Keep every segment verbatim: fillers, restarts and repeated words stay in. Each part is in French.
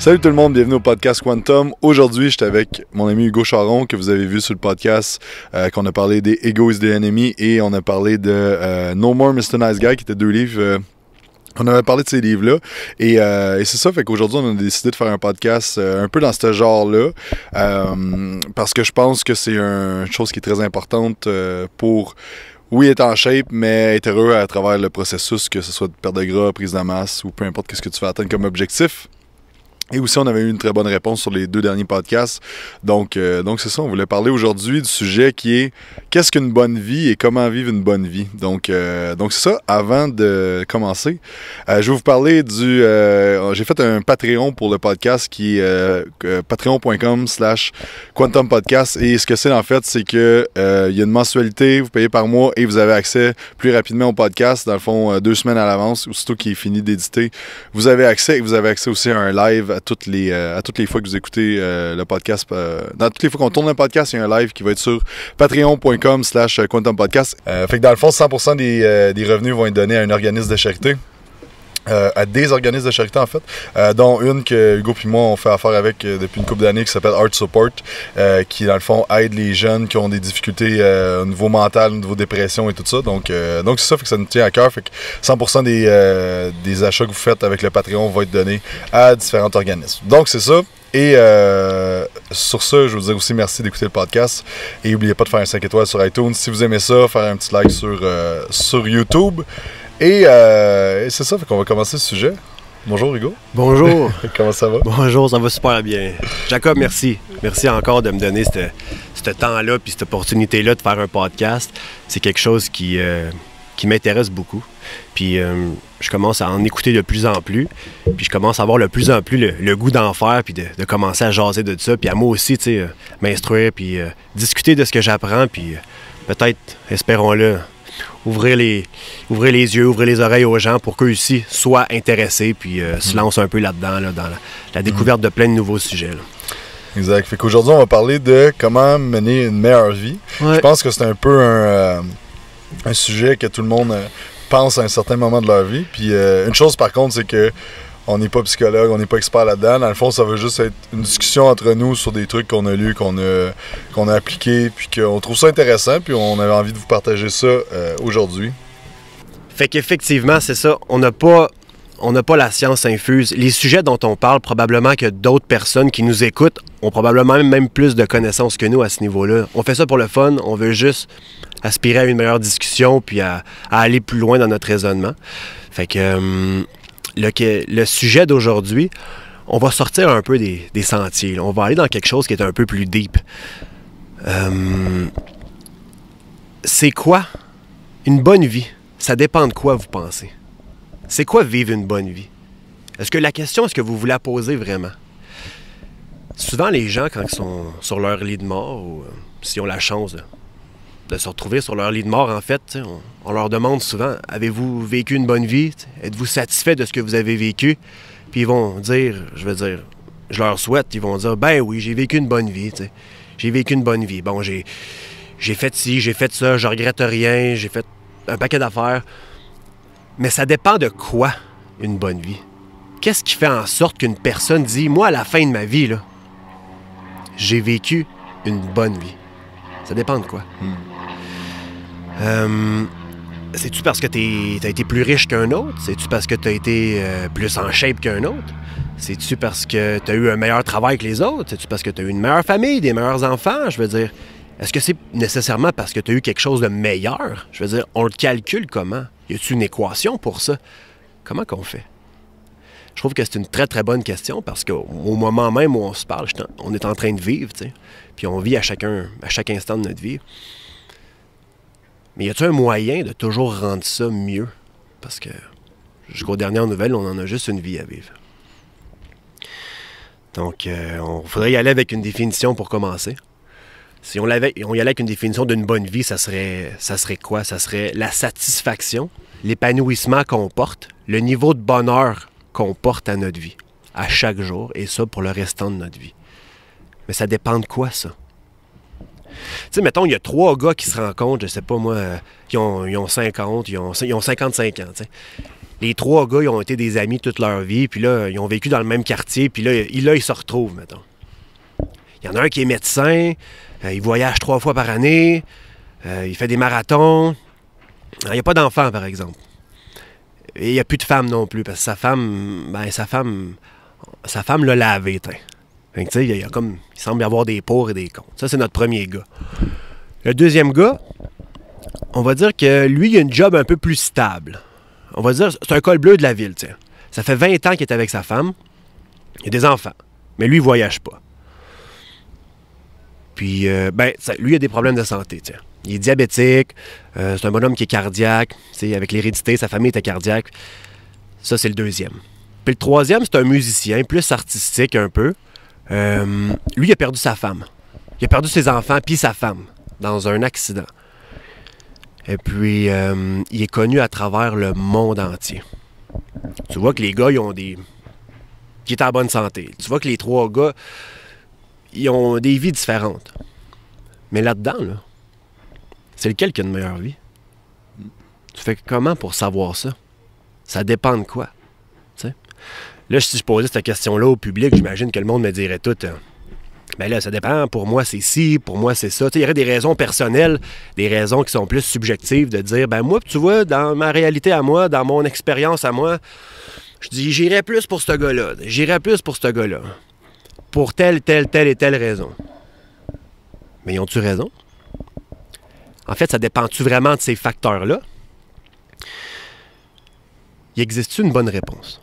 Salut tout le monde, bienvenue au podcast Quantum. Aujourd'hui, j'étais avec mon ami Hugo Charon, que vous avez vu sur le podcast, euh, qu'on a parlé des Ego is the Enemy et on a parlé de euh, No More mister Nice Guy, qui étaient deux livres. Euh, On avait parlé de ces livres-là, et, euh, et c'est ça, fait qu'aujourd'hui, on a décidé de faire un podcast euh, un peu dans ce genre-là, euh, parce que je pense que c'est un- une chose qui est très importante euh, pour, oui, être en shape, mais être heureux à travers le processus, que ce soit de perte de gras, prise de masse, ou peu importe ce que tu veux atteindre comme objectif. Et aussi, on avait eu une très bonne réponse sur les deux derniers podcasts. Donc, euh, donc c'est ça, on voulait parler aujourd'hui du sujet qui est qu'est-ce qu'une bonne vie et comment vivre une bonne vie. Donc, euh, donc c'est ça. Avant de commencer, euh, je vais vous parler du... Euh, j'ai fait un Patreon pour le podcast qui est euh, patreon.com slash Quantum Podcast. Et ce que c'est en fait, c'est que euh, il y a une mensualité, vous payez par mois et vous avez accès plus rapidement au podcast. Dans le fond, euh, deux semaines à l'avance, aussitôt qu'il est fini d'éditer. Vous avez accès et vous avez accès aussi à un live à toutes les, euh, à toutes les fois que vous écoutez euh, le podcast. Euh, dans toutes les fois qu'on tourne un podcast, il y a un live qui va être sur patreon.com slash Quantum Podcast. Euh, fait que dans le fond, cent pour cent des, euh, des revenus vont être donnés à un organisme de charité. Euh, à des organismes de charité en fait, euh, dont une que Hugo et moi on fait affaire avec euh, depuis une couple d'années qui s'appelle Art Support, euh, qui dans le fond aide les jeunes qui ont des difficultés euh, au niveau mental, au niveau dépression et tout ça. Donc, euh, donc c'est ça, fait que ça nous tient à cœur. Fait que cent pour cent des, euh, des achats que vous faites avec le Patreon vont être donnés à différents organismes. Donc c'est ça. Et euh, sur ça, je vous dire aussi merci d'écouter le podcast. Et n'oubliez pas de faire un cinq étoiles sur iTunes. Si vous aimez ça, faire un petit like sur, euh, sur YouTube. Et, euh, et c'est ça, fait qu'on va commencer le sujet. Bonjour Hugo. Bonjour. Comment ça va? Bonjour, ça va super bien. Jacob, merci. Merci encore de me donner ce temps-là puis cette opportunité-là de faire un podcast. C'est quelque chose qui, euh, qui m'intéresse beaucoup. Puis euh, je commence à en écouter de plus en plus. Puis je commence à avoir de plus en plus le, le goût d'en faire puis de, de commencer à jaser de ça. Puis à moi aussi, tu sais, euh, m'instruire puis euh, discuter de ce que j'apprends. Puis euh, peut-être, espérons-le, Ouvrir les, ouvrir les yeux, ouvrir les oreilles aux gens pour qu'eux aussi soient intéressés puis euh, se lancent un peu là-dedans, là, dans la, la découverte de plein de nouveaux sujets. Là. Exact. Fait qu'aujourd'hui, on va parler de comment mener une meilleure vie. Ouais. Je pense que c'est un peu un, euh, un sujet que tout le monde euh, pense à un certain moment de leur vie. Puis euh, une chose par contre, c'est que on n'est pas psychologue, on n'est pas expert là-dedans. Dans le fond, ça va juste être une discussion entre nous sur des trucs qu'on a lus, qu'on a, qu'on a appliqués, puis qu'on trouve ça intéressant, puis on avait envie de vous partager ça euh, aujourd'hui. Fait qu'effectivement, c'est ça. On n'a pas, on n'a pas la science infuse. Les sujets dont on parle, probablement que d'autres personnes qui nous écoutent ont probablement même plus de connaissances que nous à ce niveau-là. On fait ça pour le fun. On veut juste aspirer à une meilleure discussion, puis à, à aller plus loin dans notre raisonnement. Fait que... Hum, Le, le sujet d'aujourd'hui, on va sortir un peu des, des sentiers. Là. On va aller dans quelque chose qui est un peu plus deep. Euh, c'est quoi une bonne vie? Ça dépend de quoi vous pensez. C'est quoi vivre une bonne vie? Est-ce que la question, est-ce que vous vous la posez vraiment? Souvent, les gens, quand ils sont sur leur lit de mort, ou euh, s'ils ont la chance de, de se retrouver sur leur lit de mort, en fait, on, on leur demande souvent, avez-vous vécu une bonne vie? Êtes-vous satisfait de ce que vous avez vécu? Puis ils vont dire, je veux dire, je leur souhaite, ils vont dire, ben oui, j'ai vécu une bonne vie, t'sais. J'ai vécu une bonne vie. Bon, j'ai, j'ai fait ci, j'ai fait ça, je regrette rien, j'ai fait un paquet d'affaires. Mais ça dépend de quoi, une bonne vie? Qu'est-ce qui fait en sorte qu'une personne dit, moi, à la fin de ma vie, là, j'ai vécu une bonne vie? Ça dépend de quoi? Hmm. Euh, c'est-tu parce que tu as été plus riche qu'un autre? C'est-tu parce que tu as été euh, plus en shape qu'un autre? C'est-tu parce que tu as eu un meilleur travail que les autres? C'est-tu parce que tu as eu une meilleure famille, des meilleurs enfants? Je veux dire, est-ce que c'est nécessairement parce que tu as eu quelque chose de meilleur? Je veux dire, on le calcule comment? Y a-t-il une équation pour ça? Comment qu'on fait? Je trouve que c'est une très, très bonne question parce qu'au moment même où on se parle, on est en train de vivre, tu sais. Puis on vit à, chacun, à chaque instant de notre vie. Mais y a-t-il un moyen de toujours rendre ça mieux? Parce que jusqu'aux dernières nouvelles, on en a juste une vie à vivre. Donc, euh, on faudrait y aller avec une définition pour commencer. Si on, l'avait, on y allait avec une définition d'une bonne vie, ça serait, ça serait quoi? Ça serait la satisfaction, l'épanouissement qu'on porte, le niveau de bonheur qu'on porte à notre vie, à chaque jour, et ça pour le restant de notre vie. Mais ça dépend de quoi, ça? Tu sais, mettons, il y a trois gars qui se rencontrent, je sais pas moi, euh, qui ont, ils ont cinquante, ils ont, ils ont cinquante-cinq ans, tu sais. les trois gars, ils ont été des amis toute leur vie, puis là, ils ont vécu dans le même quartier, puis là, il- là ils se retrouvent, mettons. Il y en a un qui est médecin, euh, il voyage trois fois par année, euh, il fait des marathons. Il n'y a pas d'enfant, par exemple. Et il n'y a plus de femme non plus, parce que sa femme, ben, sa femme, sa femme l'a lavé, t'in. Fait que, tu sais, il y a comme, il semble y avoir des pour et des contre. Ça, c'est notre premier gars. Le deuxième gars, on va dire que lui, il a une job un peu plus stable. On va dire, c'est un col bleu de la ville, tiens. Ça fait vingt ans qu'il est avec sa femme. Il a des enfants. Mais lui, il voyage pas. Puis, euh, ben, ça, lui, il a des problèmes de santé, tiens. Il est diabétique. Euh, c'est un bonhomme qui est cardiaque. T'sais, avec l'hérédité, sa famille était cardiaque. Ça, c'est le deuxième. Puis le troisième, c'est un musicien, plus artistique un peu. Euh, lui, il a perdu sa femme. Il a perdu ses enfants, puis sa femme, dans un accident. Et puis, euh, il est connu à travers le monde entier. Tu vois que les gars, ils ont des... qui est en bonne santé. Tu vois que les trois gars, ils ont des vies différentes. Mais là-dedans, là, c'est lequel qui a une meilleure vie? Tu fais comment pour savoir ça? Ça dépend de quoi? T'sais? Là, si je posais cette question-là au public, j'imagine que le monde me dirait tout... Euh, ben là, ça dépend. Pour moi, c'est ci. Pour moi, c'est ça. Il y aurait des raisons personnelles, des raisons qui sont plus subjectives de dire, ben moi, tu vois, dans ma réalité à moi, dans mon expérience à moi, je dis, j'irais plus pour ce gars-là. J'irais plus pour ce gars-là. Pour telle, telle, telle et telle raison. Mais ils ont-tu raison? En fait, ça dépend-tu vraiment de ces facteurs-là? Y existe-tu une bonne réponse?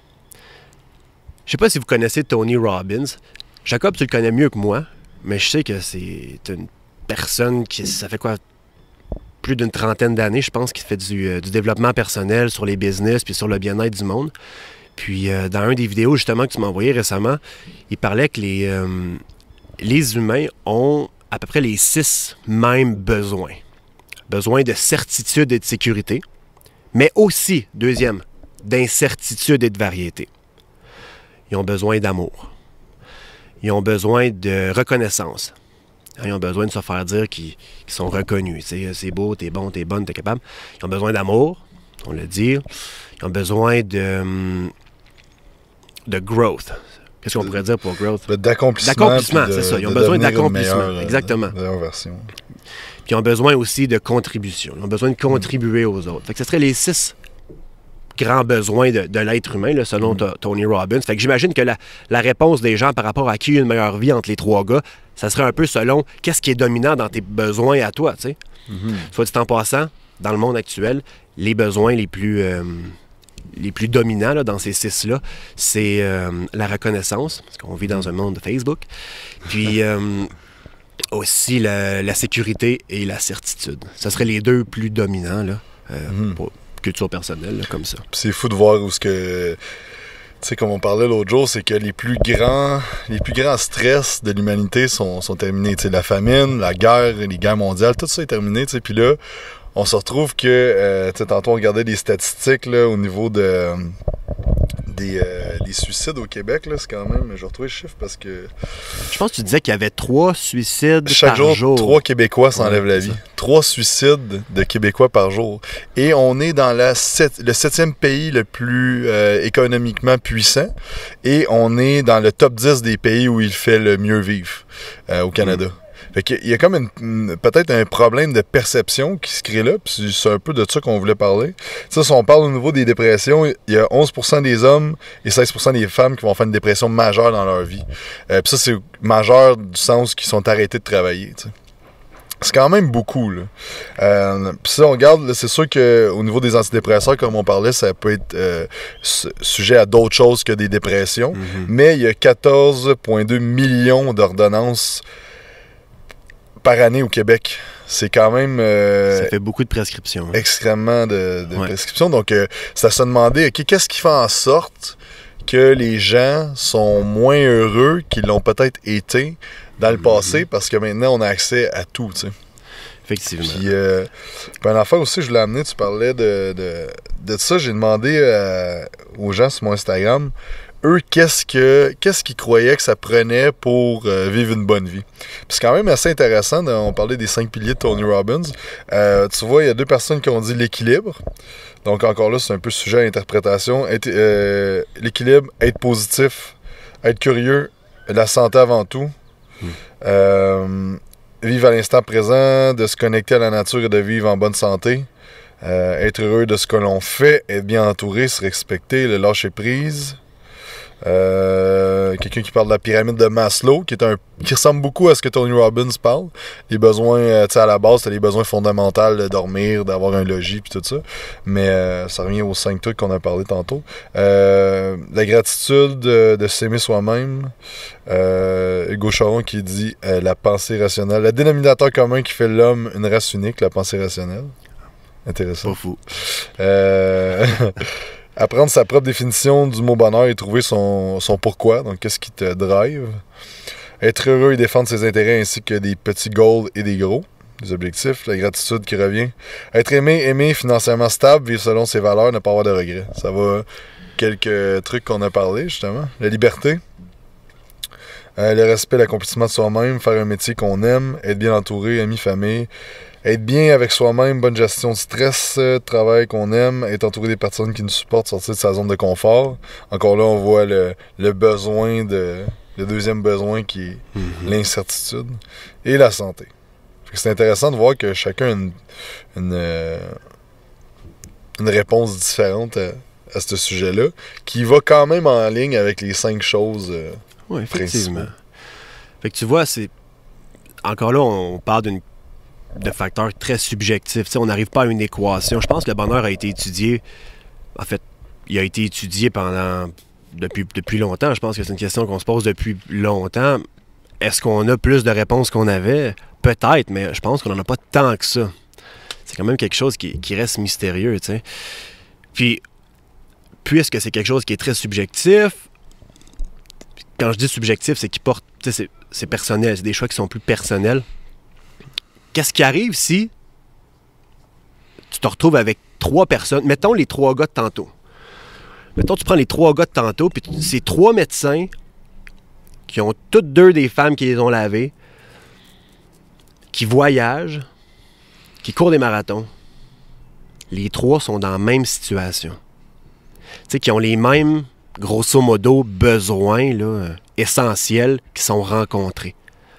Je sais pas si vous connaissez Tony Robbins. Jacob, tu le connais mieux que moi, mais je sais que c'est une personne qui, ça fait quoi, plus d'une trentaine d'années, je pense, qui fait du, euh, du développement personnel sur les business puis sur le bien-être du monde. Puis euh, dans un des vidéos, justement, que tu m'as envoyé récemment, il parlait que les, euh, les humains ont à peu près les six mêmes besoins. Besoin de certitude et de sécurité, mais aussi, deuxième, d'incertitude et de variété. Ils ont besoin d'amour. Ils ont besoin de reconnaissance. Ils ont besoin de se faire dire qu'ils, qu'ils sont reconnus. C'est, c'est beau, t'es bon, t'es bonne, t'es capable. Ils ont besoin d'amour, on le dit. Ils ont besoin de, de growth. Qu'est-ce qu'on pourrait dire pour growth? D'accomplissement. D'accomplissement, de, c'est ça. Ils ont de besoin d'accomplissement. Meilleure, exactement. Meilleure version. Puis ils ont besoin aussi de contribution. Ils ont besoin de contribuer aux autres. Fait que ce serait les six grands besoins de, de l'être humain, là, selon mm. Tony Robbins. Fait que j'imagine que la, la réponse des gens par rapport à qui a une meilleure vie entre les trois gars, ça serait un peu selon qu'est-ce qui est dominant dans tes besoins à toi, tu sais. Mm-hmm. Soit dit en passant, dans le monde actuel, les besoins les plus, euh, les plus dominants là, dans ces six-là, c'est euh, la reconnaissance, parce qu'on vit dans un monde de Facebook, puis euh, aussi la, la sécurité et la certitude. Ça serait les deux plus dominants, là, euh, mm-hmm. pour culture personnelle, là, comme ça. C'est fou de voir où ce que... Tu sais, comme on parlait l'autre jour, c'est que les plus grands les plus grands stress de l'humanité sont, sont terminés. Tu sais, la famine, la guerre, les guerres mondiales, tout ça est terminé. Tu sais, puis là, on se retrouve que... Euh, tu sais, tantôt, on regardait des statistiques là, au niveau de... Euh, des, euh, des suicides au Québec, là, c'est quand même... Je vais retrouver le chiffre parce que... Je pense que tu disais qu'il y avait trois suicides Chaque par jour. jour. Trois Québécois s'enlèvent ouais, la vie. Ça. Trois suicides de Québécois par jour. Et on est dans la sept, le septième pays le plus euh, économiquement puissant. Et on est dans le top dix des pays où il fait le mieux vivre euh, au Canada. Mmh. Fait qu'il y a comme une, une, peut-être un problème de perception qui se crée là, puis c'est un peu de ça qu'on voulait parler. Ça, si on parle au niveau des dépressions, il y a onze pour cent des hommes et seize pour cent des femmes qui vont faire une dépression majeure dans leur vie. Euh, puis ça, c'est majeur du sens qu'ils sont arrêtés de travailler, t'sais. C'est quand même beaucoup, là. Euh, puis si on regarde, là, c'est sûr qu'au niveau des antidépresseurs, comme on parlait, ça peut être euh, sujet à d'autres choses que des dépressions. Mm-hmm. Mais il y a quatorze virgule deux millions d'ordonnances par année au Québec. C'est quand même... Euh, ça fait beaucoup de prescriptions. Hein. Extrêmement de, de ouais. prescriptions. Donc, euh, ça se demandait, okay, qu'est-ce qui fait en sorte que les gens sont moins heureux qu'ils l'ont peut-être été dans le passé, mm-hmm. parce que maintenant, on a accès à tout, tu sais. Effectivement. Puis, euh, puis, une affaire aussi, je l'ai amené, tu parlais de, de, de ça. J'ai demandé euh, aux gens sur mon Instagram, eux, qu'est-ce que qu'est-ce qu'ils croyaient que ça prenait pour euh, vivre une bonne vie. Puis c'est quand même assez intéressant, on parlait des cinq piliers de Tony Robbins. Euh, tu vois, il y a deux personnes qui ont dit l'équilibre. Donc encore là, c'est un peu sujet à l'interprétation. Être, euh, l'équilibre, être positif, être curieux, la santé avant tout. Mm. Euh, vivre à l'instant présent, de se connecter à la nature et de vivre en bonne santé. Euh, être heureux de ce que l'on fait, être bien entouré, se respecter, le lâcher prise. Euh, quelqu'un qui parle de la pyramide de Maslow, qui est un qui ressemble beaucoup à ce que Tony Robbins parle. Les besoins, euh, tu sais, à la base, c'est les besoins fondamentaux de dormir, d'avoir un logis, puis tout ça. Mais euh, ça revient aux cinq trucs qu'on a parlé tantôt. Euh, la gratitude, de, de s'aimer soi-même. Euh, Hugo Charon qui dit euh, la pensée rationnelle. Le dénominateur commun qui fait l'homme une race unique, la pensée rationnelle. Intéressant. Pas fou. Euh, apprendre sa propre définition du mot bonheur et trouver son, son pourquoi. Donc, qu'est-ce qui te drive. Être heureux et défendre ses intérêts ainsi que des petits goals et des gros. Des objectifs. La gratitude qui revient. Être aimé, aimé, financièrement stable, vivre selon ses valeurs, ne pas avoir de regrets. Ça va. Quelques trucs qu'on a parlé, justement. La liberté. Euh, le respect, l'accomplissement de soi-même, faire un métier qu'on aime, être bien entouré, amis, famille. Être bien avec soi-même, bonne gestion du stress, euh, travail qu'on aime, être entouré des personnes qui nous supportent, sortir de sa zone de confort. Encore là, on voit le, le besoin de. Le deuxième besoin qui est mm-hmm. l'incertitude. Et la santé. C'est intéressant de voir que chacun a une, une, euh, une réponse différente à, à ce sujet-là, qui va quand même en ligne avec les cinq choses euh, oui, effectivement. Fait que tu vois, c'est. Encore là, on parle d'une de facteurs très subjectifs. T'sais, on n'arrive pas à une équation. Je pense que le bonheur a été étudié. En fait, il a été étudié pendant depuis, depuis longtemps. Je pense que c'est une question qu'on se pose depuis longtemps. Est-ce qu'on a plus de réponses qu'on avait? Peut-être, mais je pense qu'on n'en a pas tant que ça. C'est quand même quelque chose qui, qui reste mystérieux. T'sais. Puis, puisque c'est quelque chose qui est très subjectif, quand je dis subjectif, c'est qu'il porte. C'est, c'est personnel. C'est des choix qui sont plus personnels. Qu'est-ce qui arrive si tu te retrouves avec trois personnes, mettons les trois gars de tantôt. Mettons tu prends les trois gars de tantôt, puis c'est trois médecins qui ont toutes deux des femmes qui les ont lavées, qui voyagent, qui courent des marathons. Les trois sont dans la même situation. Tu sais, qui ont les mêmes, grosso modo, besoins là, essentiels qui sont rencontrés.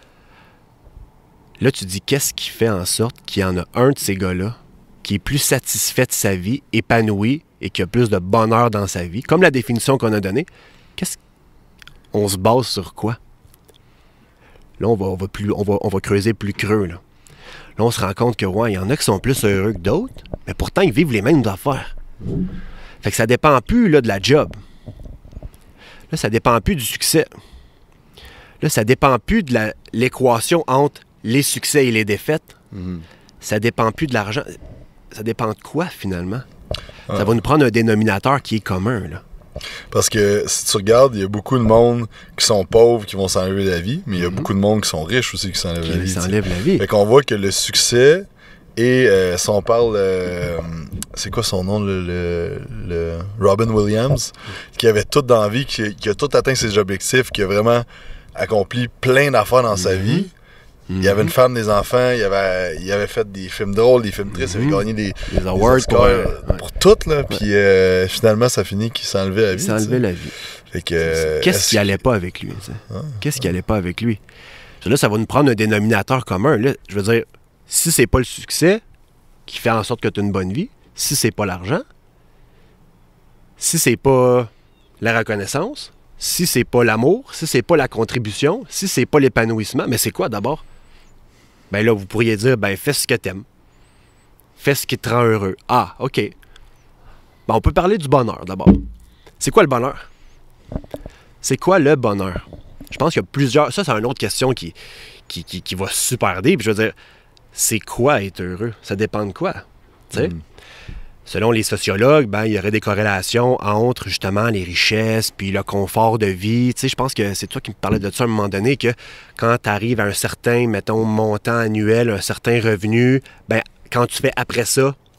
Là, tu dis, qu'est-ce qui fait en sorte qu'il y en a un de ces gars-là qui est plus satisfait de sa vie, épanoui et qui a plus de bonheur dans sa vie, comme la définition qu'on a donnée. Qu'est-ce qu'on se base sur quoi? Là, on va, on va, plus, on va, on va creuser plus creux. Là. là, on se rend compte que, ouais, il y en a qui sont plus heureux que d'autres, mais pourtant, ils vivent les mêmes affaires. Fait que ça dépend plus là, de la job. Là, ça dépend plus du succès. Là, ça dépend plus de la, l'équation entre les succès et les défaites. Mm-hmm. Ça dépend plus de l'argent. Ça dépend de quoi, finalement? Ah. Ça va nous prendre un dénominateur qui est commun, là. Parce que, si tu regardes, il y a beaucoup de monde qui sont pauvres, qui vont s'enlever la vie, mais il y a mm-hmm. beaucoup de monde qui sont riches aussi, qui s'enlèvent qui la vie. s'enlèvent la vie. Fait qu'on voit que le succès, et euh, si on parle... Euh, c'est quoi son nom, le, le, le Robin Williams, qui avait tout dans la vie, qui, qui a tout atteint ses objectifs, qui a vraiment accompli plein d'affaires dans mm-hmm. sa vie. Mm-hmm. Il avait une femme, des enfants, il avait, il avait fait des films drôles, des films tristes, mm-hmm. il avait gagné des, des awards des Oscars, pour, euh, pour ouais. tout, là. Puis euh, finalement, ça finit qu'il s'enlevait la vie. Il s'enlevait la vie. Fait que, euh, Qu'est-ce qui allait pas avec lui? Ah, Qu'est-ce ah. qui allait pas avec lui? Là, ça va nous prendre un dénominateur commun. Là, je veux dire, si c'est pas le succès qui fait en sorte que tu as une bonne vie, si c'est pas l'argent, si c'est pas la reconnaissance, si c'est pas l'amour, si c'est pas la contribution, si c'est pas l'épanouissement, mais c'est quoi d'abord? Ben là, vous pourriez dire, ben fais ce que t'aimes. Fais ce qui te rend heureux. Ah, OK. Ben, on peut parler du bonheur d'abord. C'est quoi le bonheur? C'est quoi le bonheur? Je pense qu'il y a plusieurs... Ça, c'est une autre question qui, qui, qui, qui va super deep. Je veux dire, c'est quoi être heureux? Ça dépend de quoi? Tu sais? Mm. Selon les sociologues, ben, il y aurait des corrélations entre justement les richesses puis le confort de vie. Tu sais, je pense que c'est toi qui me parlais de ça à un moment donné, que quand tu arrives à un certain, mettons, montant annuel, un certain revenu, ben, quand tu fais après ça,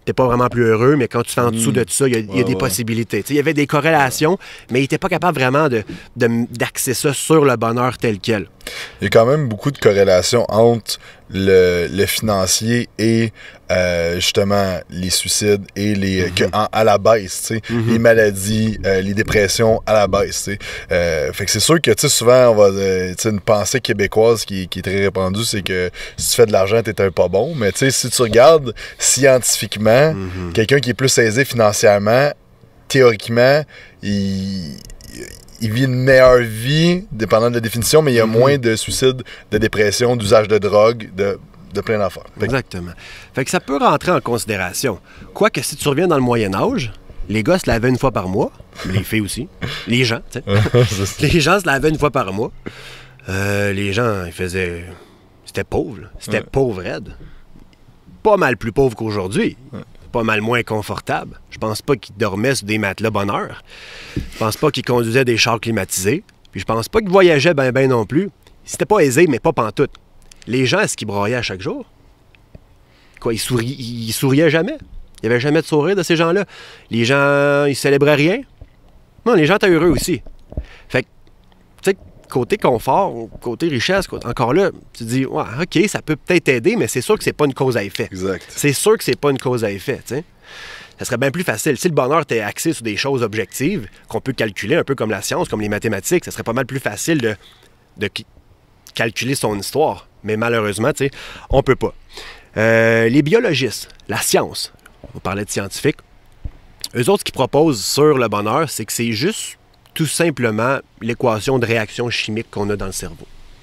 t'es pas vraiment plus heureux, mais quand tu fais en dessous Mm. de ça, il y a, il y a Ouais, des ouais. possibilités. Il y avait des corrélations, mais il n'était pas capable vraiment de, de- d'axer ça sur le bonheur tel quel. Il y a quand même beaucoup de corrélations entre le, le financier et euh, justement les suicides et les Mhm. que, en- à la baisse, tu sais, Mhm. les maladies, euh, les dépressions à la baisse, tu sais. Euh, fait que c'est sûr que tu sais souvent on va euh, tu sais, une pensée québécoise qui, qui est très répandue, c'est que si tu fais de l'argent, t'es un pas bon, mais tu sais si tu regardes scientifiquement, Mhm. quelqu'un qui est plus aisé financièrement, théoriquement, il il vit une meilleure vie, dépendant de la définition, mais il y a Mhm. moins de suicides, de dépression, d'usage de drogue, de, de plein d'affaires. Fait que- Exactement. Fait que ça peut rentrer en considération. Quoique, si tu reviens dans le Moyen-Âge, les gars se lavaient une fois par mois, mais les filles aussi, les gens, tu sais. c'est ça. Les gens se lavaient une fois par mois. Euh, les gens, ils faisaient... C'était pauvre, là. C'était Ouais. pauvre raide. Pas mal plus pauvre qu'aujourd'hui. Ouais. Pas mal moins confortable. Je pense pas qu'ils dormaient sur des matelas bonheur. Je pense pas qu'ils conduisaient des chars climatisés. Puis je pense pas qu'ils voyageaient ben ben non plus. C'était pas aisé, mais pas pantoute. Les gens, est-ce qu'ils braillaient à chaque jour? Quoi, ils, souri... ils souriaient jamais? Il n'y avait jamais de sourire de ces gens-là. Les gens, ils célébraient rien? Non, les gens étaient heureux aussi. Fait que, tu sais, côté confort, côté richesse, encore là, tu te dis, ouais, OK, ça peut peut-être aider, mais c'est sûr que c'est pas une cause à effet. Exact. C'est sûr que c'est pas une cause à effet, tu sais. Ça serait bien plus facile. Si le bonheur était axé sur des choses objectives, qu'on peut calculer, un peu comme la science, comme les mathématiques, ça serait pas mal plus facile de, de qui- calculer son histoire. Mais malheureusement, tu sais, on peut pas. Euh, les biologistes, la science, on parlait de scientifiques, eux autres, ce qu'ils proposent sur le bonheur, c'est que c'est juste tout simplement l'équation de réaction chimique qu'on a dans le cerveau.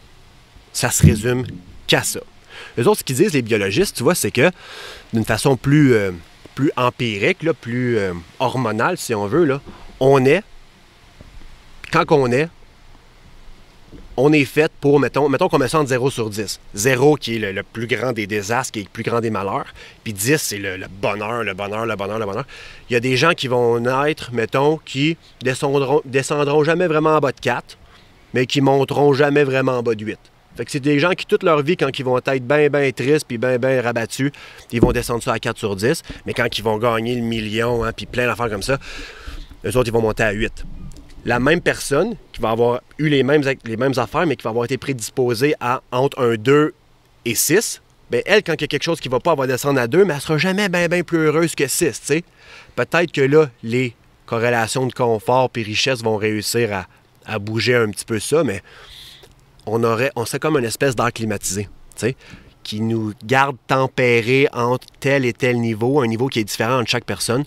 Ça se résume qu'à ça. Eux autres, ce qu'ils disent, les biologistes, tu vois, c'est que d'une façon plus, euh, plus empirique, là, plus euh, hormonale, si on veut, là, on est, quand on est, on est fait pour, mettons, mettons qu'on met ça entre zéro sur dix. zéro qui est le, le plus grand des désastres, qui est le plus grand des malheurs, puis dix, c'est le, le bonheur, le bonheur, le bonheur, le bonheur. Il y a des gens qui vont naître, mettons, qui descendront, descendront jamais vraiment en bas de quatre, mais qui monteront jamais vraiment en bas de huit. Fait que c'est des gens qui, toute leur vie, quand ils vont être bien, bien tristes puis bien, bien rabattus, ils vont descendre ça à quatre sur dix, mais quand ils vont gagner le million, hein, puis plein d'affaires comme ça, eux autres, ils vont monter à huit. La même personne qui va avoir eu les mêmes, les mêmes affaires, mais qui va avoir été prédisposée à entre un deux et six, bien, elle, quand il y a quelque chose qui ne va pas, elle va descendre à deux, mais elle ne sera jamais bien, bien plus heureuse que six, tu sais. Peut-être que là, les corrélations de confort et richesse vont réussir à, à bouger un petit peu ça, mais on aurait, on serait comme une espèce d'air climatisé, tu sais, qui nous garde tempérés entre tel et tel niveau, un niveau qui est différent entre chaque personne,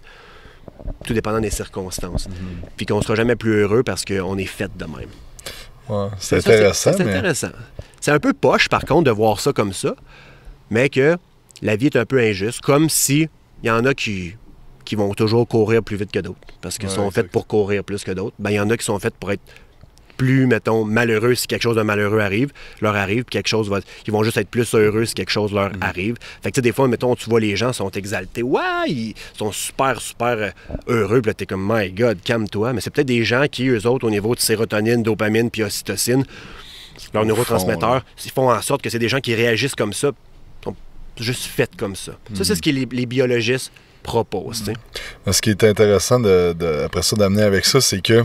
tout dépendant des circonstances. Mm-hmm. Puis qu'on ne sera jamais plus heureux parce qu'on est fait de même. Ouais, c'est ça, intéressant. C'est mais... intéressant. C'est un peu poche, par contre, de voir ça comme ça, mais que la vie est un peu injuste, comme si il y en a qui, qui vont toujours courir plus vite que d'autres, parce qu'ils ouais, sont faits pour courir plus que d'autres. Ben, il y en a qui sont faits pour être plus, mettons, malheureux si quelque chose de malheureux arrive, leur arrive, puis quelque chose va... Ils vont juste être plus heureux si quelque chose leur mmh. arrive. Fait que, tu sais, des fois, mettons, tu vois les gens sont exaltés. Ouais, ils sont super, super heureux. Puis là, t'es comme, my God, calme-toi. Mais c'est peut-être des gens qui, eux autres, au niveau de sérotonine, dopamine, puis ocytocine, leurs neurotransmetteurs, ils font en sorte que c'est des gens qui réagissent comme ça, sont juste faits comme ça. Mmh. Ça, c'est ce que les, les biologistes proposent, tu sais. Ce qui est intéressant, de, de, après ça, d'amener avec ça, c'est que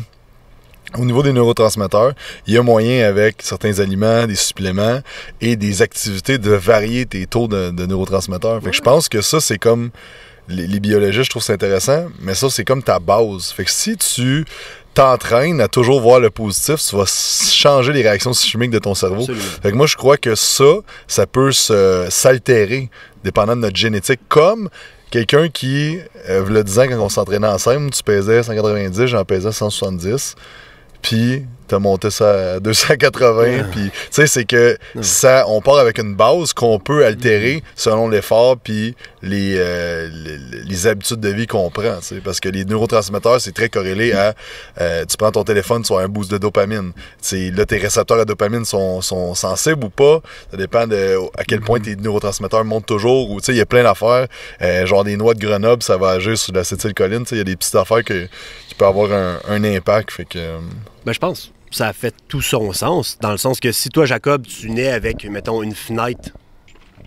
au niveau des neurotransmetteurs, il y a moyen avec certains aliments, des suppléments et des activités de varier tes taux de, de neurotransmetteurs. Fait que je pense que ça, c'est comme les, les biologistes, je trouve ça intéressant, mais ça, c'est comme ta base. Fait que si tu t'entraînes à toujours voir le positif, tu vas changer les réactions chimiques de ton cerveau. Absolument. Fait que moi, je crois que ça, ça peut se, s'altérer dépendant de notre génétique, comme quelqu'un qui, euh, le dix ans, quand on s'entraînait ensemble, tu pesais cent quatre-vingt-dix, j'en pesais cent soixante-dix. Puis t'as monté ça à deux cent quatre-vingts, yeah. Puis tu sais, c'est que yeah. ça, on part avec une base qu'on peut altérer mm-hmm. selon l'effort puis les, euh, les, les habitudes de vie qu'on prend, tu sais, parce que les neurotransmetteurs, c'est très corrélé à, euh, tu prends ton téléphone, tu as un boost de dopamine, tu sais, là, tes récepteurs à dopamine sont, sont sensibles ou pas, ça dépend de à quel point tes neurotransmetteurs montent toujours, ou tu sais, il y a plein d'affaires, euh, genre des noix de Grenoble, ça va agir sur l'acétylcholine, tu sais, il y a des petites affaires que, qui peuvent avoir un, un impact, fait que... Euh, Ben, je pense que ça a fait tout son sens, dans le sens que si toi, Jacob, tu nais avec, mettons, une fenêtre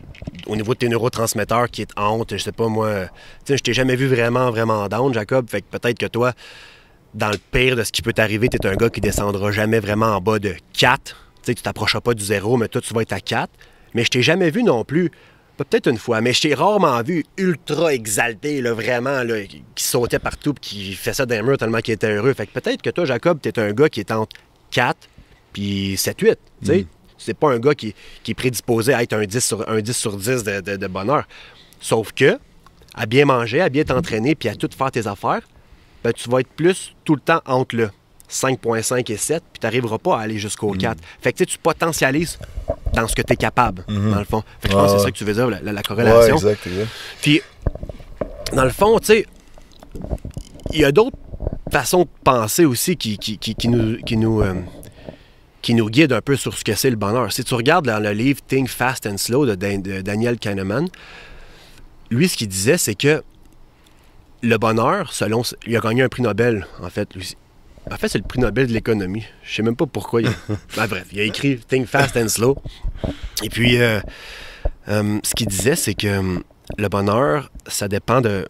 au niveau de tes neurotransmetteurs qui est en honte, je sais pas moi, tu sais, je t'ai jamais vu vraiment, vraiment down, Jacob, fait que peut-être que toi, dans le pire de ce qui peut t'arriver, t'es un gars qui descendra jamais vraiment en bas de quatre, tu sais, tu t'approcheras pas du zéro, mais toi, tu vas être à quatre, mais je t'ai jamais vu non plus, peut-être une fois, mais je t'ai rarement vu ultra exalté, là, vraiment, là, qui sautait partout et qui fait ça d'un mur tellement qu'il était heureux, fait que peut-être que toi, Jacob, t'es un gars qui est entre quatre puis sept huit, tu sais. Mm. C'est pas un gars qui, qui est prédisposé à être un dix sur, un dix sur dix de, de, de bonheur. Sauf que, à bien manger, à bien t'entraîner, puis à tout faire tes affaires, ben, tu vas être plus tout le temps entre le cinq virgule cinq et sept, puis tu n'arriveras pas à aller jusqu'au mm. quatre. Fait que tu potentialises dans ce que tu es capable, mm-hmm. dans le fond. Fait que je pense ah, que c'est ça que tu veux dire, la, la, la corrélation. Ouais, exact, exact. Puis, dans le fond, tu sais, il y a d'autres façons de penser aussi qui, qui, qui, qui nous... Qui nous euh, qui nous guide un peu sur ce que c'est le bonheur. Si tu regardes dans le livre « Think Fast and Slow » de, Dan, de Daniel Kahneman, lui, ce qu'il disait, c'est que le bonheur, selon... Il a gagné un prix Nobel, en fait. Lui. En fait, c'est le prix Nobel de l'économie. Je sais même pas pourquoi. Il a... ben, bref, il a écrit « Think Fast and Slow ». Et puis, euh, euh, ce qu'il disait, c'est que euh, le bonheur, ça dépend de...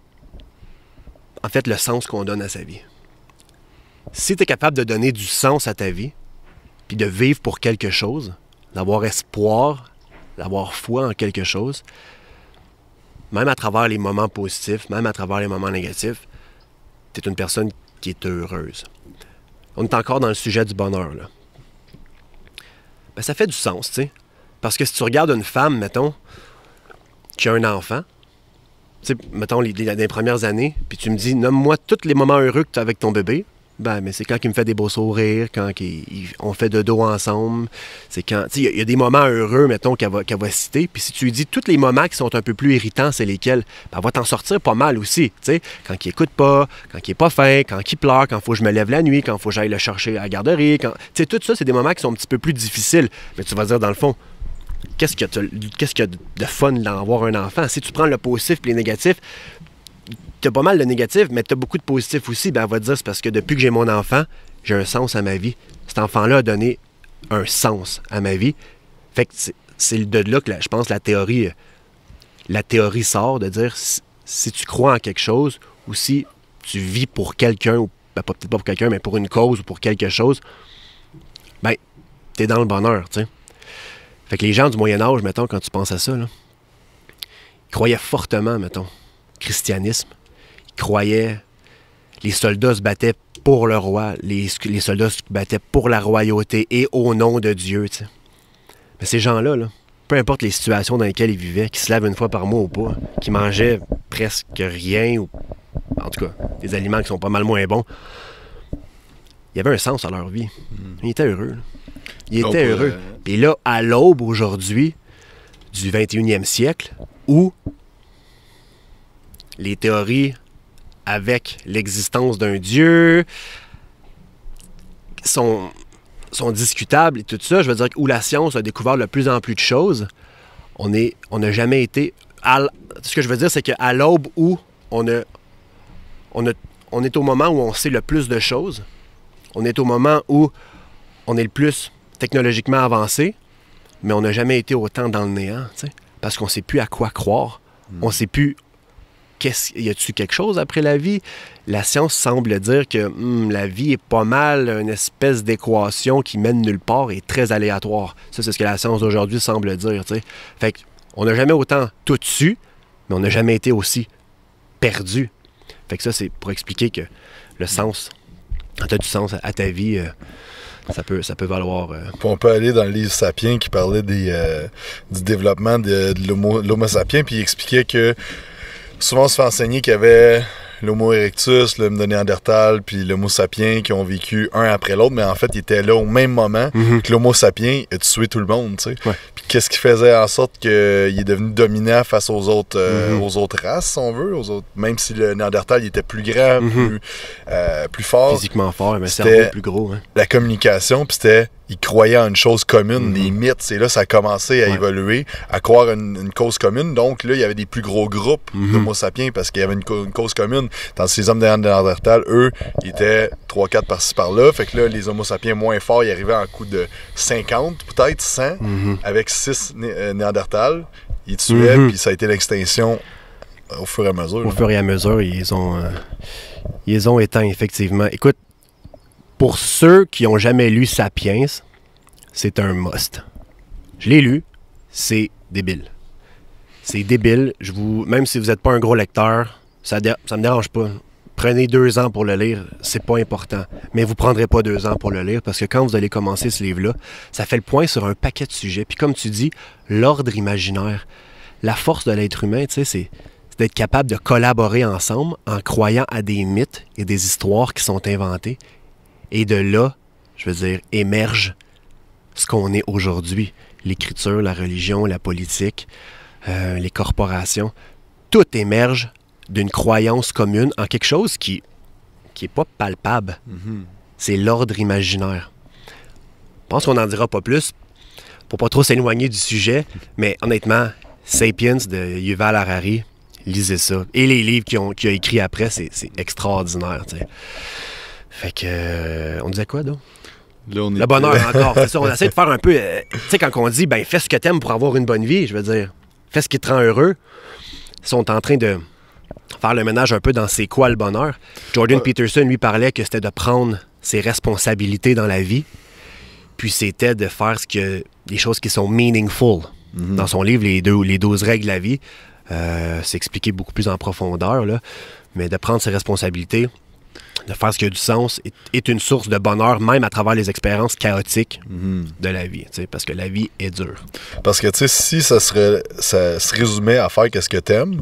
En fait, le sens qu'on donne à sa vie. Si tu es capable de donner du sens à ta vie, puis de vivre pour quelque chose, d'avoir espoir, d'avoir foi en quelque chose, même à travers les moments positifs, même à travers les moments négatifs, tu es une personne qui est heureuse. On est encore dans le sujet du bonheur, là. Ben, ça fait du sens, tu sais. Parce que si tu regardes une femme, mettons, qui a un enfant, tu sais, mettons, les, les, les premières années, puis tu me dis, nomme-moi tous les moments heureux que tu as avec ton bébé, ben, mais c'est quand il me fait des beaux sourires, quand il, il, on fait de dos ensemble. C'est quand. Tu sais, il y, y a des moments heureux, mettons, qu'elle va, qu'elle va citer. Puis si tu lui dis tous les moments qui sont un peu plus irritants, c'est lesquels, ben, elle va t'en sortir pas mal aussi. Tu sais, quand il écoute pas, quand il est pas fin, quand il pleure, quand il faut que je me lève la nuit, quand il faut que j'aille le chercher à la garderie. Quand... Tu sais, tout ça, c'est des moments qui sont un petit peu plus difficiles. Mais tu vas dire, dans le fond, qu'est-ce qu'il y a de, qu'est-ce qu'il y a de fun d'avoir un enfant? Si tu prends le positif et les négatifs, t'as pas mal de négatifs, mais t'as beaucoup de positifs aussi. Ben, elle va te dire, c'est parce que depuis que j'ai mon enfant, j'ai un sens à ma vie. Cet enfant-là a donné un sens à ma vie. Fait que c'est, c'est de là que, la, je pense, la théorie, la théorie sort, de dire si, si tu crois en quelque chose ou si tu vis pour quelqu'un, ou ben, peut-être pas pour quelqu'un, mais pour une cause ou pour quelque chose, ben, t'es dans le bonheur, tu sais. Fait que les gens du Moyen-Âge, mettons, quand tu penses à ça, là, ils croyaient fortement, mettons, au christianisme. Croyaient, les soldats se battaient pour le roi, les, les soldats se battaient pour la royauté et au nom de Dieu, tu sais. Mais ces gens-là, là, peu importe les situations dans lesquelles ils vivaient, qu'ils se lavent une fois par mois ou pas, qu'ils mangeaient presque rien, ou en tout cas, des aliments qui sont pas mal moins bons, il y avait un sens à leur vie. Mm. Ils étaient heureux. Là. Ils étaient oh, heureux. Euh... Et là, à l'aube aujourd'hui du vingt et unième siècle, où les théories avec l'existence d'un Dieu sont, sont discutables et tout ça, je veux dire, où la science a découvert de plus en plus de choses, on est, on n'a jamais été... À, ce que je veux dire, c'est qu'à l'aube où on, a, on, a, on est au moment où on sait le plus de choses, on est au moment où on est le plus technologiquement avancé, mais on n'a jamais été autant dans le néant, tu sais, parce qu'on ne sait plus à quoi croire, mmh. on ne sait plus... Qu'est-ce, y a-t-il quelque chose après la vie? La science semble dire que hum, la vie est pas mal une espèce d'équation qui mène nulle part et très aléatoire. Ça, c'est ce que la science d'aujourd'hui semble dire, tu sais. Fait qu'on n'a jamais autant tout su, mais on n'a jamais été aussi perdu. Fait que ça, c'est pour expliquer que le sens, quand tu as du sens à ta vie, euh, ça peut, ça peut valoir... Euh... On peut aller dans le livre Sapiens qui parlait des, euh, du développement de, de l'homo, l'homo sapiens, puis il expliquait que souvent, on se fait enseigner qu'il y avait l'Homo erectus, le Néandertal, puis l'Homo sapiens qui ont vécu un après l'autre, mais en fait, ils étaient là au même moment mm-hmm. que l'Homo sapiens a tué tout le monde, tu sais. Ouais. Puis qu'est-ce qui faisait en sorte qu'il est devenu dominant face aux autres, euh, mm-hmm. aux autres races, si on veut, aux autres, même si le Néandertal il était plus grand, mm-hmm. plus, euh, plus fort. Physiquement fort, mais cerveau plus gros. Hein. La communication, puis c'était... Ils croyaient en une chose commune, mm-hmm. les mythes, c'est là ça a commencé à ouais. évoluer, à croire une, une cause commune. Donc là, il y avait des plus gros groupes mm-hmm. d'Homo sapiens parce qu'il y avait une, une cause commune. Tandis que les hommes de Néandertal, eux, ils étaient trois quatre par-ci par-là. Fait que là, les Homo sapiens moins forts, ils arrivaient en coup de cinquante, peut-être cent, mm-hmm. avec six né- euh, Néandertal. ils tuaient, Mm-hmm. puis ça a été l'extinction au fur et à mesure. Au là. fur et à mesure, ils ont, euh, ils ont éteint, effectivement. Écoute, pour ceux qui n'ont jamais lu Sapiens, c'est un must. Je l'ai lu, c'est débile. C'est débile. Je vous, même si vous n'êtes pas un gros lecteur, ça ne me dérange pas. Prenez deux ans pour le lire, c'est pas important. Mais vous ne prendrez pas deux ans pour le lire parce que quand vous allez commencer ce livre-là, ça fait le point sur un paquet de sujets. Puis comme tu dis, l'ordre imaginaire. La force de l'être humain, tu sais, c'est c'est d'être capable de collaborer ensemble en croyant à des mythes et des histoires qui sont inventées. Et de là, je veux dire, émerge ce qu'on est aujourd'hui. L'écriture, la religion, la politique, euh, les corporations. Tout émerge d'une croyance commune en quelque chose qui qui est pas palpable. Mm-hmm. C'est l'ordre imaginaire. Je pense qu'on n'en dira pas plus pour pas trop s'éloigner du sujet, mais honnêtement, Sapiens de Yuval Harari, lisez ça. Et les livres qu'il qu a écrits après, c'est extraordinaire. T'sais. Fait que... Euh, on disait quoi, donc? Là, on est Le bonheur, encore. C'est ça, on essaie de faire un peu... Euh, tu sais, quand on dit, ben fais ce que t'aimes pour avoir une bonne vie, je veux dire, fais ce qui te rend heureux. Ils sont en train de faire le ménage un peu dans c'est quoi le bonheur. Jordan Ouais. Peterson, lui, parlait que c'était de prendre ses responsabilités dans la vie, puis c'était de faire ce que, des choses qui sont meaningful. Mm-hmm. Dans son livre, Les, deux, les douze règles de la vie, euh, c'est expliqué beaucoup plus en profondeur, là, mais de prendre ses responsabilités, de faire ce qui a du sens, est, est une source de bonheur, même à travers les expériences chaotiques Mm-hmm. de la vie, parce que la vie est dure. Parce que, tu sais, si ça, serait, ça se résumait à faire qu'est-ce que t'aimes,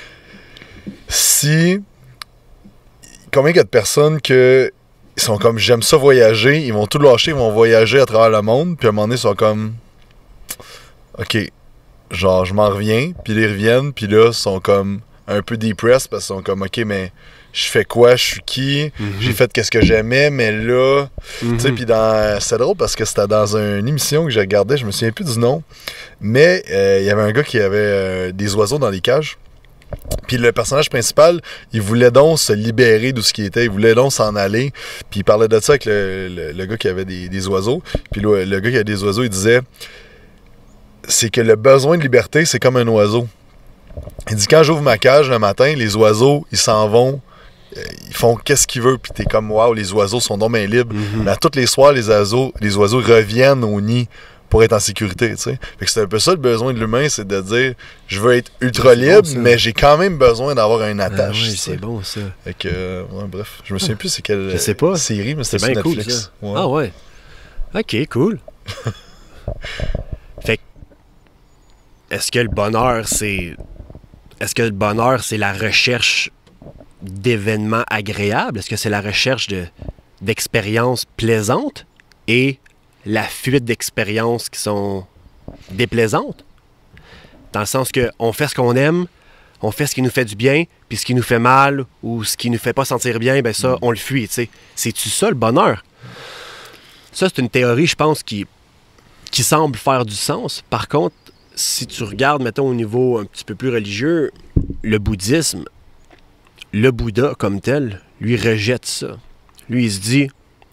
si... Combien il y a de personnes que ils sont comme, j'aime ça voyager, ils vont tout lâcher, ils vont voyager à travers le monde, puis à un moment donné, ils sont comme... OK, genre, je m'en reviens, puis ils reviennent, puis là, ils sont comme un peu depressed, parce qu'ils sont comme, OK, mais je fais quoi, je suis qui, Mm-hmm. j'ai fait qu'est-ce que j'aimais, mais là... Mm-hmm. Tu sais, puis dans... c'est drôle parce que c'était dans une émission que j'ai regardée, je me souviens plus du nom, mais euh, il y avait un gars qui avait euh, des oiseaux dans les cages. Puis le personnage principal, il voulait donc se libérer de ce qui était, il voulait donc s'en aller. Puis il parlait de ça avec le, le, le gars qui avait des, des oiseaux. Puis le, le gars qui avait des oiseaux, il disait, c'est que le besoin de liberté, c'est comme un oiseau. Il dit, quand j'ouvre ma cage le matin, les oiseaux, ils s'en vont, euh, ils font qu'est-ce qu'ils veulent. Puis t'es comme, waouh, les oiseaux sont donc bien libres. Mm-hmm. Mais à tous les soirs, les oiseaux, les oiseaux reviennent au nid pour être en sécurité, tu sais. Fait que c'est un peu ça le besoin de l'humain, c'est de dire, je veux être ultra C'est libre, bon, ça. mais j'ai quand même besoin d'avoir une Ah attache. oui, tu sais. c'est bon, ça. Fait que, euh, ouais, bref, je me souviens plus c'est quelle Je sais pas. euh, série, mais C'est c'était bien sur cool, Netflix. ça. Ouais. Ah ouais. OK, cool. Fait que, est-ce que le bonheur, c'est... Est-ce que le bonheur, c'est la recherche d'événements agréables? Est-ce que c'est la recherche de, d'expériences plaisantes et la fuite d'expériences qui sont déplaisantes? Dans le sens que on fait ce qu'on aime, on fait ce qui nous fait du bien, puis ce qui nous fait mal ou ce qui nous fait pas sentir bien, ben ça, on le fuit, tu sais. C'est-tu ça, le bonheur? Ça, c'est une théorie, je pense, qui, qui semble faire du sens. Par contre, si tu regardes, mettons, au niveau un petit peu plus religieux, le bouddhisme, le Bouddha comme tel, lui rejette ça. Lui, il se dit,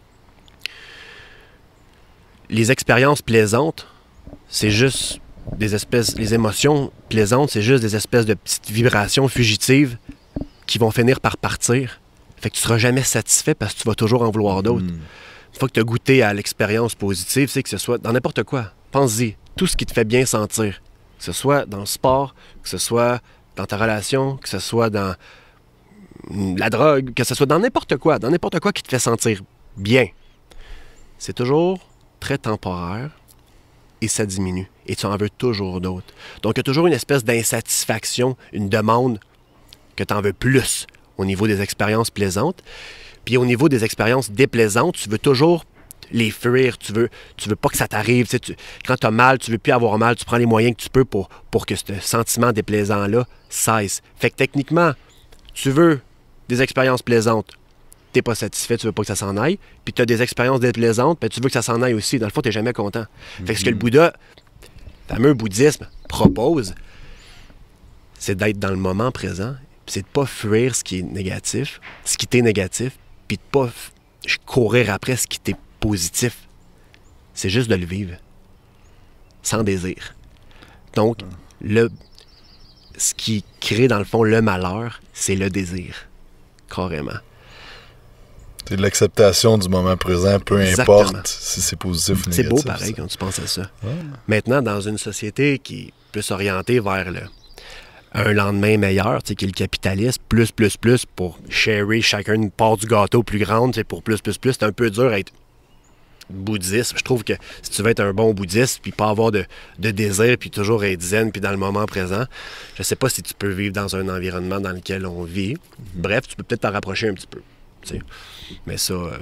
les expériences plaisantes, c'est juste des espèces, les émotions plaisantes, c'est juste des espèces de petites vibrations fugitives qui vont finir par partir. Fait que tu seras jamais satisfait parce que tu vas toujours en vouloir d'autres. Mm. Une fois que tu as goûté à l'expérience positive, c'est que ce soit dans n'importe quoi. Pense-y, tout ce qui te fait bien sentir. Que ce soit dans le sport, que ce soit dans ta relation, que ce soit dans la drogue, que ce soit dans n'importe quoi, dans n'importe quoi qui te fait sentir bien. C'est toujours très temporaire et ça diminue. Et tu en veux toujours d'autres. Donc, il y a toujours une espèce d'insatisfaction, une demande que tu en veux plus au niveau des expériences plaisantes. Puis au niveau des expériences déplaisantes, tu veux toujours les fuir, tu veux, tu veux pas que ça t'arrive. Tu sais, tu, quand tu as mal, tu veux plus avoir mal, tu prends les moyens que tu peux pour, pour que ce sentiment déplaisant-là cesse. Fait que techniquement, tu veux des expériences plaisantes, t'es pas satisfait, tu veux pas que ça s'en aille. Puis tu as des expériences déplaisantes, ben, tu veux que ça s'en aille aussi. Dans le fond, tu n'es jamais content. Mm-hmm. Fait que ce que le Bouddha, le fameux bouddhisme, propose, c'est d'être dans le moment présent, c'est de pas fuir ce qui est négatif, ce qui t'est négatif, puis de pas f- courir après ce qui t'est positif. C'est juste de le vivre, sans désir. Donc, le, ce qui crée, dans le fond, le malheur, c'est le désir. Carrément. C'est de l'acceptation du moment présent, peu Exactement. importe si c'est positif ou négatif. C'est beau, pareil, ça. Quand tu penses à ça. Ouais. Maintenant, dans une société qui est plus orientée vers le, un lendemain meilleur, qui est le capitalisme, plus, plus, plus, pour sharer chacun une part du gâteau plus grande, pour plus, plus, plus, c'est un peu dur à être bouddhiste. Je trouve que si tu veux être un bon bouddhiste, puis pas avoir de, de désir, puis toujours être zen, puis dans le moment présent, je sais pas si tu peux vivre dans un environnement dans lequel on vit. Bref, tu peux peut-être t'en rapprocher un petit peu. T'sais. Mais ça, euh,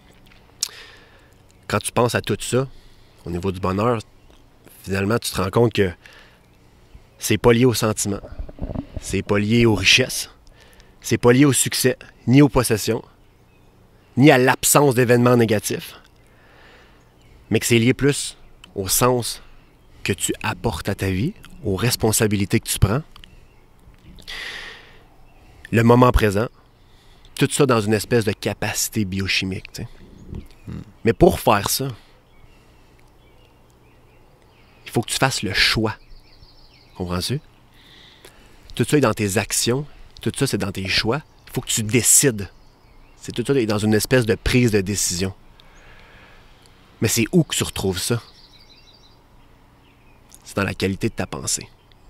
quand tu penses à tout ça, au niveau du bonheur, finalement, tu te rends compte que c'est pas lié aux sentiments, c'est pas lié aux richesses, c'est pas lié au succès, ni aux possessions, ni à l'absence d'événements négatifs, mais que c'est lié plus au sens que tu apportes à ta vie, aux responsabilités que tu prends, le moment présent, tout ça dans une espèce de capacité biochimique. Tu sais. Mm. Mais pour faire ça, il faut que tu fasses le choix. Comprends-tu? Tout ça est dans tes actions, tout ça c'est dans tes choix. Il faut que tu décides. C'est tout ça est dans une espèce de prise de décision. Mais c'est où que tu retrouves ça? C'est dans la qualité de ta pensée.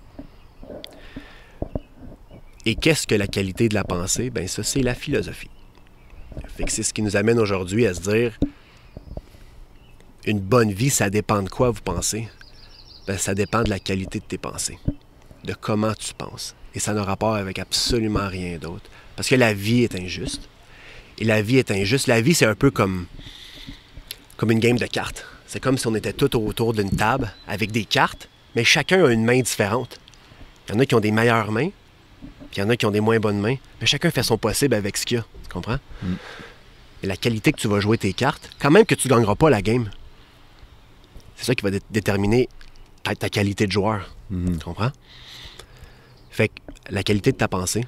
Et qu'est-ce que la qualité de la pensée? Bien, ça, c'est la philosophie. Fait que c'est ce qui nous amène aujourd'hui à se dire une bonne vie, ça dépend de quoi vous pensez? Bien, ça dépend de la qualité de tes pensées, de comment tu penses. Et ça n'a rapport avec absolument rien d'autre. Parce que la vie est injuste. Et la vie est injuste. La vie, c'est un peu comme, comme une game de cartes. C'est comme si on était tous autour d'une table avec des cartes, mais chacun a une main différente. Il y en a qui ont des meilleures mains, puis il y en a qui ont des moins bonnes mains, mais chacun fait son possible avec ce qu'il a. Tu comprends? Mm. Et la qualité que tu vas jouer tes cartes, quand même que tu ne gagneras pas la game, c'est ça qui va dé- déterminer ta, ta qualité de joueur. Mm. Tu comprends? Fait que la qualité de ta pensée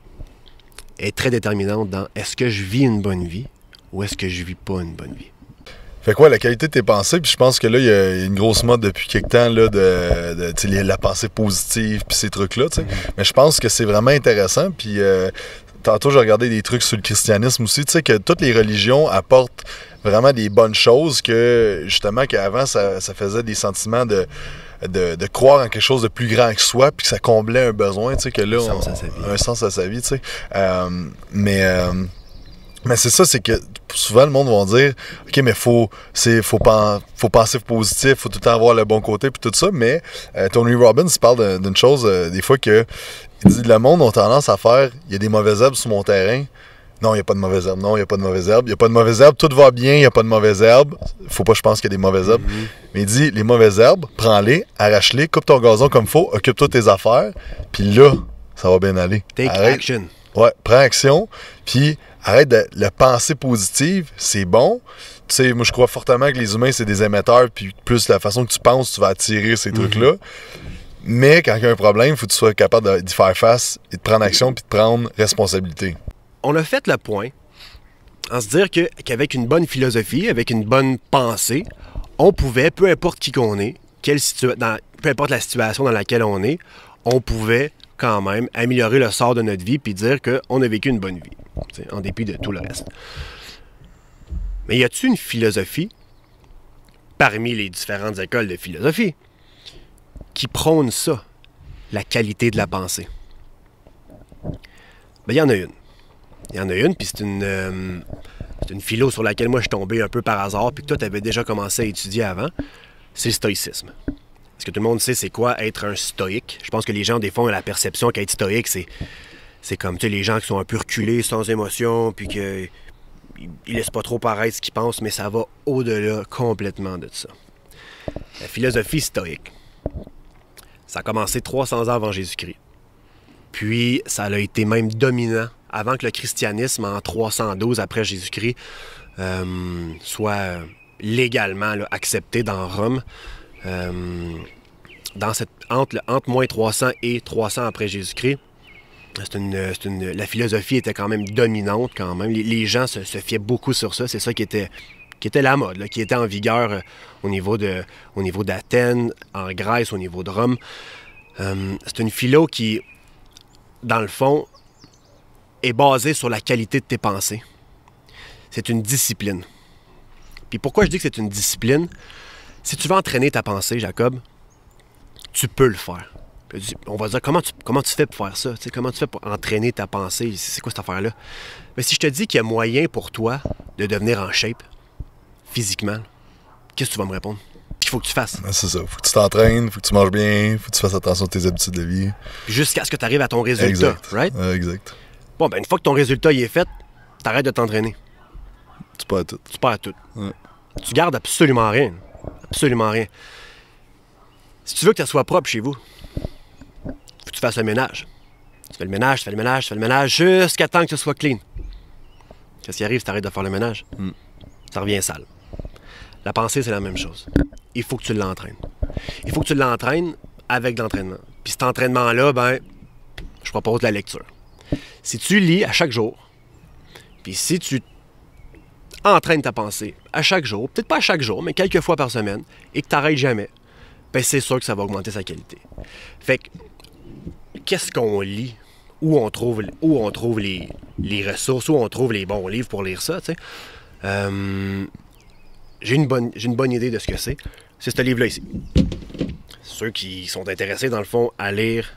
est très déterminante dans est-ce que je vis une bonne vie ou est-ce que je vis pas une bonne vie. Fait quoi, la qualité de tes pensées, puis je pense que là, il y a une grosse mode depuis quelque temps là, de, de tu sais, la pensée positive, puis ces trucs-là, tu sais. Mm-hmm. Mais je pense que c'est vraiment intéressant, puis euh, tantôt, j'ai regardé des trucs sur le christianisme aussi, tu sais, que toutes les religions apportent vraiment des bonnes choses, que justement, qu'avant, ça, ça faisait des sentiments de, de, de croire en quelque chose de plus grand que soi, puis que ça comblait un besoin, tu sais, que là, un sens on, à sa vie. Un sens à sa vie, tu sais. Euh, mais... Euh, Mais c'est ça, c'est que souvent le monde va dire « OK, mais faut, c'est, faut, pen, faut penser positif, faut tout le temps avoir le bon côté, puis tout ça. » Mais euh, Tony Robbins parle d'une chose, euh, des fois, que il dit « Le monde a tendance à faire « Il y a des mauvaises herbes sur mon terrain. » Non, il n'y a pas de mauvaises herbes. Non, il n'y a pas de mauvaises herbes. Il n'y a pas de mauvaises herbes. Tout va bien, il n'y a pas de mauvaises herbes. Faut pas que je pense qu'il y a des mauvaises herbes. Mm-hmm. Mais il dit « Les mauvaises herbes, prends-les, arrache-les, coupe ton gazon comme il faut, occupe-toi de tes affaires, puis là, ça va bien aller. » Take Arrête. action. Ouais, prends action, puis arrête de la pensée positive, c'est bon. Tu sais, moi, je crois fortement que les humains, c'est des émetteurs, puis plus la façon que tu penses, tu vas attirer ces mm-hmm. trucs-là. Mais quand il y a un problème, il faut que tu sois capable d'y faire face, et de prendre action, puis de prendre responsabilité. On a fait le point en se dire que, qu'avec une bonne philosophie, avec une bonne pensée, on pouvait, peu importe qui qu'on est, quelle situa- dans, peu importe la situation dans laquelle on est, on pouvait quand même améliorer le sort de notre vie puis dire qu'on a vécu une bonne vie, en dépit de tout le reste. Mais y a-t-il une philosophie, parmi les différentes écoles de philosophie, qui prône ça, la qualité de la pensée? Ben, il y en a une. Il y en a une, puis c'est une, euh, c'est une philo sur laquelle moi je suis tombé un peu par hasard, puis que toi, tu avais déjà commencé à étudier avant. C'est le stoïcisme. Est-ce que tout le monde sait c'est quoi être un stoïque? Je pense que les gens, des fois, ont la perception qu'être stoïque, c'est, c'est comme, tu sais, les gens qui sont un peu reculés, sans émotion, puis qu'ils ne laissent pas trop paraître ce qu'ils pensent, mais ça va au-delà complètement de ça. La philosophie stoïque, ça a commencé trois cents ans avant Jésus-Christ. Puis, ça a été même dominant avant que le christianisme, en trois cent douze après Jésus-Christ, euh, soit légalement là, accepté dans Rome. Euh, dans cette, entre, entre moins trois cents et trois cents après Jésus-Christ, c'est une, c'est une, la philosophie était quand même dominante quand même. Les, les gens se, se fiaient beaucoup sur ça. C'est ça qui était, qui était la mode, là, qui était en vigueur euh, au niveau de, au niveau d'Athènes, en Grèce, au niveau de Rome. Euh, c'est une philo qui, dans le fond, est basée sur la qualité de tes pensées. C'est une discipline. Puis pourquoi je dis que c'est une discipline? Si tu veux entraîner ta pensée, Jacob, tu peux le faire. On va dire, comment tu, comment tu fais pour faire ça? Tu sais, comment tu fais pour entraîner ta pensée? C'est quoi cette affaire-là? Mais si je te dis qu'il y a moyen pour toi de devenir en shape, physiquement, qu'est-ce que tu vas me répondre? Qu'il faut que tu fasses. C'est ça. Faut que tu t'entraînes, faut que tu manges bien, faut que tu fasses attention à tes habitudes de vie. Jusqu'à ce que tu arrives à ton résultat, exact. Right? Euh, exact. Bon, ben une fois que ton résultat il est fait, t'arrêtes de t'entraîner. Tu perds tout. Tu perds tout. Ouais. Tu gardes absolument rien. Absolument rien. Si tu veux que ça soit propre chez vous, faut que tu fasses le ménage. Tu fais le ménage, tu fais le ménage, tu fais le ménage jusqu'à temps que ce soit clean. Qu'est-ce qui arrive si tu arrêtes de faire le ménage? Mm. Ça revient sale. La pensée, c'est la même chose. Il faut que tu l'entraînes. Il faut que tu l'entraînes avec de l'entraînement. Puis cet entraînement-là, ben, je propose la lecture. Si tu lis à chaque jour, puis si tu entraînes ta pensée à chaque jour, peut-être pas à chaque jour, mais quelques fois par semaine, et que tu n'arrêtes jamais, ben c'est sûr que ça va augmenter sa qualité. Fait que, qu'est-ce qu'on lit? Où on trouve, où on trouve les, les ressources, où on trouve les bons livres pour lire ça, tu sais? Euh, j'ai une bonne, j'ai une bonne idée de ce que c'est. C'est ce livre-là ici. Ceux qui sont intéressés, dans le fond, à lire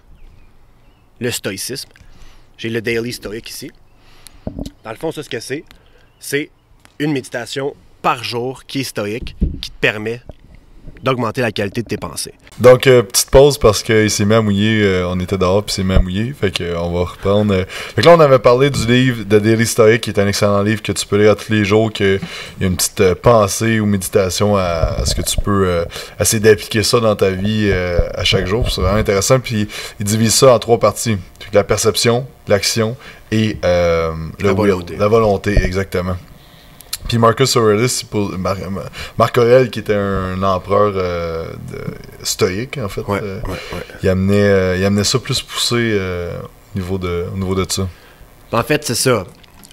le stoïcisme. J'ai le Daily Stoic ici. Dans le fond, ça, ce que c'est, c'est une méditation par jour qui est stoïque, qui te permet d'augmenter la qualité de tes pensées. Donc, euh, petite pause parce qu'il s'est mis à mouiller. Euh, on était dehors puis il s'est mis à mouiller. Fait que euh, on va reprendre. Euh... Fait que là, on avait parlé du livre de Daily Stoic, qui est un excellent livre que tu peux lire à tous les jours, qu'il y a une petite euh, pensée ou méditation à, à ce que tu peux euh, essayer d'appliquer ça dans ta vie euh, à chaque jour. C'est vraiment intéressant. Puis, il divise ça en trois parties. Fait que la perception, l'action et euh, le la will, volonté. La volonté, exactement. Puis Marcus Aurelius, pour Mar Marc Aurèle, qui était un empereur euh, de, stoïque, en fait, ouais, euh, ouais, ouais. Il, amenait, euh, il amenait ça plus poussé euh, au, niveau de, au niveau de ça. En fait, c'est ça.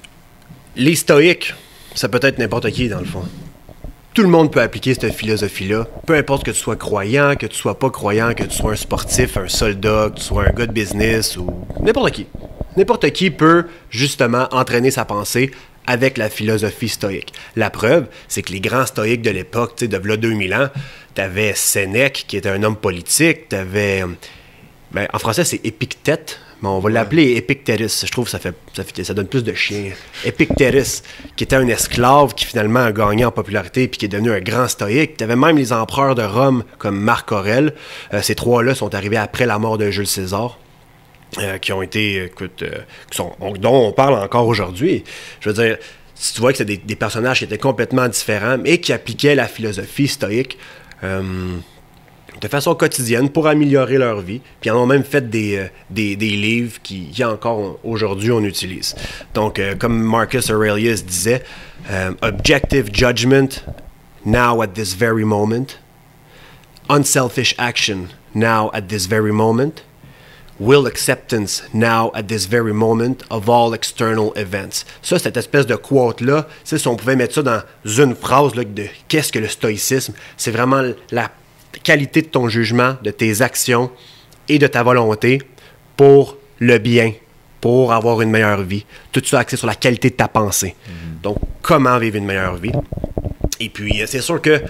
Les stoïques, ça peut être n'importe qui, dans le fond. Tout le monde peut appliquer cette philosophie-là. Peu importe que tu sois croyant, que tu sois pas croyant, que tu sois un sportif, un soldat, que tu sois un gars de business, ou n'importe qui. N'importe qui peut, justement, entraîner sa pensée avec la philosophie stoïque. La preuve, c'est que les grands stoïques de l'époque, tu sais, de là deux mille ans, t'avais Sénèque, qui était un homme politique, t'avais... Ben, en français, c'est Épictète, mais on va ouais. l'appeler Épictétus. Je trouve que ça, fait, ça, fait, ça donne plus de chien. Épictétus, qui était un esclave qui finalement a gagné en popularité puis qui est devenu un grand stoïque. T'avais même les empereurs de Rome, comme Marc Aurèle. Euh, ces trois-là sont arrivés après la mort de Jules César. Euh, qui ont été, écoute, euh, qui sont, on, dont on parle encore aujourd'hui. Je veux dire, si tu vois que c'est des, des personnages qui étaient complètement différents, mais qui appliquaient la philosophie stoïque euh, de façon quotidienne pour améliorer leur vie, puis ils en ont même fait des, euh, des, des livres qui, qui encore aujourd'hui on utilise. Donc, euh, comme Marcus Aurelius disait, euh, « Objective judgment, now at this very moment. Unselfish action, now at this very moment. Will acceptance now at this very moment of all external events. » Ça, cette espèce de quote-là, si on pouvait mettre ça dans une phrase là, de qu'est-ce que le stoïcisme, c'est vraiment la qualité de ton jugement, de tes actions et de ta volonté pour le bien, pour avoir une meilleure vie. Tout ça axé sur la qualité de ta pensée. Mm-hmm. Donc, comment vivre une meilleure vie. Et puis, c'est sûr que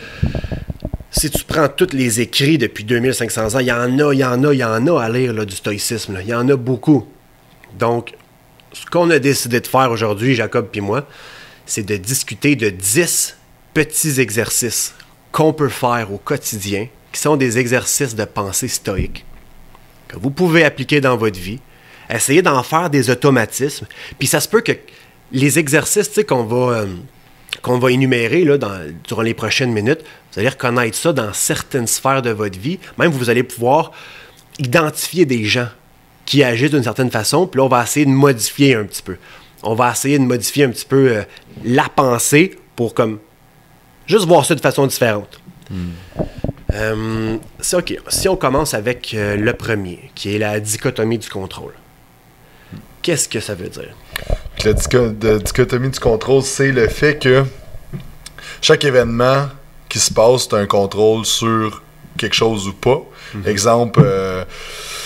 si tu prends tous les écrits depuis deux mille cinq cents ans, il y en a, il y en a, il y en a à lire là, du stoïcisme. Il y en a beaucoup. Donc, ce qu'on a décidé de faire aujourd'hui, Jacob et moi, c'est de discuter de dix petits exercices qu'on peut faire au quotidien, qui sont des exercices de pensée stoïque, que vous pouvez appliquer dans votre vie. Essayez d'en faire des automatismes. Puis ça se peut que les exercices qu'on va... Euh, qu'on va énumérer là, dans, durant les prochaines minutes, vous allez reconnaître ça dans certaines sphères de votre vie. Même vous allez pouvoir identifier des gens qui agissent d'une certaine façon, puis là, on va essayer de modifier un petit peu. On va essayer de modifier un petit peu euh, la pensée pour comme juste voir ça de façon différente. Mm. Euh, c'est OK. Si on commence avec euh, le premier, qui est la dichotomie du contrôle. Qu'est-ce que ça veut dire? La dico- de, dichotomie du contrôle, c'est le fait que chaque événement qui se passe, tu as un contrôle sur quelque chose ou pas. Mm-hmm. Exemple, euh,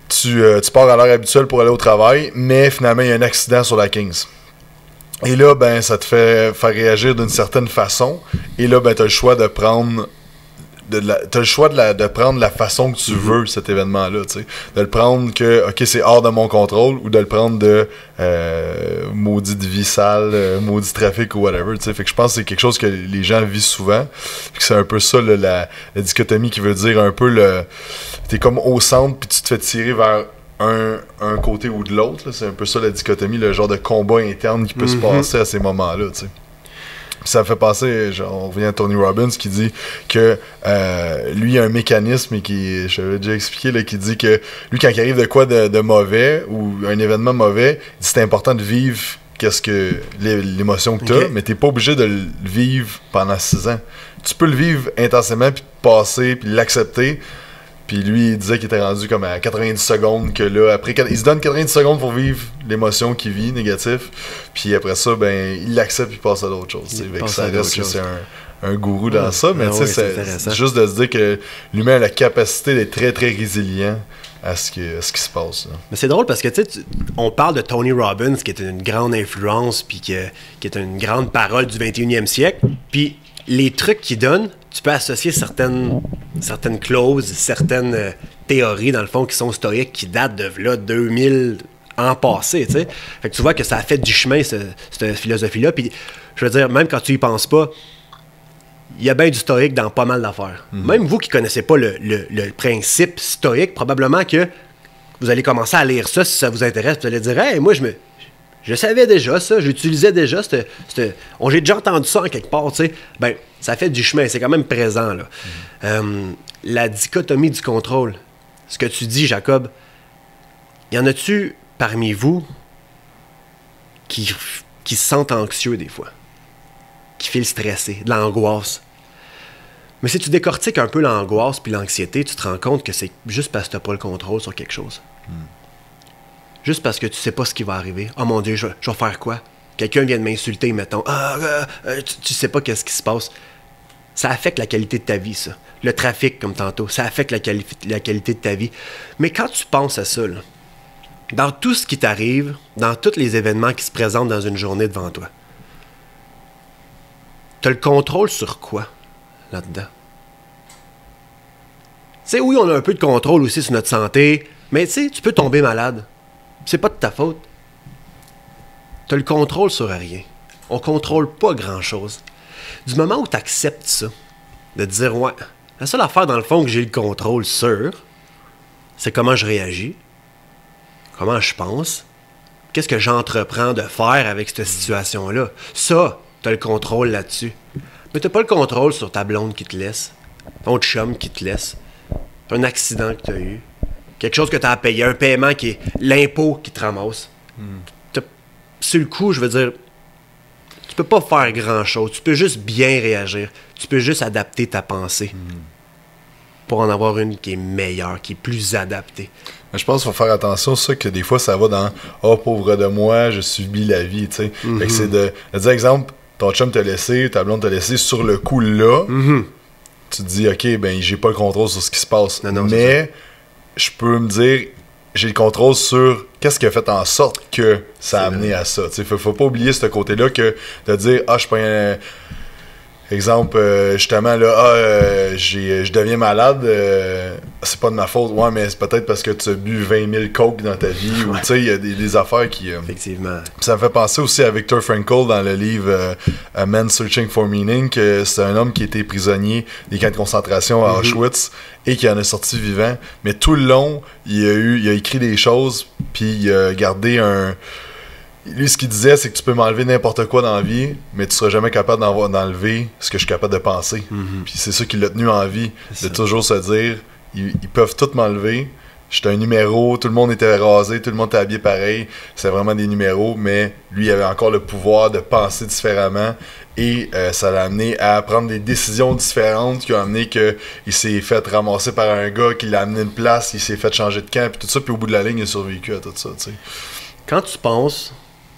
tu, euh, tu pars à l'heure habituelle pour aller au travail, mais finalement, il y a un accident sur la Kings. Et là, ben, ça te fait faire réagir d'une certaine façon. Et là, ben, tu as le choix de prendre de la, t'as le choix de, la, de prendre la façon que tu veux cet événement-là, tu sais. De le prendre que, ok, c'est hors de mon contrôle, ou de le prendre de euh, maudite vie sale, euh, maudit trafic ou whatever, tu sais. Fait que je pense que c'est quelque chose que les gens vivent souvent. Puis que c'est un peu ça, là, la, la dichotomie qui veut dire un peu le... T'es comme au centre, puis tu te fais tirer vers un, un côté ou de l'autre, là. C'est un peu ça la dichotomie, le genre de combat interne qui peut mm-hmm. se passer à ces moments-là, tu sais. Ça me fait penser, genre, on revient à Tony Robbins qui dit que euh, lui, il a un mécanisme, et qui, je l'avais déjà expliqué, là, qui dit que lui, quand il arrive de quoi de, de mauvais ou un événement mauvais, il dit c'est important de vivre qu'est-ce que l'émotion que tu as, okay. mais t'es pas obligé de le vivre pendant six ans. Tu peux le vivre intensément, puis passer, puis l'accepter. Puis lui, il disait qu'il était rendu comme à quatre-vingt-dix secondes, que là, après, il se donne quatre-vingt-dix secondes pour vivre l'émotion qu'il vit, négatif. Puis après ça, ben, il l'accepte, puis il passe à d'autres choses. Fait que ça reste que c'est un, un gourou dans ouais. ça, mais ah, tu sais, oui, c'est juste de se dire que l'humain a la capacité d'être très, très résilient à ce qui, à ce qui se passe. Là. Mais c'est drôle parce que, tu sais, on parle de Tony Robbins, qui est une grande influence, puis qui est une grande parole du vingt et unième siècle, puis les trucs qu'il donne, tu peux associer certaines, certaines clauses, certaines euh, théories, dans le fond, qui sont stoïques, qui datent de là, deux mille ans passés, tu sais. Fait que tu vois que ça a fait du chemin, ce, cette philosophie-là. Puis, je veux dire, même quand tu y penses pas, il y a bien du stoïque dans pas mal d'affaires. Mm-hmm. Même vous qui connaissez pas le, le, le principe stoïque, probablement que vous allez commencer à lire ça si ça vous intéresse, vous allez dire « Hey, moi, je me... Je savais déjà ça, j'utilisais déjà, cette, cette, on, j'ai déjà entendu ça en quelque part, tu sais. Ben, ça fait du chemin, c'est quand même présent, là. Mm. Euh, la dichotomie du contrôle. Ce que tu dis, Jacob, y en a-tu parmi vous qui, qui se sentent anxieux des fois? Qui filent stressés, de l'angoisse? Mais si tu décortiques un peu l'angoisse puis l'anxiété, tu te rends compte que c'est juste parce que tu n'as pas le contrôle sur quelque chose. Mm. Juste parce que tu sais pas ce qui va arriver. Oh mon Dieu, je, je vais faire quoi? Quelqu'un vient de m'insulter, mettons. Ah, euh, euh, tu, tu sais pas qu'est-ce qui se passe. Ça affecte la qualité de ta vie, ça. Le trafic, comme tantôt, ça affecte la, quali- la qualité de ta vie. Mais quand tu penses à ça, là, dans tout ce qui t'arrive, dans tous les événements qui se présentent dans une journée devant toi, t'as le contrôle sur quoi, là-dedans? Tu sais, oui, on a un peu de contrôle aussi sur notre santé, mais tu sais, tu peux tomber malade. C'est pas de ta faute. Tu as le contrôle sur rien. On contrôle pas grand-chose. Du moment où tu acceptes ça, de te dire, ouais, la seule affaire dans le fond que j'ai le contrôle sur, c'est comment je réagis, comment je pense, qu'est-ce que j'entreprends de faire avec cette situation-là. Ça, tu as le contrôle là-dessus. Mais tu pas le contrôle sur ta blonde qui te laisse, ton chum qui te laisse, un accident que tu as eu, quelque chose que tu as à payer, un paiement qui est l'impôt qui te ramasse. Mm. Sur le coup, je veux dire, tu peux pas faire grand-chose. Tu peux juste bien réagir. Tu peux juste adapter ta pensée mm. pour en avoir une qui est meilleure, qui est plus adaptée. Mais je pense qu'il faut faire attention à ça, que des fois, ça va dans « Oh, pauvre de moi, je subis la vie », tu sais. Mm-hmm. Fait que c'est de, de dire, exemple, ton chum t'a laissé, ta blonde t'a laissé sur le coup là, mm-hmm. tu te dis « Ok, ben j'ai pas le contrôle sur ce qui se passe. Non, » non, mais je peux me dire, j'ai le contrôle sur qu'est-ce qui a fait en sorte que ça a amené à ça. Il faut, faut pas oublier ce côté-là que de dire, ah, je suis pas un... Exemple, euh, justement, là, ah, euh, j'ai, je deviens malade, euh, c'est pas de ma faute. Ouais, mais c'est peut-être parce que tu as bu vingt mille coke dans ta vie, ou tu sais, il y a des, des affaires qui... Euh, Effectivement. Ça me fait penser aussi à Viktor Frankl dans le livre euh, A Man Searching for Meaning, que c'est un homme qui était prisonnier des camps de concentration à mm-hmm. Auschwitz et qui en est sorti vivant. Mais tout le long, il a, eu, il a écrit des choses, puis il a gardé un... Lui, ce qu'il disait, c'est que tu peux m'enlever n'importe quoi dans la vie, mais tu seras jamais capable d'enlever ce que je suis capable de penser. Mm-hmm. Puis c'est ça qui l'a tenu en vie, c'est de ça. Toujours se dire, ils, ils peuvent tout m'enlever, j'étais un numéro, tout le monde était rasé, tout le monde était habillé pareil, c'est vraiment des numéros, mais lui, il avait encore le pouvoir de penser différemment, et euh, ça l'a amené à prendre des décisions différentes qui ont amené qu'il s'est fait ramasser par un gars qui l'a amené une place, il s'est fait changer de camp, puis tout ça, puis au bout de la ligne, il a survécu à tout ça, tu sais. Quand tu penses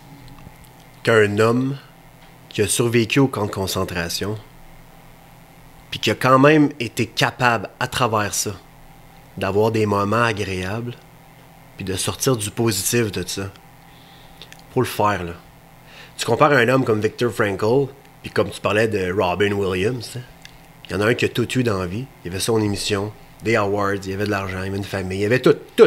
qu'un homme qui a survécu au camp de concentration, puis qui a quand même été capable, à travers ça, d'avoir des moments agréables, puis de sortir du positif de ça. Pour le faire, là. Tu compares un homme comme Viktor Frankl, puis comme tu parlais de Robin Williams, il y en a un qui a tout eu dans la vie. Il avait son émission, des awards, il avait de l'argent, il avait une famille, il avait tout, tout.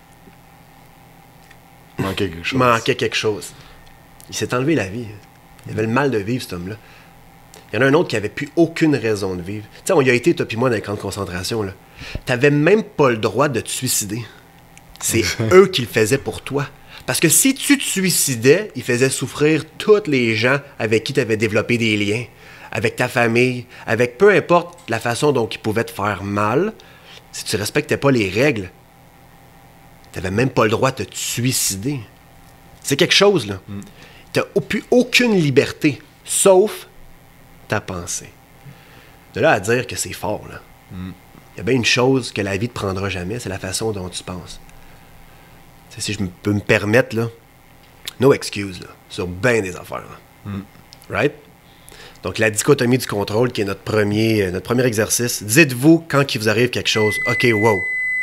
Il manquait quelque chose. manquait quelque chose. Il s'est enlevé la vie. Il avait le mal de vivre, cet homme-là. Il y en a un autre qui avait plus aucune raison de vivre. Tu sais, on y a été, toi puis moi, dans les camps de concentration, là. T'avais même pas le droit de te suicider. C'est eux qui le faisaient pour toi. Parce que si tu te suicidais, ils faisaient souffrir tous les gens avec qui tu avais développé des liens, avec ta famille, avec peu importe la façon dont ils pouvaient te faire mal. Si tu respectais pas les règles, tu n'avais même pas le droit de te suicider. C'est quelque chose, là. Mm. Tu n'as plus aucune liberté, sauf ta pensée. De là à dire que c'est fort, là. Mm. Il y a bien une chose que la vie ne te prendra jamais, c'est la façon dont tu penses. T'sais, si je peux me permettre, là, no excuse, là, sur bien des affaires. Là. Mm. Right? Donc, la dichotomie du contrôle, qui est notre premier, euh, notre premier exercice. Dites-vous, quand il vous arrive quelque chose, OK, wow.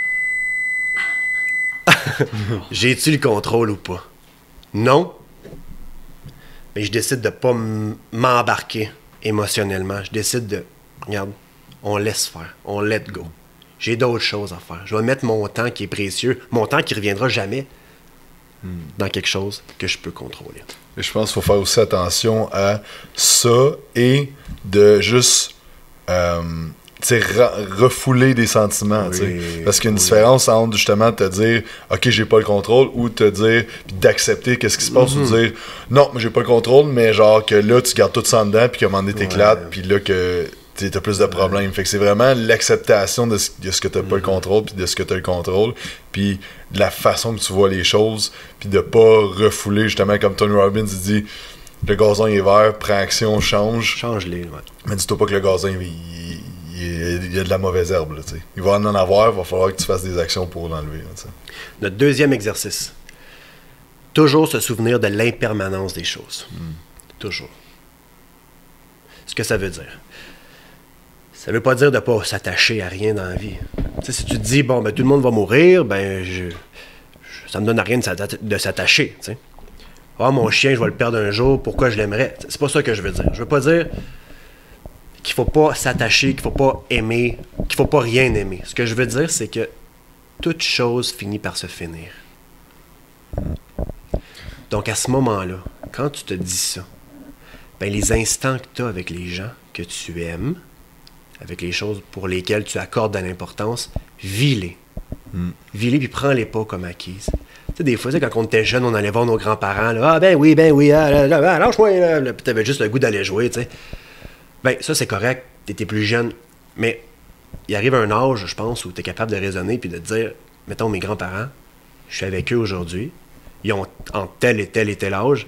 J'ai-tu le contrôle ou pas? Non. Mais je décide de ne pas m'embarquer émotionnellement. Je décide de, regarde, on laisse faire, on let go. J'ai d'autres choses à faire. Je vais mettre mon temps qui est précieux, mon temps qui ne reviendra jamais, hmm. dans quelque chose que je peux contrôler. Et je pense qu'il faut faire aussi attention à ça et de juste euh, re- refouler des sentiments. Oui, parce qu'il y a une oui. différence entre justement te dire OK, j'ai pas le contrôle ou te dire puis d'accepter qu'est-ce qui se passe mm-hmm. ou dire non, j'ai pas le contrôle, mais genre que là, tu gardes tout ça en dedans puis qu'à un moment donné, t'éclates ouais. puis là que t'as plus de problèmes. Fait que c'est vraiment l'acceptation de ce, de ce que t'as mm-hmm. pas le contrôle puis de ce que t'as le contrôle puis de la façon que tu vois les choses puis de pas refouler justement comme Tony Robbins il dit le gazon est vert, prends action, change. Change-les, ouais. Mais dis-toi pas que le gazon il, il, il, il y a de la mauvaise herbe. Là, t'sais. Il va en avoir, il va falloir que tu fasses des actions pour l'enlever. Là, notre deuxième exercice. Toujours se souvenir de l'impermanence des choses. Mm. Toujours. Ce que ça veut dire. Ça veut pas dire de pas s'attacher à rien dans la vie. T'sais, si tu te dis, bon, ben tout le monde va mourir, ben je, je, ça me donne à rien de s'attacher. T'sais. Ah, oh, mon chien, je vais le perdre un jour, pourquoi je l'aimerais? C'est pas ça que je veux dire. Je veux pas dire qu'il faut pas s'attacher, qu'il faut pas aimer, qu'il faut pas rien aimer. Ce que je veux dire, c'est que toute chose finit par se finir. Donc, à ce moment-là, quand tu te dis ça, ben les instants que tu as avec les gens que tu aimes, avec les choses pour lesquelles tu accordes de l'importance, vis-les. Mm. Vis-les puis prends-les pas comme acquises. Tu sais, des fois, quand on était jeune, on allait voir nos grands-parents. Là, ah ben oui, ben oui, ah, là, là, lâche-moi. Là, là, puis t'avais juste le goût d'aller jouer, tu sais. Ben, ça, c'est correct. T'étais plus jeune. Mais il arrive un âge, je pense, où t'es capable de raisonner puis de te dire, mettons, mes grands-parents, je suis avec eux aujourd'hui. Ils ont en tel et tel et tel âge.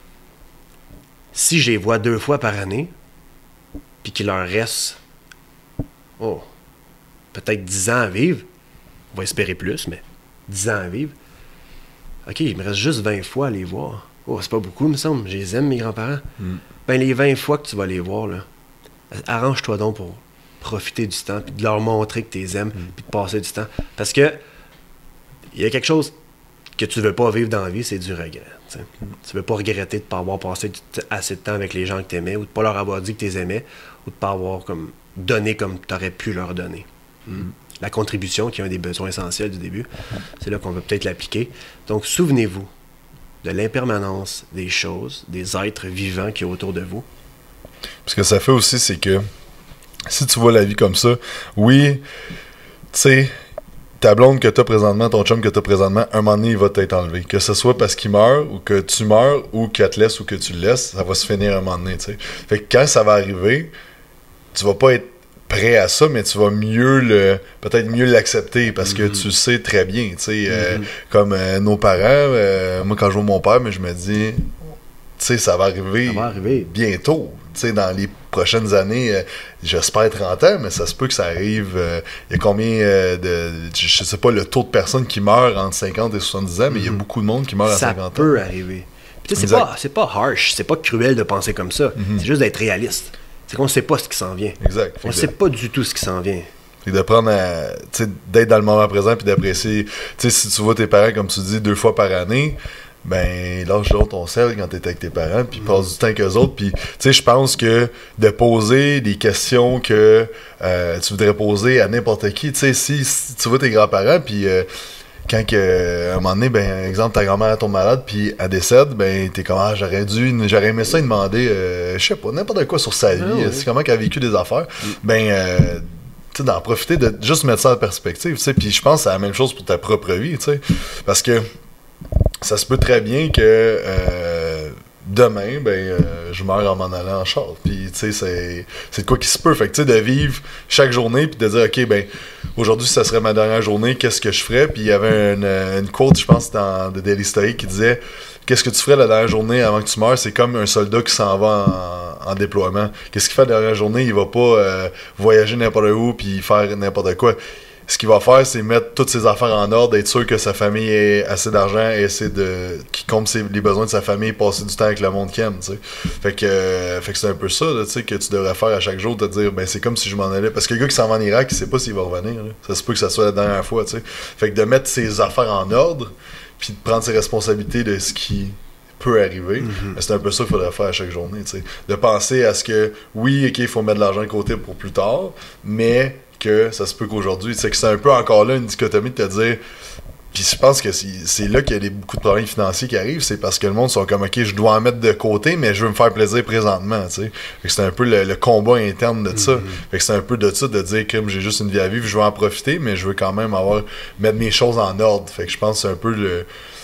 Si je les vois deux fois par année, puis qu'il leur reste, oh, peut-être dix ans à vivre, on va espérer plus, mais dix ans à vivre, OK, il me reste juste vingt fois à les voir. Oh, c'est pas beaucoup, il me semble. Je les aime, mes grands-parents. Mm. Ben, les vingt fois que tu vas les voir, là, arrange-toi donc pour profiter du temps, puis de leur montrer que tu les aimes, mm. puis de passer du temps. Parce que il y a quelque chose que tu veux pas vivre dans la vie, c'est du regret. Mm. Tu veux pas regretter de ne pas avoir passé assez de temps avec les gens que tu aimais, ou de pas leur avoir dit que tu les aimais, ou de pas avoir comme donné comme tu aurais pu leur donner. Mm. La contribution, qui est un des besoins essentiels du début, c'est là qu'on va peut-être l'appliquer. Donc, souvenez-vous de l'impermanence des choses, des êtres vivants qui sont autour de vous. Ce que ça fait aussi, c'est que si tu vois la vie comme ça, oui, tu sais, ta blonde que tu as présentement, ton chum que tu as présentement, un moment donné, il va t'être enlevé. Que ce soit parce qu'il meurt, ou que tu meurs, ou qu'elle te laisse, ou que tu le laisses, ça va se finir un moment donné, tu sais. Fait que quand ça va arriver, tu vas pas être prêt à ça, mais tu vas mieux le peut-être mieux l'accepter parce mm-hmm. que tu sais très bien, tu sais, mm-hmm. euh, comme euh, nos parents, euh, moi quand je vois mon père, mais je me dis, tu sais, ça va arriver, ça va arriver bientôt, tu sais, dans les prochaines années, euh, j'espère trente ans, mais ça se peut que ça arrive, il euh, y a combien euh, de, je sais pas le taux de personnes qui meurent entre cinquante et soixante-dix ans, mais il mm-hmm. y a beaucoup de monde qui meurt à ça cinquante ans. Ça peut arriver. Puis tu sais, c'est pas, c'est pas harsh, c'est pas cruel de penser comme ça, mm-hmm. c'est juste d'être réaliste. C'est qu'on ne sait pas ce qui s'en vient. Exact. On ne sait pas du tout ce qui s'en vient. Fait que de prendre à, tu sais, d'être dans le moment présent puis d'apprécier, tu sais, si tu vois tes parents, comme tu dis, deux fois par année, ben lâche l'autre ton sel quand t'es avec tes parents puis passe du temps qu'eux autres, puis tu sais, je pense que de poser des questions que euh, tu voudrais poser à n'importe qui, tu sais, si, si tu vois tes grands-parents puis euh, quand que, à un moment donné, ben exemple, ta grand-mère tombe malade puis elle décède, ben t'es comme, ah, j'aurais dû, j'aurais aimé ça lui demander, euh, je sais pas, n'importe quoi sur sa vie, ah, ouais. c'est comment qu'elle a vécu des affaires, mm. ben euh, tu sais, d'en profiter, de juste mettre ça en perspective, tu sais, puis je pense que c'est la même chose pour ta propre vie, tu sais, parce que ça se peut très bien que euh, demain, ben, euh, je meurs en m'en allant en char. Puis, tu sais, c'est, c'est de quoi qui se peut. Fait que, tu sais, de vivre chaque journée, puis de dire, OK, ben, aujourd'hui, ça serait ma dernière journée, qu'est-ce que je ferais? Puis, il y avait une, une quote, je pense, dans The Daily Stoic qui disait, qu'est-ce que tu ferais la dernière journée avant que tu meurs? C'est comme un soldat qui s'en va en, en déploiement. Qu'est-ce qu'il fait la dernière journée? Il va pas euh, voyager n'importe où, puis faire n'importe quoi. Ce qu'il va faire, c'est mettre toutes ses affaires en ordre, être sûr que sa famille ait assez d'argent et essayer de. Qui compte ses, les besoins de sa famille, passer du temps avec le monde qu'il aime, tu sais. Fait que, euh, fait que c'est un peu ça, tu sais, que tu devrais faire à chaque jour, te dire, ben c'est comme si je m'en allais. Parce que le gars qui s'en va en Irak, il sait pas s'il va revenir, là. Ça se peut que ça soit la dernière fois, tu sais. Fait que de mettre ses affaires en ordre, puis de prendre ses responsabilités de ce qui peut arriver, mm-hmm. c'est un peu ça qu'il faudrait faire à chaque journée, tu sais. De penser à ce que, oui, ok, il faut mettre de l'argent de côté pour plus tard, mais que ça se peut qu'aujourd'hui, c'est que c'est un peu encore là une dichotomie de te dire, puis je pense que c'est, c'est là qu'il y a des, beaucoup de problèmes financiers qui arrivent, c'est parce que le monde sont comme, ok, je dois en mettre de côté, mais je veux me faire plaisir présentement, tu sais. Fait que c'est un peu le, le combat interne de ça. Mm-hmm. Fait que c'est un peu de ça, de dire que j'ai juste une vie à vivre, je veux en profiter, mais je veux quand même avoir, mettre mes choses en ordre. Fait que je pense que c'est un peu le,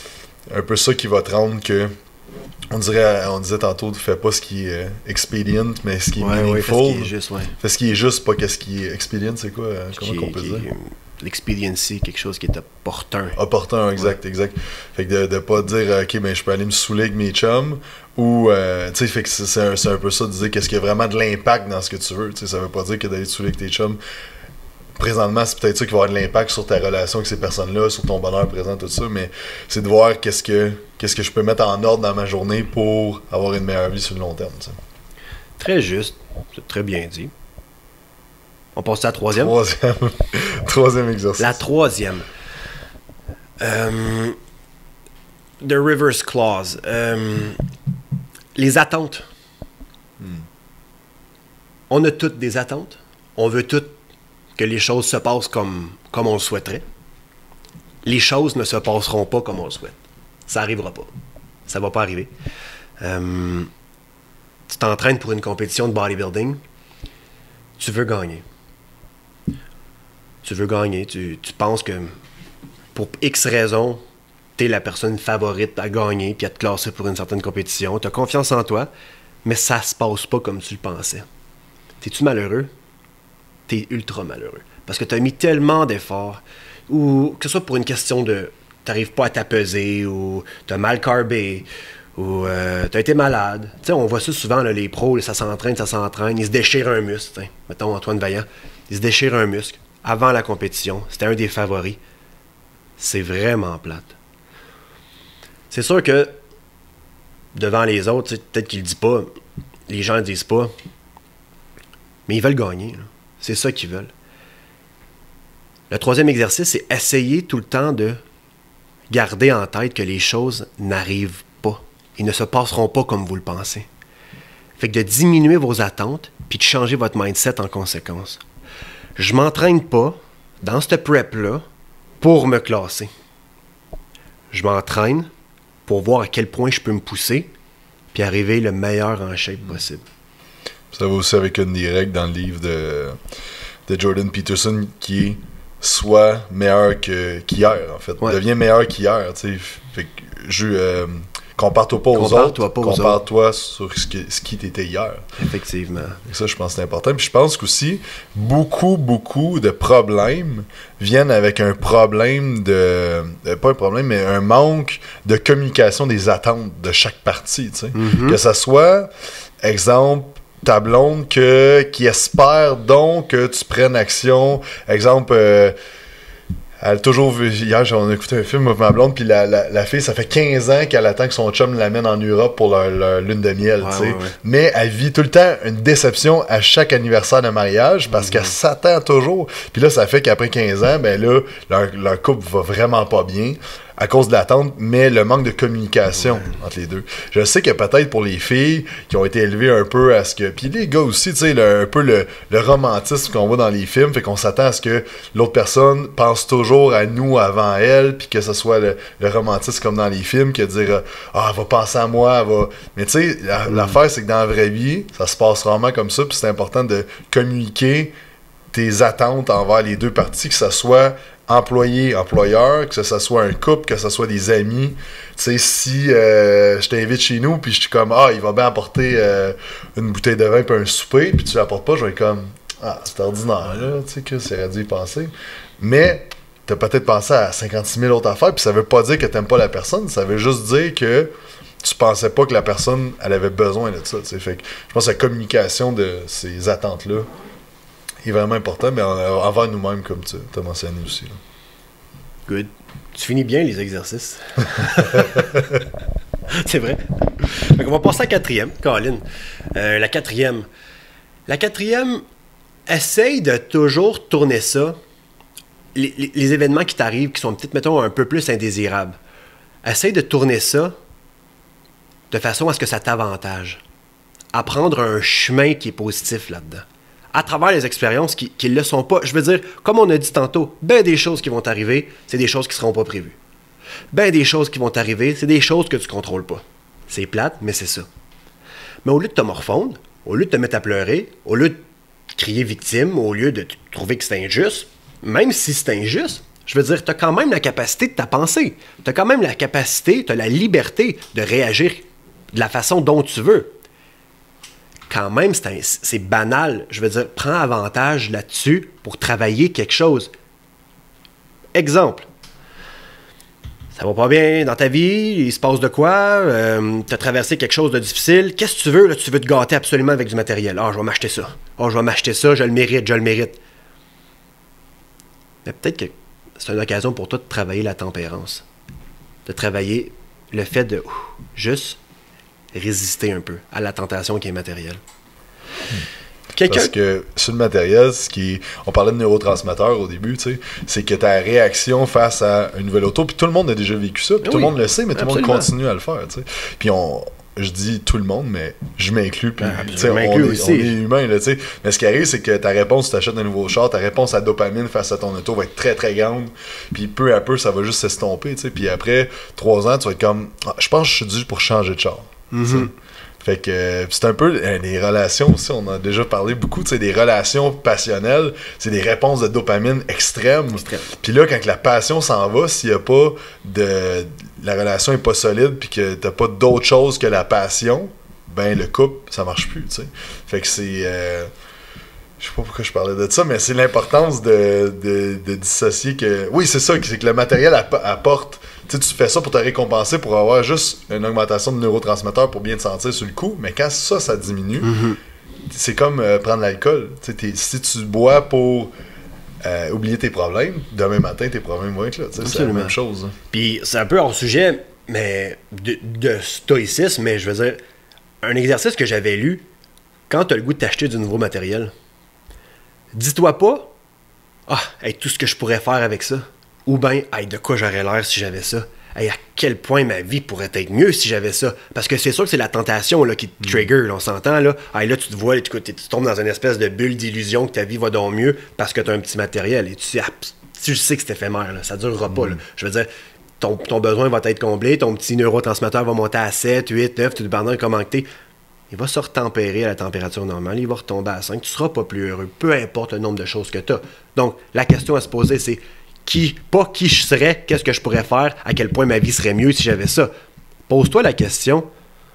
un peu ça qui va te rendre que On dirait, on disait tantôt, fais pas ce qui est euh, expedient, mais ce qui est ouais, meaningful. Ouais, fais ce qui est juste, ouais. Fais ce qui est juste, pas qu'est-ce qui est expedient, c'est quoi? Euh, comment qu'on peut dire? L'expediency, quelque chose qui est opportun. Opportun, exact, ouais. exact. Fait que de, de pas dire, ok, ben je peux aller me saouler avec mes chums, ou, euh, tu sais, fait que c'est, c'est, un, c'est un peu ça, de dire qu'est-ce qui a vraiment de l'impact dans ce que tu veux. Tu sais, ça veut pas dire que d'aller te saouler avec tes chums, présentement, c'est peut-être ça qui va avoir de l'impact sur ta relation avec ces personnes-là, sur ton bonheur présent, tout ça, mais c'est de voir qu'est-ce que qu'est-ce que je peux mettre en ordre dans ma journée pour avoir une meilleure vie sur le long terme. T'sais. Très juste, c'est très bien dit. On passe à la troisième? Troisième, troisième exercice. La troisième. Euh, the Reverse Clause. Euh, les attentes. Hmm. On a toutes des attentes. On veut toutes que les choses se passent comme, comme on le souhaiterait. Les choses ne se passeront pas comme on le souhaite. Ça n'arrivera pas. Ça va pas arriver. Euh, tu t'entraînes pour une compétition de bodybuilding. Tu veux gagner. Tu veux gagner. Tu, tu penses que pour X raisons, tu es la personne favorite à gagner puis à te classer pour une certaine compétition. Tu as confiance en toi, mais ça se passe pas comme tu le pensais. T'es-tu malheureux? T'es ultra malheureux. Parce que t'as mis tellement d'efforts, ou que ce soit pour une question de t'arrives pas à t'apeser, ou t'as mal carbé, ou euh, t'as été malade. Tu sais, on voit ça souvent, là, les pros, là, ça s'entraîne, ça s'entraîne, ils se déchirent un muscle. T'sais. Mettons Antoine Vaillant, il se déchire un muscle avant la compétition. C'était un des favoris. C'est vraiment plate. C'est sûr que devant les autres, peut-être qu'ils le disent pas, les gens le disent pas, mais ils veulent gagner, là. C'est ça qu'ils veulent. Le troisième exercice, c'est essayer tout le temps de garder en tête que les choses n'arrivent pas. Ils ne se passeront pas comme vous le pensez. Fait que de diminuer vos attentes puis de changer votre mindset en conséquence. Je m'entraîne pas dans cette prep-là pour me classer. Je m'entraîne pour voir à quel point je peux me pousser puis arriver le meilleur en shape possible. Ça va aussi avec une des règles dans le livre de, de Jordan Peterson qui est soit meilleur que, qu'hier, en fait. Ouais. Deviens meilleur qu'hier, tu sais. Fait que je... Euh, compare-toi pas aux compare-toi autres, pas compare-toi autres. sur ce, que, ce qui t'était hier. Effectivement. Et ça, je pense que c'est important. Puis je pense qu'aussi, beaucoup, beaucoup de problèmes viennent avec un problème de... Euh, pas un problème, mais un manque de communication des attentes de chaque partie, tu sais. Mm-hmm. Que ça soit, exemple, ta blonde que, qui espère donc que tu prennes action. Exemple, euh, elle a toujours vu. Hier, on a écouté un film, avec ma blonde, puis la, la, la fille, ça fait quinze ans qu'elle attend que son chum l'amène en Europe pour leur, leur lune de miel, ouais, tu sais. Ouais, ouais. Mais elle vit tout le temps une déception à chaque anniversaire de mariage parce mm-hmm. qu'elle s'attend toujours. Puis là, ça fait qu'après quinze ans, ben là, leur, leur couple va vraiment pas bien à cause de l'attente, mais le manque de communication ouais. entre les deux. Je sais que peut-être pour les filles qui ont été élevées un peu à ce que... Puis les gars aussi, tu sais, un peu le, le romantisme qu'on voit dans les films, fait qu'on s'attend à ce que l'autre personne pense toujours à nous avant elle, puis que ce soit le, le romantisme comme dans les films, que de dire « Ah, elle va penser à moi, elle va... » Mais tu sais, la, mm. l'affaire, c'est que dans la vraie vie, ça se passe rarement comme ça, puis c'est important de communiquer tes attentes envers les deux parties, que ce soit employé, employeur, que ce soit un couple, que ce soit des amis. Tu sais, si euh, je t'invite chez nous, puis je suis comme, ah, il va bien apporter euh, une bouteille de vin puis un souper, puis tu l'apportes pas, je vais être comme, ah, c'est ordinaire, là, tu sais, que c'est aurait dû y penser. Mais, t'as peut-être pensé à cinquante-six mille autres affaires, puis ça veut pas dire que t'aimes pas la personne, ça veut juste dire que tu pensais pas que la personne, elle avait besoin de ça, tu sais. Fait que je pense que la communication de ces attentes-là est vraiment important, mais envers nous-mêmes, comme tu as mentionné aussi. Là. Good. Tu finis bien les exercices. C'est vrai. Donc on va passer à la quatrième, Colin. Euh, la quatrième. La quatrième, essaye de toujours tourner ça. Les, les, les événements qui t'arrivent, qui sont peut-être, mettons, un peu plus indésirables. Essaye de tourner ça de façon à ce que ça t'avantage. À prendre un chemin qui est positif là-dedans. À travers les expériences qui ne le sont pas. Je veux dire, comme on a dit tantôt, ben des choses qui vont arriver, c'est des choses qui ne seront pas prévues. Ben des choses qui vont arriver, c'est des choses que tu ne contrôles pas. C'est plate, mais c'est ça. Mais au lieu de te morfondre, au lieu de te mettre à pleurer, au lieu de crier victime, au lieu de trouver que c'est injuste, même si c'est injuste, je veux dire, tu as quand même la capacité de ta pensée. Tu as quand même la capacité, tu as la liberté de réagir de la façon dont tu veux. Quand même, c'est, un, c'est banal. Je veux dire, prends avantage là-dessus pour travailler quelque chose. Exemple. Ça va pas bien dans ta vie, il se passe de quoi, euh, tu as traversé quelque chose de difficile. Qu'est-ce que tu veux? Là, tu veux te gâter absolument avec du matériel. Ah, je vais m'acheter ça. Ah, je vais m'acheter ça, je le mérite, je le mérite. Mais peut-être que c'est une occasion pour toi de travailler la tempérance. De travailler le fait de ouf, juste résister un peu à la tentation qui est matérielle. Hmm. Quelqu'un... Parce que sur le matériel, ce qui est... on parlait de neurotransmetteurs au début, tu sais, c'est que ta réaction face à une nouvelle auto, puis tout le monde a déjà vécu ça, puis oui, tout le monde le sait, mais absolument. Tout le monde continue à le faire, tu sais. Puis on... je dis tout le monde, mais je m'inclus, puis ah, tu sais, on, on est humain, là, tu sais. Mais ce qui arrive, c'est que ta réponse, si tu achètes un nouveau char, ta réponse à dopamine face à ton auto va être très, très grande, puis peu à peu, ça va juste s'estomper, tu sais. Puis après trois ans, tu vas être comme, ah, je pense que je suis dû pour changer de char. Mm-hmm. Fait que euh, c'est un peu euh, les relations aussi, on a déjà parlé beaucoup, tu sais, des relations passionnelles, c'est des réponses de dopamine extrêmes. Extrême. Puis là, quand la passion s'en va, s'il y a pas de... la relation est pas solide, puis que t'as pas d'autre chose que la passion, ben le couple, ça marche plus, tu sais. Fait que c'est... Euh... je sais pas pourquoi je parlais de ça, mais c'est l'importance de, de, de dissocier que... Oui, c'est ça, c'est que le matériel app- apporte... Tu sais, tu fais ça pour te récompenser, pour avoir juste une augmentation de neurotransmetteurs pour bien te sentir sur le coup, mais quand ça, ça diminue, mm-hmm. c'est comme euh, prendre l'alcool. Tu sais, si tu bois pour euh, oublier tes problèmes, demain matin, tes problèmes vont être là. C'est la même chose. Hein. Puis c'est un peu hors sujet, mais de, de stoïcisme, mais je veux dire, un exercice que j'avais lu, quand tu as le goût de t'acheter du nouveau matériel, dis-toi pas, ah, hey, tout ce que je pourrais faire avec ça. Ou bien, hey, de quoi j'aurais l'air si j'avais ça? Hey, à quel point ma vie pourrait être mieux si j'avais ça? Parce que c'est sûr que c'est la tentation là, qui te trigger, là, on s'entend. Là, hey, là tu te vois, tu, tu tombes dans une espèce de bulle d'illusion que ta vie va donc mieux parce que tu as un petit matériel. Et tu, ah, tu sais que c'est éphémère, là, ça ne durera pas. Là. Je veux dire, ton, ton besoin va être comblé, ton petit neurotransmetteur va monter à sept, huit, neuf, tout dépendant de comment que t'es. Il va se retempérer à la température normale, il va retomber à cinq, tu ne seras pas plus heureux, peu importe le nombre de choses que tu as. Donc, la question à se poser, c'est Qui, pas qui je serais, qu'est-ce que je pourrais faire, à quel point ma vie serait mieux si j'avais ça. Pose-toi la question,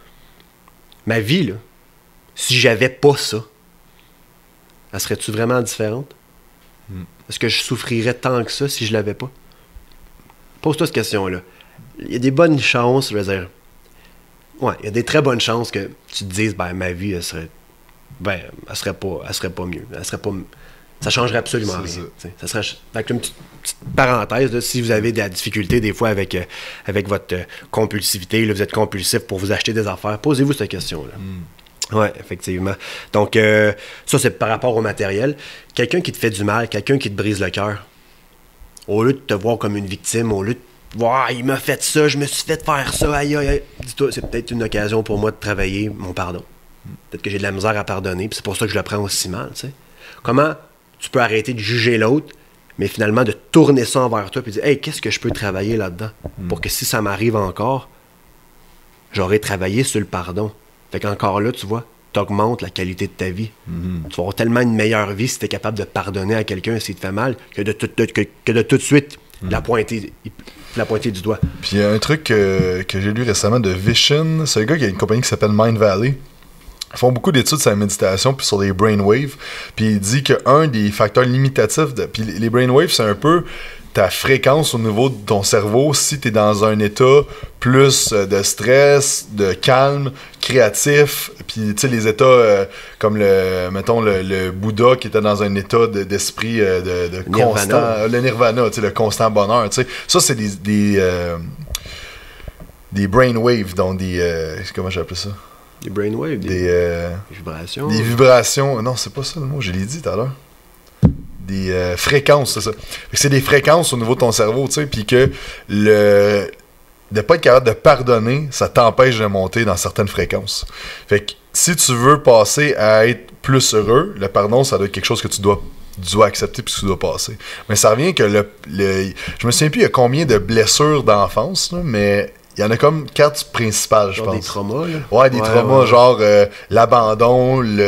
ma vie, là, si j'avais pas ça, elle serait-tu vraiment différente? Mm. Est-ce que je souffrirais tant que ça si je l'avais pas? Pose-toi cette question-là. Il y a des bonnes chances, je veux dire, ouais, il y a des très bonnes chances que tu te dises, ben, ma vie, elle serait, ben, elle serait pas, elle serait pas mieux, elle serait pas... Ça changerait absolument rien. Ça. Ça serait, avec une petite, petite parenthèse, là, si vous avez de la difficulté des fois avec, euh, avec votre euh, compulsivité, là, vous êtes compulsif pour vous acheter des affaires, posez-vous cette question-là. Mm. Oui, effectivement. Donc, euh, ça, c'est par rapport au matériel. Quelqu'un qui te fait du mal, quelqu'un qui te brise le cœur, au lieu de te voir comme une victime, au lieu de voir, il m'a fait ça, je me suis fait faire ça, aïe, aïe, aïe. Dis-toi, c'est peut-être une occasion pour moi de travailler mon pardon. Mm. Peut-être que j'ai de la misère à pardonner, puis c'est pour ça que je le prends aussi mal, tu sais. Comment tu peux arrêter de juger l'autre, mais finalement de tourner ça envers toi et dire « Hey, qu'est-ce que je peux travailler là-dedans mm. pour que si ça m'arrive encore, j'aurais travaillé sur le pardon. » Fait qu'encore là, tu vois, tu augmentes la qualité de ta vie. Mm-hmm. Tu vas avoir tellement une meilleure vie si tu es capable de pardonner à quelqu'un s'il te fait mal que de, tout, de, que, que de tout de suite mm. la, pointer, la pointer du doigt. Puis il y a un truc que, que j'ai lu récemment de Vision, c'est un gars qui a une compagnie qui s'appelle Mind Valley. Ils font beaucoup d'études sur la méditation puis sur les brainwaves. Puis il dit qu'un des facteurs limitatifs, de, puis les brainwaves, c'est un peu ta fréquence au niveau de ton cerveau si tu es dans un état plus de stress, de calme, créatif. Puis tu sais, les états euh, comme le, mettons, le, le Bouddha qui était dans un état de, d'esprit euh, de, de constant, euh, le nirvana, tu sais, le constant bonheur. Tu sais. Ça, c'est des, des, euh, des brainwaves, donc des... Euh, comment j'appelle ça? Des brainwaves, des, des, euh, des vibrations. Des vibrations. Non, c'est pas ça le mot, je l'ai dit tout à l'heure. Des euh, fréquences, c'est ça. C'est des fréquences au niveau de ton cerveau, tu sais, puis que le de pas être capable de pardonner, ça t'empêche de monter dans certaines fréquences. Fait que si tu veux passer à être plus heureux, le pardon, ça doit être quelque chose que tu dois tu dois accepter puis que tu dois passer. Mais ça revient que le, le je me souviens plus il y a combien de blessures d'enfance, là, mais il y en a comme quatre principales, je pense. Des traumas, là? Ouais, des ouais, traumas, ouais. genre euh, l'abandon, le,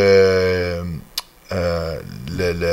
euh, le, le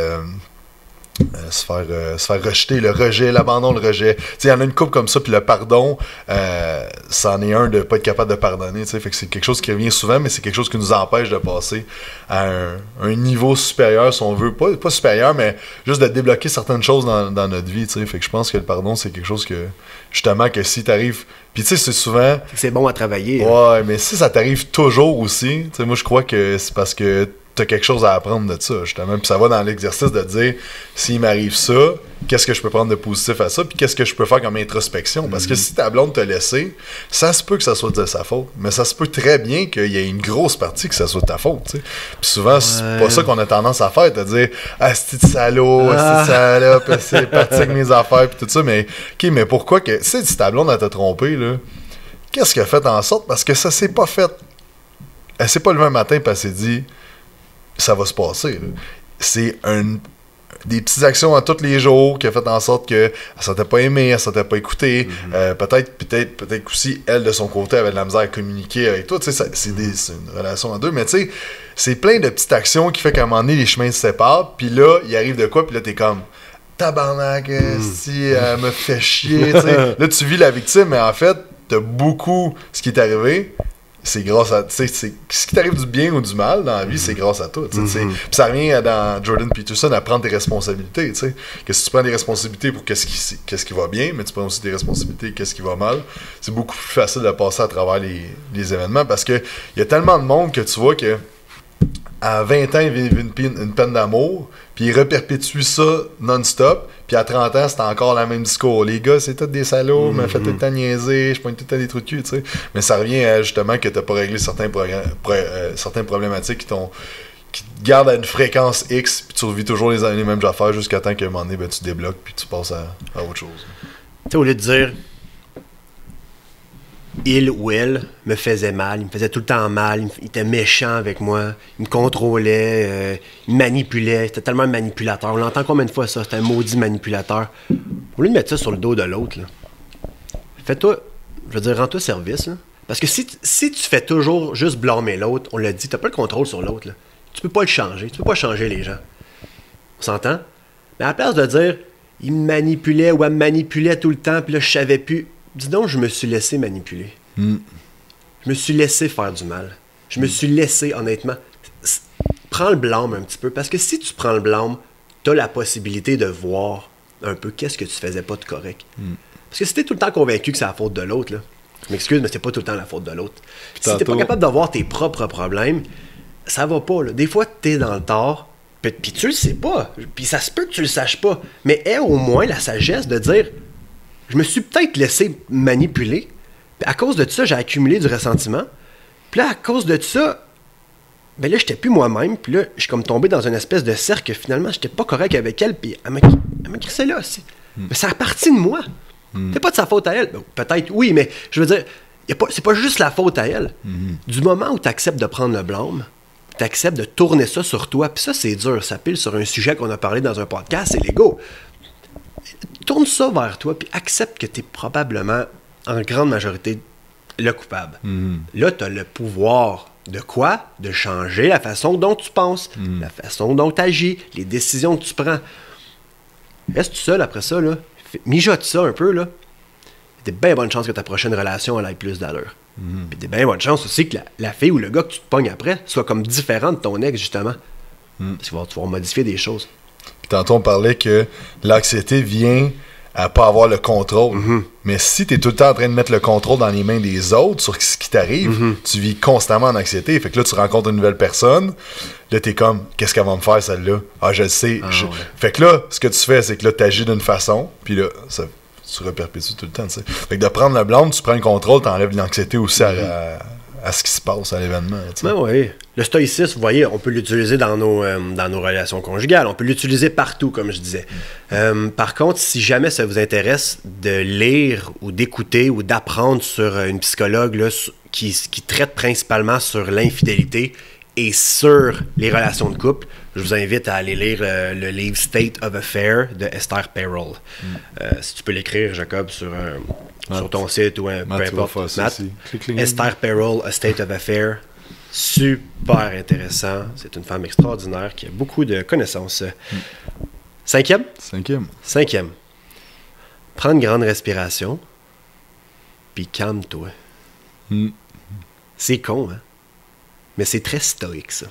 euh, se faire euh, se faire rejeter, le rejet, l'abandon, le rejet. Tu sais, il y en a une couple comme ça, puis le pardon, euh, c'en est un de pas être capable de pardonner, tu sais, fait que c'est quelque chose qui revient souvent, mais c'est quelque chose qui nous empêche de passer à un, un niveau supérieur, si on veut, pas, pas supérieur, mais juste de débloquer certaines choses dans, dans notre vie, tu sais, fait que je pense que le pardon, c'est quelque chose que, justement, que si t'arrives, puis tu sais, c'est souvent... C'est bon à travailler. Ouais, hein. Mais si ça t'arrive toujours aussi, tu sais, moi, je crois que c'est parce que t'as quelque chose à apprendre de ça, justement. Puis ça va dans l'exercice de dire, s'il m'arrive ça, qu'est-ce que je peux prendre de positif à ça, puis qu'est-ce que je peux faire comme introspection. Parce que si ta blonde t'a laissé, ça se peut que ça soit de sa faute, mais ça se peut très bien qu'il y ait une grosse partie que ça soit de ta faute, tu sais. Puis souvent, ouais. C'est pas ça qu'on a tendance à faire, de dire, ah, c'est de salaud, ah. c'est de salope, c'est parti avec mes affaires, puis tout ça, mais, ok, mais pourquoi que, tu sais, si ta blonde, elle t'a trompé, là, qu'est-ce qui a fait en sorte? Parce que ça s'est pas fait. Elle s'est pas levée un matin, puis elle s'est dit, ça va se passer. Là. C'est un, des petites actions à tous les jours qui a fait en sorte qu'elle ne s'était pas aimée, elle ne s'était pas écoutée. Mm-hmm. Euh, peut-être, peut-être, peut-être aussi, elle, de son côté, avait de la misère à communiquer avec toi. Tu sais, ça, c'est, des, c'est une relation à deux. Mais tu sais, c'est plein de petites actions qui fait qu'à un moment donné, les chemins se séparent. Puis là, il arrive de quoi? Puis là, t'es comme, tabarnak, mm. si elle me fait chier. Là, tu vis la victime, mais en fait, t'as beaucoup ce qui est arrivé. C'est grâce à... C'est, c'est, ce qui t'arrive du bien ou du mal dans la vie, c'est grâce à toi. Mm-hmm. Puis ça revient dans Jordan Peterson à prendre tes responsabilités. T'sais. Que si tu prends des responsabilités pour qu'est-ce qui, qu'est-ce qui va bien, mais tu prends aussi des responsabilités qu'est-ce qui va mal, c'est beaucoup plus facile de passer à travers les, les événements parce que il y a tellement de monde que tu vois que à vingt ans, il vit une peine, une peine d'amour, puis il reperpétue ça non-stop, puis à trente ans, c'est encore le même discours. Les gars, c'est tous des salauds, mm-hmm. me fait tout le temps niaiser, je pointe tout le temps des trous de cul, tu sais. Mais ça revient à justement que t'as pas réglé certains, progr- pro- euh, certaines problématiques qui t'ont qui te gardent à une fréquence X, puis tu revis toujours les, les mêmes affaires jusqu'à temps qu'à un moment donné, ben, tu débloques, puis tu passes à, à autre chose. Tu sais, au lieu de dire il ou elle me faisait mal, il me faisait tout le temps mal, il, il était méchant avec moi, il me contrôlait, euh, il me manipulait, c'était tellement un manipulateur. On l'entend combien de fois ça, c'était un maudit manipulateur. Au lieu de mettre ça sur le dos de l'autre, là, fais-toi, je veux dire, rends-toi service, là. Parce que si, si tu fais toujours juste blâmer l'autre, on l'a dit, t'as pas le contrôle sur l'autre, là. Tu peux pas le changer, tu peux pas changer les gens. On s'entend? Mais à la place de dire, il me manipulait ou elle me manipulait tout le temps, puis là, je savais plus. Dis donc, je me suis laissé manipuler. Mm. Je me suis laissé faire du mal. Je me suis laissé, honnêtement. Prends le blâme un petit peu. Parce que si tu prends le blâme, tu as la possibilité de voir un peu qu'est-ce que tu faisais pas de correct. Mm. Parce que si tu es tout le temps convaincu que c'est la faute de l'autre, là, je m'excuse, mais c'est pas tout le temps la faute de l'autre. Si tu n'es pas capable de voir tes propres problèmes, ça va pas. Là. Des fois, tu es dans le tort, Puis tu le sais pas. Puis ça se peut que tu le saches pas. Mais aie au moins la sagesse de dire je me suis peut-être laissé manipuler. Puis à cause de ça, j'ai accumulé du ressentiment. Puis là, à cause de ça, ben là, j'étais plus moi-même. Puis là, je suis comme tombé dans une espèce de cercle que finalement, j'étais pas correct avec elle. Puis elle m'a, elle m'a crissé là aussi. Mm. Mais ça a parti de moi. Mm. C'est pas de sa faute à elle. Ben, peut-être, oui, mais je veux dire, y a pas, c'est pas juste la faute à elle. Mm. Du moment où tu acceptes de prendre le blâme, tu acceptes de tourner ça sur toi, puis ça, c'est dur. Ça pile sur un sujet qu'on a parlé dans un podcast, c'est l'ego. Tourne ça vers toi, puis accepte que tu es probablement, en grande majorité, le coupable. Mm. Là, tu as le pouvoir de quoi? De changer la façon dont tu penses, mm. la façon dont tu agis, les décisions que tu prends. Reste tout seul après ça, là. Mijote ça un peu, là. Il y a des bien bonnes chances que ta prochaine relation elle ait plus d'allure. Mm. Puis des bien bonnes chances aussi que la, la fille ou le gars que tu te pognes après soit comme différent de ton ex, justement. Mm. Tu vas, tu vas modifier des choses. Puis tantôt, on parlait que l'anxiété vient à pas avoir le contrôle. Mm-hmm. Mais si tu es tout le temps en train de mettre le contrôle dans les mains des autres sur ce qui t'arrive, mm-hmm. tu vis constamment en anxiété. Fait que là, tu rencontres une nouvelle personne. Là, t'es comme, qu'est-ce qu'elle va me faire, celle-là? Ah, je le sais. Ah, je... ouais. Fait que là, ce que tu fais, c'est que là, tu agis d'une façon. Puis là, ça, tu reperpétues tout le temps, tu sais. Fait que de prendre le blâme, tu prends le contrôle, t'enlèves l'anxiété aussi mm-hmm. à, à, à ce qui se passe à l'événement. Ben oui. Le stoïcisme, vous voyez, on peut l'utiliser dans nos, euh, dans nos relations conjugales. On peut l'utiliser partout, comme je disais. Mm. Euh, par contre, si jamais ça vous intéresse de lire ou d'écouter ou d'apprendre sur une psychologue là, qui, qui traite principalement sur l'infidélité et sur les relations de couple, je vous invite à aller lire euh, le livre State of Affair de Esther Perel. Mm. Euh, si tu peux l'écrire, Jacob, sur, un, sur ton site ou un, peu importe. Matt, Esther Perel, A State of Affair. Super intéressant. C'est une femme extraordinaire qui a beaucoup de connaissances. Mm. Cinquième? Cinquième. Cinquième. Prends une grande respiration, puis calme-toi. Mm. C'est con, hein? Mais c'est très stoïque, ça.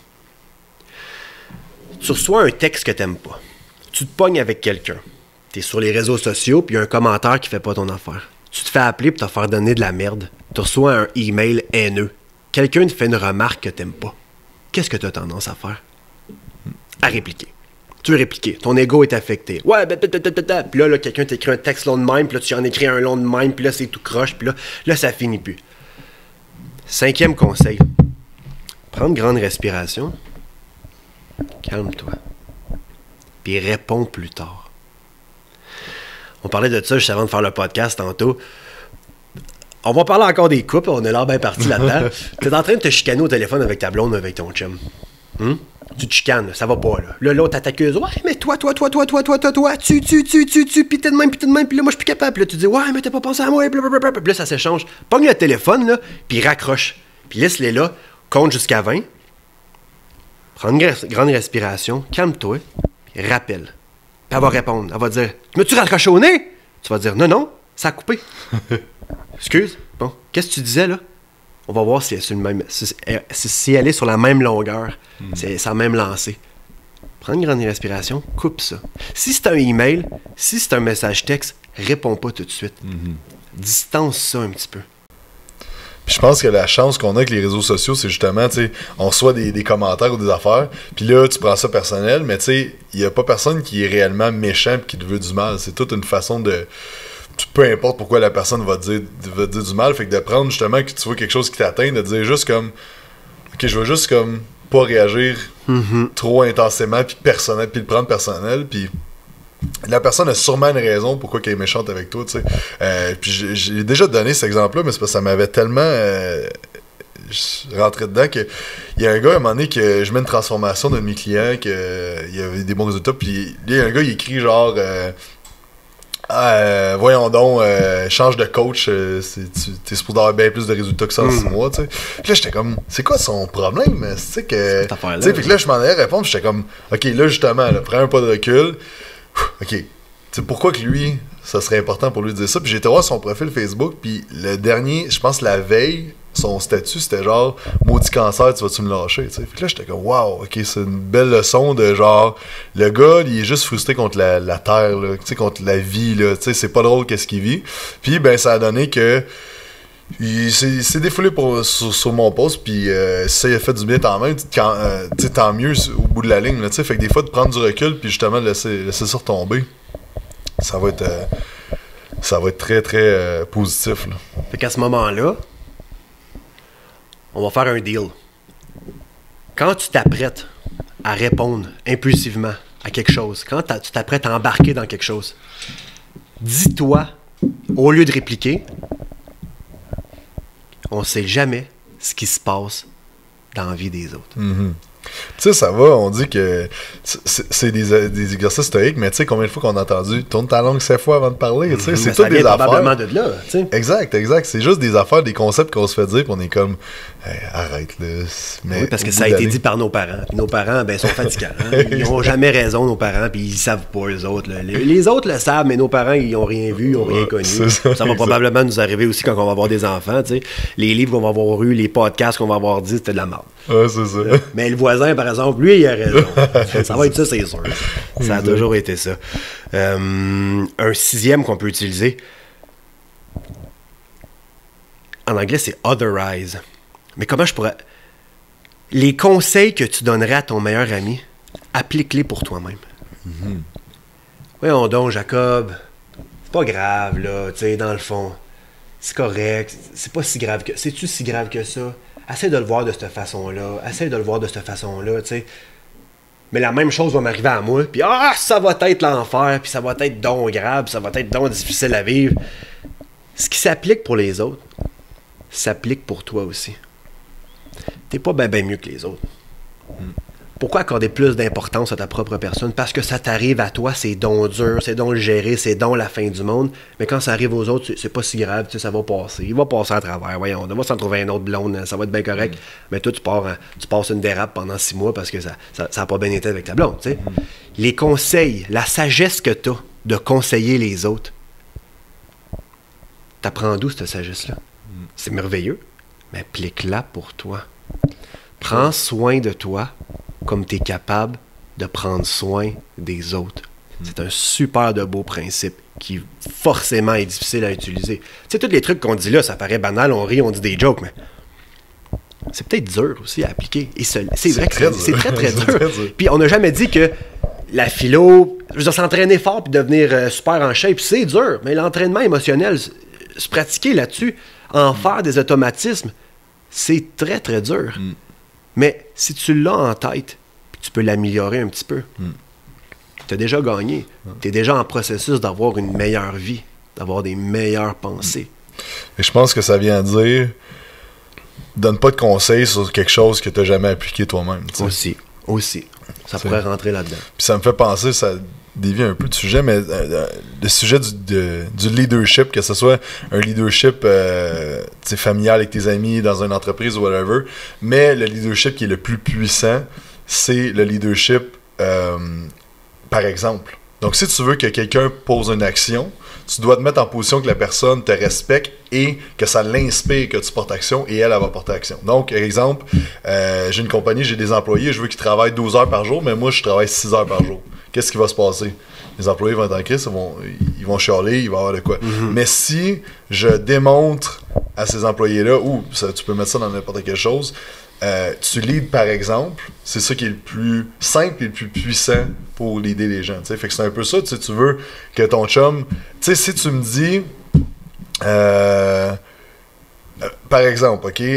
Tu reçois un texte que t'aimes pas. Tu te pognes avec quelqu'un. T'es sur les réseaux sociaux, puis il y a un commentaire qui fait pas ton affaire. Tu te fais appeler pour te faire donner de la merde. Tu reçois un email haineux. Quelqu'un te fait une remarque que t'aimes pas. Qu'est-ce que tu as tendance à faire? À répliquer. Tu veux répliquer. Ton ego est affecté. Ouais, blablabla. Puis là, là quelqu'un t'écrit un texte long de même, puis là, tu en écris un long de même, puis là, c'est tout croche, puis là, là, ça finit plus. Cinquième conseil. Prends une grande respiration. Calme-toi. Puis réponds plus tard. On parlait de ça juste avant de faire le podcast tantôt. On va parler encore des couples, on est là bien parti là-dedans. T'es en train de te chicaner au téléphone avec ta blonde ou avec ton chum. Hum? Tu te chicanes, ça va pas, là. Là, l'autre, t'accuse. Ouais, mais toi, toi, toi, toi, toi, toi, toi, toi, tu, tu, tu, tu, tu, pis t'es de même, pis t'es de même, pis là, moi, je suis plus capable. Puis là, tu dis, ouais, mais t'as pas pensé à moi, blablabla. Puis là, ça s'échange. Pogne le téléphone, là, pis raccroche. Puis laisse-les là, compte jusqu'à vingt. Prends une grande respiration, calme-toi, pis rappelle. Puis elle va répondre. Elle va dire, m'as-tu raccroché au nez? Tu vas dire, non, non, ça a coupé. Excuse, bon, qu'est-ce que tu disais là? On va voir si elle est sur, le même, si, si elle est sur la même longueur, mm. si elle est sur la même lancée. Prends une grande respiration, coupe ça. Si c'est un email, si c'est un message texte, réponds pas tout de suite. Mm-hmm. Distance ça un petit peu. Puis je pense que la chance qu'on a avec les réseaux sociaux, c'est justement, tu sais, on reçoit des, des commentaires ou des affaires, puis là, tu prends ça personnel, mais tu sais, il n'y a pas personne qui est réellement méchant et qui te veut du mal. C'est toute une façon de... Peu importe pourquoi la personne va te dire, va te dire du mal, fait que de prendre justement que tu vois quelque chose qui t'atteint, de dire juste comme, ok, je veux juste comme pas réagir mm-hmm. trop intensément, puis personnel, puis le prendre personnel, puis la personne a sûrement une raison pourquoi elle est méchante avec toi, tu sais. Euh, puis j'ai, j'ai déjà donné cet exemple-là, mais c'est parce que ça m'avait tellement euh, rentré dedans que il y a un gars à un moment donné que je mets une transformation d'un de mes clients, qu'il euh, y avait des bons résultats, puis il y a un gars, il écrit genre. Euh, Euh, voyons donc, euh, change de coach, euh, c'est, tu es supposé avoir bien plus de résultats que ça en six mois, tu sais. Puis là, j'étais comme, c'est quoi son problème? Tu sais, que. Tu sais, puis là, je m'en allais répondre, j'étais comme, ok, là, justement, là, prends un pas de recul. Ok, tu sais, pourquoi que lui, ça serait important pour lui de dire ça? Puis j'ai été voir son profil Facebook, puis le dernier, je pense, la veille, son statut, c'était genre, maudit cancer, tu vas-tu me lâcher, tu sais. Puis là, j'étais comme, waouh, ok, c'est une belle leçon de genre, le gars, il est juste frustré contre la, la terre, là, tu sais, contre la vie, là, tu sais, c'est pas drôle qu'est-ce qu'il vit. Puis, ben, ça a donné que, Il s'est s'est défoulé pour, sur, sur mon poste, puis euh, si ça a fait du bien tant même, quand, euh, tant mieux au bout de la ligne. Là, fait que des fois, de prendre du recul, puis justement de laisser, laisser ça retomber, ça va être, euh, ça va être très, très euh, positif. Là. Fait qu'à ce moment-là, on va faire un deal. Quand tu t'apprêtes à répondre impulsivement à quelque chose, quand tu t'apprêtes à embarquer dans quelque chose, dis-toi, au lieu de répliquer, on ne sait jamais ce qui se passe dans la vie des autres. Mm-hmm. Tu sais, ça va, on dit que c'est, c'est des, des exercices théoriques, mais tu sais, combien de fois qu'on a entendu « tourne ta langue sept fois avant de parler », tu sais, c'est toutes des affaires. Probablement de là, tu sais. Exact, exact. C'est juste des affaires, des concepts qu'on se fait dire, puis on est comme hey, « arrête, là. » Oui, parce que ça a été dit par nos parents. Puis nos parents, ben, sont fatigants. Hein? Ils n'ont jamais raison, nos parents, puis ils savent pas, eux autres. Là. Les, les autres le savent, mais nos parents, ils n'ont rien vu, ils n'ont rien connu. Ça, ça va exact. Probablement nous arriver aussi quand on va avoir des enfants, tu sais. Les livres qu'on va avoir eus, les podcasts qu'on va avoir dit, c'était de la merde. Ouais, c'est ça. Mais le voisin, par exemple, lui, il a raison. Ça va être ça, c'est sûr. Ça a toujours été ça. Euh, un sixième qu'on peut utiliser, en anglais, c'est otherize. Mais comment je pourrais... Les conseils que tu donnerais à ton meilleur ami, applique-les pour toi-même. Mm-hmm. Voyons donc, Jacob, c'est pas grave, là, tu sais, dans le fond. C'est correct, c'est pas si grave que... C'est-tu si grave que ça? Essaye de le voir de cette façon-là. Essaye de le voir de cette façon-là, tu sais. Mais la même chose va m'arriver à moi, puis ah, ça va être l'enfer, puis ça va être donc grave, puis ça va être donc difficile à vivre. Ce qui s'applique pour les autres, s'applique pour toi aussi. T'es pas bien ben mieux que les autres. Mm. Pourquoi accorder plus d'importance à ta propre personne? Parce que ça t'arrive à toi, c'est donc dur, c'est donc le gérer, c'est donc la fin du monde. Mais quand ça arrive aux autres, c'est, c'est pas si grave, tu sais, ça va passer. Il va passer à travers. Voyons, on va s'en trouver un autre blonde, ça va être bien correct. Mm. Mais toi, tu pars, tu passes une dérape pendant six mois parce que ça ça, ça a pas bien été avec ta blonde, tu sais. Mm. Les conseils, la sagesse que tu as de conseiller les autres, t'apprends d'où cette sagesse-là? Mm. C'est merveilleux, mais applique-la pour toi. Prends soin de toi comme tu es capable de prendre soin des autres. C'est un super de beau principe qui forcément est difficile à utiliser. Tu sais, tous les trucs qu'on dit là, ça paraît banal, on rit, on dit des jokes, mais c'est peut-être dur aussi à appliquer. Et c'est, c'est vrai que c'est, c'est très, très dur. Très dur. Puis on n'a jamais dit que la philo, je veux dire, s'entraîner fort puis devenir euh, super en shape, c'est dur. Mais l'entraînement émotionnel, se pratiquer là-dessus, en mm. faire des automatismes, c'est très, très dur. Mm. Mais si tu l'as en tête, puis tu peux l'améliorer un petit peu, mm. tu as déjà gagné. Mm. Tu es déjà en processus d'avoir une meilleure vie, d'avoir des meilleures pensées. Mm. Et je pense que ça vient dire, donne pas de conseils sur quelque chose que tu n'as jamais appliqué toi-même. T'sais. Aussi, aussi. Ça t'sais. Pourrait rentrer là-dedans. Puis ça me fait penser, ça dévie un peu du sujet, mais euh, le sujet du, de, du leadership, que ce soit un leadership euh, familial avec tes amis, dans une entreprise ou whatever, mais le leadership qui est le plus puissant, c'est le leadership euh, par exemple. Donc si tu veux que quelqu'un pose une action, tu dois te mettre en position que la personne te respecte et que ça l'inspire que tu portes action et elle, elle va porter action. Donc, exemple, euh, j'ai une compagnie, j'ai des employés, je veux qu'ils travaillent douze heures par jour, mais moi, je travaille six heures par jour. Qu'est-ce qui va se passer? Les employés vont être en crise, ils vont, ils vont chialer, il va y avoir de quoi. Mm-hmm. Mais si je démontre à ces employés-là, ou ça, tu peux mettre ça dans n'importe quelle chose, euh, tu leads par exemple, c'est ça qui est le plus simple et le plus puissant pour leader les gens. T'sais. Fait que c'est un peu ça, tu veux que ton chum, tu sais, si tu me dis, euh, euh, par exemple, ok,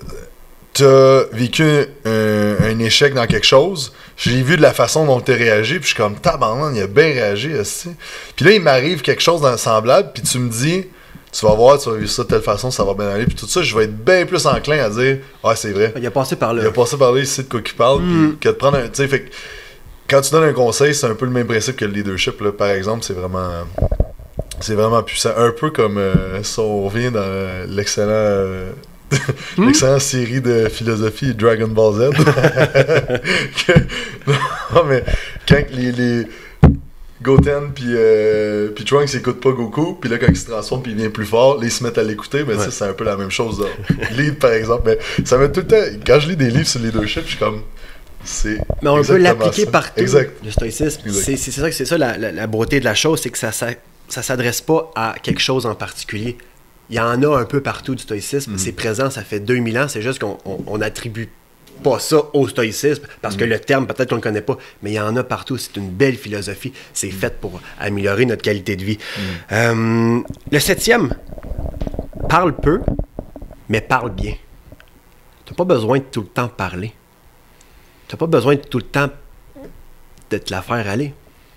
t'as vécu un, un échec dans quelque chose, j'ai vu de la façon dont t'as réagi, puis je suis comme, tabarnak, il a bien réagi, aussi. Puis là, il m'arrive quelque chose dans le semblable, puis tu me dis, tu vas voir, tu vas vivre ça de telle façon, ça va bien aller, puis tout ça, je vais être bien plus enclin à dire, ouais, c'est vrai. Il a passé par là. Il a passé par là, il sait de quoi qu'il parle, mm. puis que de prendre un, tu sais, fait que, quand tu donnes un conseil, c'est un peu le même principe que le leadership, là, par exemple, c'est vraiment, c'est vraiment puissant. Un peu comme, euh, si on revient dans euh, l'excellent... Euh, Hmm? L'excellente série de philosophie Dragon Ball Z. que, non, mais quand les, les Goten puis euh, Trunks n'écoutent pas Goku, puis là, quand il se transforme puis il devient plus fort, là, ils se mettent à l'écouter, mais ouais. Ça, c'est un peu la même chose. Lead, par exemple. Mais ça met tout le temps. Quand je lis des livres sur le leadership, je suis comme. C'est mais on peut l'appliquer ça. Partout. Exact. Le stoïcisme. C'est, c'est ça, c'est ça la, la, la beauté de la chose, c'est que ça, ça, ça s'adresse pas à quelque chose en particulier. Il y en a un peu partout du stoïcisme. Mm. C'est présent, ça fait deux mille ans. C'est juste qu'on on, on attribue pas ça au stoïcisme, parce mm. que le terme, peut-être qu'on le connaît pas, mais il y en a partout. C'est une belle philosophie. C'est mm. fait pour améliorer notre qualité de vie. Mm. Euh, le septième, parle peu, mais parle bien. Tu n'as pas besoin de tout le temps parler. Tu n'as pas besoin de tout le temps de te la faire aller.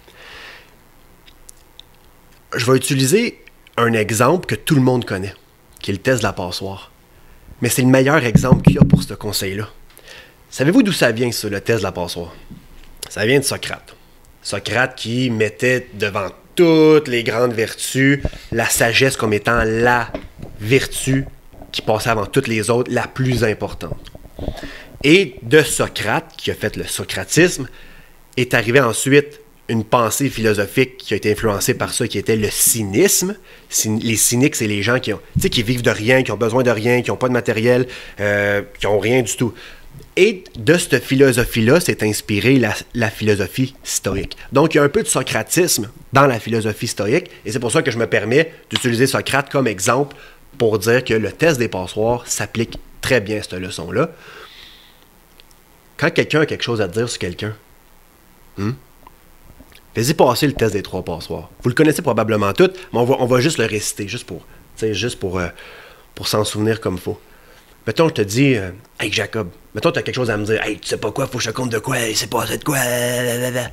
Je vais utiliser un exemple que tout le monde connaît, qui est le test de la passoire. Mais c'est le meilleur exemple qu'il y a pour ce conseil-là. Savez-vous d'où ça vient, ça, le test de la passoire? Ça vient de Socrate. Socrate qui mettait devant toutes les grandes vertus la sagesse comme étant la vertu qui passait avant toutes les autres, la plus importante. Et de Socrate, qui a fait le socratisme, est arrivé ensuite une pensée philosophique qui a été influencée par ça, qui était le cynisme. Les cyniques, c'est les gens qui, ont, qui vivent de rien, qui ont besoin de rien, qui n'ont pas de matériel, euh, qui n'ont rien du tout. Et de cette philosophie-là s'est inspirée la, la philosophie stoïque. Donc, il y a un peu de socratisme dans la philosophie stoïque, et c'est pour ça que je me permets d'utiliser Socrate comme exemple pour dire que le test des passoires s'applique très bien à cette leçon-là. Quand quelqu'un a quelque chose à dire sur quelqu'un, hmm, fais-y passer le test des trois passoires. Vous le connaissez probablement tous, mais on va, on va juste le réciter, juste pour, juste pour, euh, pour s'en souvenir comme il faut. Mettons, je te dis, euh, hey Jacob, mettons, tu as quelque chose à me dire, hey, tu sais pas quoi, faut que je te compte de quoi, il s'est passé de quoi. Blablabla.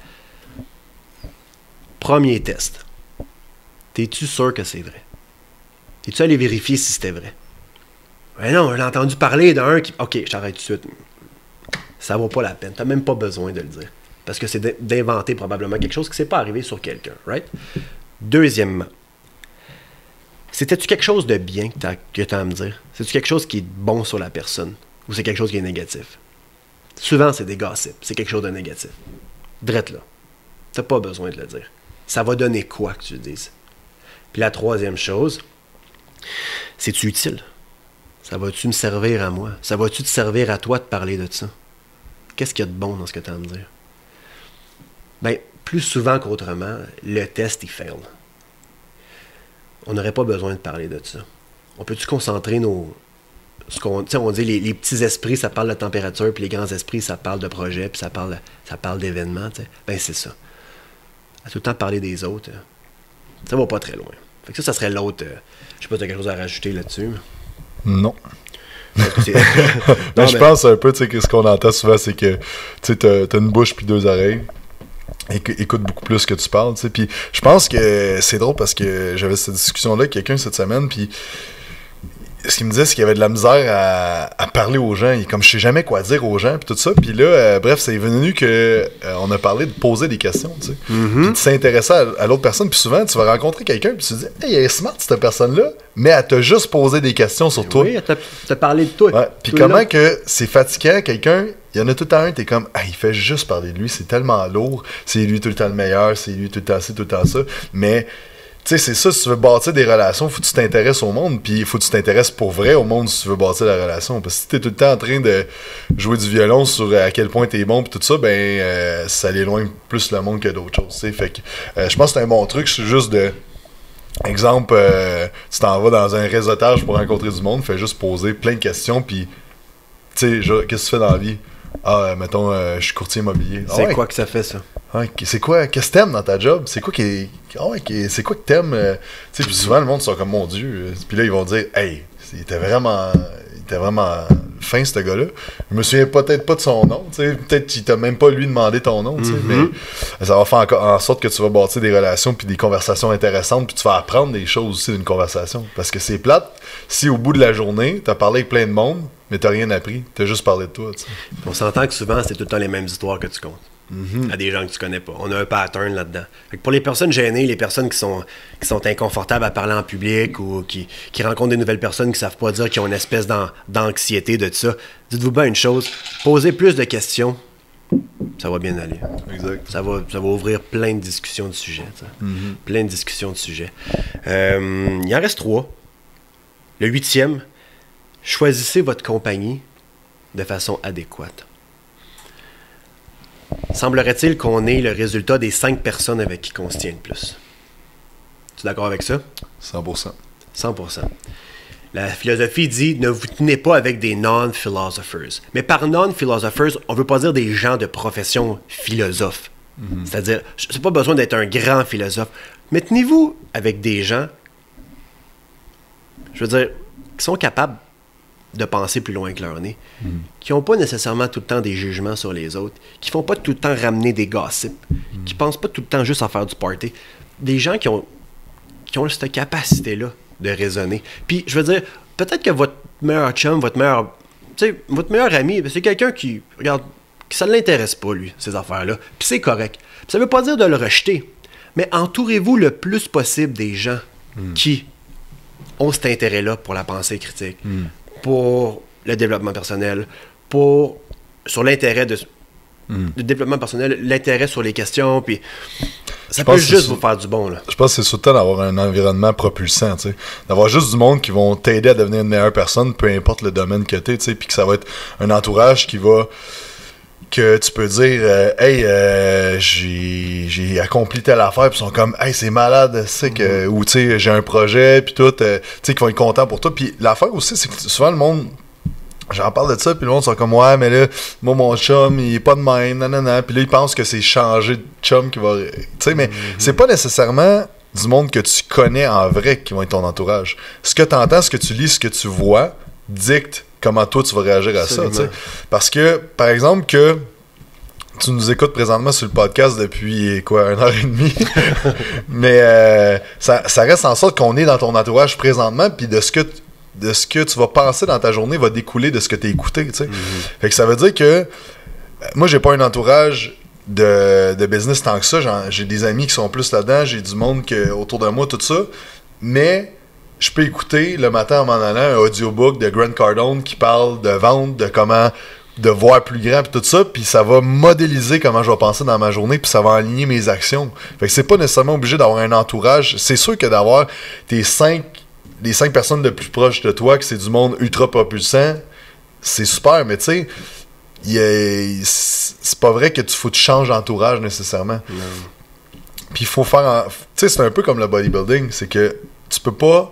Premier test. T'es-tu sûr que c'est vrai? Es-tu allé vérifier si c'était vrai? Ben non, j'ai entendu parler d'un qui. Ok, je t'arrête tout de suite. Ça vaut pas la peine. T'as même pas besoin de le dire. Parce que c'est d'inventer probablement quelque chose qui s'est pas arrivé sur quelqu'un, right? Deuxièmement, c'était-tu quelque chose de bien que t'as que t'as à me dire? C'est-tu quelque chose qui est bon sur la personne? Ou c'est quelque chose qui est négatif? Souvent, c'est des gossips. C'est quelque chose de négatif. Drette là. T'as pas besoin de le dire. Ça va donner quoi que tu le dises? Puis la troisième chose, c'est-tu utile? Ça va-tu me servir à moi? Ça va-tu te servir à toi de parler de ça? Qu'est-ce qu'il y a de bon dans ce que tu as à me dire? Bien, plus souvent qu'autrement, le test, il fail. On n'aurait pas besoin de parler de ça. On peut-tu concentrer nos... Ce qu'on, on dit les, les petits esprits, ça parle de température, puis les grands esprits, ça parle de projet, puis ça parle, ça parle d'événements. Bien, c'est ça. À tout le temps parler des autres, ça va pas très loin. Fait que ça, ça serait l'autre... Euh, je sais pas si tu as quelque chose à rajouter là-dessus. Non. Que non, mais je pense un peu, tu sais, que ce qu'on entend souvent, c'est que tu sais, t'as, t'as une bouche puis deux oreilles. Écoute beaucoup plus que tu parles, tu sais. Puis je pense que c'est drôle parce que j'avais cette discussion-là avec quelqu'un cette semaine, puis ce qu'il me disait, c'est qu'il y avait de la misère à, à parler aux gens. Il est comme, je sais jamais quoi dire aux gens, puis tout ça. Puis là, euh, bref, c'est venu que euh, on a parlé de poser des questions, tu sais. Mm-hmm. Puis de s'intéresser à, à l'autre personne. Puis souvent, tu vas rencontrer quelqu'un, puis tu te dis, hey, elle est smart, cette personne-là, mais elle t'a juste posé des questions sur toi. Oui, elle t'a, t'a parlé de toi. Ouais. Puis comment là. Que c'est fatigant, quelqu'un, il y en a tout le temps un, t'es comme, ah, il fait juste parler de lui, c'est tellement lourd, c'est lui tout le temps le meilleur, c'est lui tout le temps ci, tout le temps ça. Mais... tu sais, c'est ça, si tu veux bâtir des relations, faut que tu t'intéresses au monde, puis il faut que tu t'intéresses pour vrai au monde si tu veux bâtir la relation. Parce que si t'es tout le temps en train de jouer du violon sur à quel point t'es bon, puis tout ça, ben, euh, ça éloigne plus le monde que d'autres choses, tu sais. Fait que, euh, je pense que c'est un bon truc, c'est juste de... Exemple, euh, tu t'en vas dans un réseautage pour rencontrer du monde, fais juste poser plein de questions, puis, tu sais, qu'est-ce que tu fais dans la vie? Ah, mettons, euh, je suis courtier immobilier. C'est ah ouais. quoi que ça fait, ça? Ouais, c'est quoi, qu'est-ce que t'aimes dans ta job? C'est quoi qui est, oh, okay, c'est quoi que t'aimes? Euh, tu sais, puis souvent, le monde sont comme, mon Dieu. Puis là, ils vont dire, hey, il était vraiment, il était vraiment fin, ce gars-là. Je me souviens peut-être pas de son nom, tu sais. Peut-être qu'il t'a même pas lui demandé ton nom, tu sais. Mm-hmm. Mais ça va faire en, en sorte que tu vas bâtir des relations puis des conversations intéressantes, puis tu vas apprendre des choses aussi d'une conversation. Parce que c'est plate si au bout de la journée, t'as parlé avec plein de monde, mais t'as rien appris. T'as juste parlé de toi, tu sais. On s'entend que souvent, c'est tout le temps les mêmes histoires que tu comptes. Mm-hmm. À des gens que tu connais pas. On a un pattern là-dedans. Fait que pour les personnes gênées, les personnes qui sont, qui sont inconfortables à parler en public ou qui, qui rencontrent des nouvelles personnes qui savent pas dire, qui ont une espèce d'an, d'anxiété de ça, dites-vous bien une chose, posez plus de questions, ça va bien aller. Exact. Ça va, ça va ouvrir plein de discussions de sujets. Mm-hmm. Plein de discussions de sujets. Euh, il en reste trois. Le huitième, choisissez votre compagnie de façon adéquate. Semblerait-il qu'on ait le résultat des cinq personnes avec qui on se tient le plus. Tu es d'accord avec ça? cent pour cent. cent pour cent. La philosophie dit « ne vous tenez pas avec des non-philosophers ». Mais par non-philosophers, on ne veut pas dire des gens de profession philosophes. Mm-hmm. C'est-à-dire, c'est pas besoin d'être un grand philosophe. Mais tenez-vous avec des gens, je veux dire, qui sont capables de penser plus loin que leur nez, mm-hmm. qui n'ont pas nécessairement tout le temps des jugements sur les autres, qui font pas tout le temps ramener des gossips, mm-hmm. qui pensent pas tout le temps juste à faire du party. Des gens qui ont, qui ont cette capacité-là de raisonner. Puis, je veux dire, peut-être que votre meilleur chum, votre meilleur, tu sais, votre meilleur ami, c'est quelqu'un qui, regarde, que ça ne l'intéresse pas, lui, ces affaires-là. Puis c'est correct. Puis ça ne veut pas dire de le rejeter, mais entourez-vous le plus possible des gens mm. qui ont cet intérêt-là pour la pensée critique, mm. pour le développement personnel, pour, sur l'intérêt de, mm. de développement personnel, l'intérêt sur les questions, puis ça je peut juste vous faire du bon, là. Je pense que c'est surtout d'avoir un environnement propulsant, tu sais. D'avoir juste du monde qui vont t'aider à devenir une meilleure personne, peu importe le domaine que t'es, tu sais, puis que ça va être un entourage qui va... que tu peux dire euh, hey euh, j'ai j'ai accompli telle affaire, puis ils sont comme hey c'est malade, c'est que mm-hmm. ou tu sais j'ai un projet puis tout, euh, tu sais qu'ils vont être contents pour toi. Puis l'affaire aussi c'est que souvent le monde, j'en parle de ça, puis le monde sont comme ouais mais là moi mon chum il est pas de même, nanana, puis là ils pensent que c'est changer de chum qui va, tu sais, mais mm-hmm. c'est pas nécessairement du monde que tu connais en vrai qui vont être ton entourage. Ce que tu entends, ce que tu lis, ce que tu vois dicte comment toi tu vas réagir à ça, tu sais. Parce que, par exemple, que tu nous écoutes présentement sur le podcast depuis, quoi, une heure et demie, mais euh, ça, ça reste en sorte qu'on est dans ton entourage présentement, puis de ce que de ce que tu vas penser dans ta journée va découler de ce que tu as écouté, tu sais. Mm-hmm. Fait que ça veut dire que moi, j'ai pas un entourage de, de business tant que ça. Genre, j'ai des amis qui sont plus là-dedans, j'ai du monde que, autour de moi, tout ça, mais... je peux écouter le matin en m'en allant un audiobook de Grant Cardone qui parle de vente, de comment de voir plus grand puis tout ça, puis ça va modéliser comment je vais penser dans ma journée, puis ça va aligner mes actions. Fait que c'est pas nécessairement obligé d'avoir un entourage. C'est sûr que d'avoir tes cinq les cinq personnes de plus proches de toi, que c'est du monde ultra propulsant, c'est super, mais tu sais, c'est pas vrai que tu faut que tu changes d'entourage nécessairement. Puis il faut faire... Tu sais, c'est un peu comme le bodybuilding, c'est que tu peux pas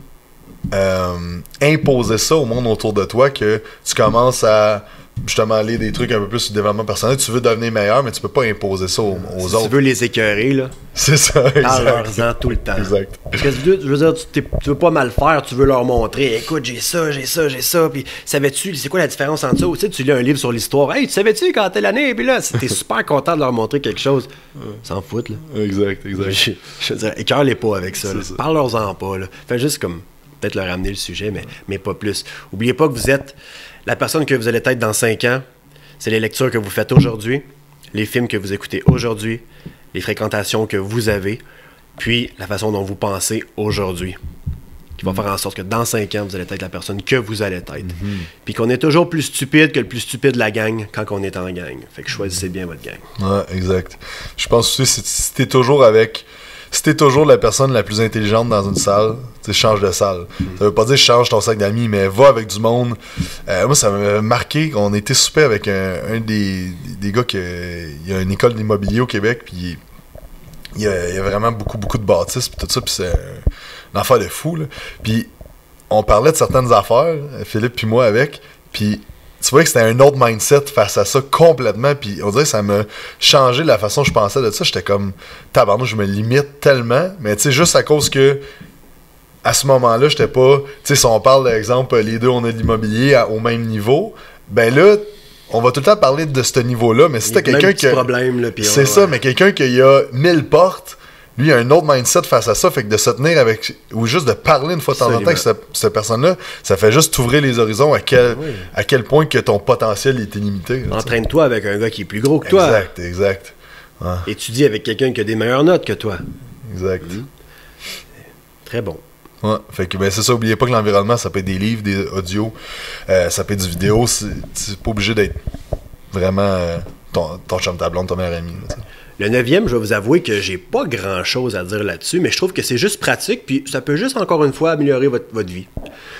Euh, imposer ça au monde autour de toi, que tu commences à justement aller des trucs un peu plus sur le développement personnel, tu veux devenir meilleur, mais tu peux pas imposer ça aux, aux si autres. Tu veux les écœurer, là. C'est ça, exact. Parle-leur-en tout le temps. Exact. Parce que je veux dire, tu, tu veux pas mal faire, tu veux leur montrer, écoute, j'ai ça, j'ai ça, j'ai ça, puis savais-tu, c'est quoi la différence entre ça? Tu sais, tu lis un livre sur l'histoire, hey, tu savais-tu quand telle année, puis là, t'es super content de leur montrer quelque chose. S'en foutent, là. Exact, exact. Je, je veux dire, écœure-les pas avec ça, ça. Parle-leur-en pas, là. Fais juste comme... peut-être leur ramener le sujet, mais, mais pas plus. Oubliez pas que vous êtes la personne que vous allez être dans cinq ans. C'est les lectures que vous faites aujourd'hui, les films que vous écoutez aujourd'hui, les fréquentations que vous avez, puis la façon dont vous pensez aujourd'hui, qui va faire en sorte que dans cinq ans, vous allez être la personne que vous allez être. Mm-hmm. Puis qu'on est toujours plus stupide que le plus stupide de la gang quand on est en gang. Fait que choisissez bien votre gang. Ouais, exact. Je pense aussi, si t'es toujours avec... Si t'es toujours la personne la plus intelligente dans une salle, tu change de salle. Mm. Ça veut pas dire change ton sac d'amis, mais va avec du monde. Euh, moi, ça m'a marqué qu'on était super avec un, un des, des gars qui il y a une école d'immobilier au Québec, puis il y a, il y a vraiment beaucoup, beaucoup de bâtisses, puis tout ça, puis c'est une affaire de fou, là. Puis on parlait de certaines affaires, Philippe puis moi avec, puis tu vois que c'était un autre mindset face à ça complètement, puis on dirait que ça m'a changé la façon dont je pensais de ça. J'étais comme, tabarnouche, je me limite tellement, mais tu sais, juste à cause que à ce moment-là, j'étais pas, tu sais, si on parle d'exemple, les deux, on a de l'immobilier à, au même niveau, ben là, on va tout le temps parler de ce niveau-là, mais si t'as quelqu'un qui... problème, là, c'est ouais, ça, ouais. Mais quelqu'un qui a mille portes, lui, il a un autre mindset face à ça, fait que de se tenir avec, ou juste de parler une fois de temps en temps avec cette, cette personne-là, ça fait juste t'ouvrir les horizons à quel, oui. à quel point que ton potentiel est illimité. Entraîne-toi avec un gars qui est plus gros que toi. Exact, exact. Ouais. Étudie avec quelqu'un qui a des meilleures notes que toi. Exact. Mmh. Très bon. Ouais, fait que ben c'est ça, oubliez pas que l'environnement, ça peut être des livres, des audios, euh, ça peut être du vidéo, c'est, c'est pas obligé d'être vraiment euh, ton, ton chum, ta blonde, ton meilleur ami. Là, le neuvième, je vais vous avouer que j'ai pas grand-chose à dire là-dessus, mais je trouve que c'est juste pratique, puis ça peut juste, encore une fois, améliorer votre, votre vie.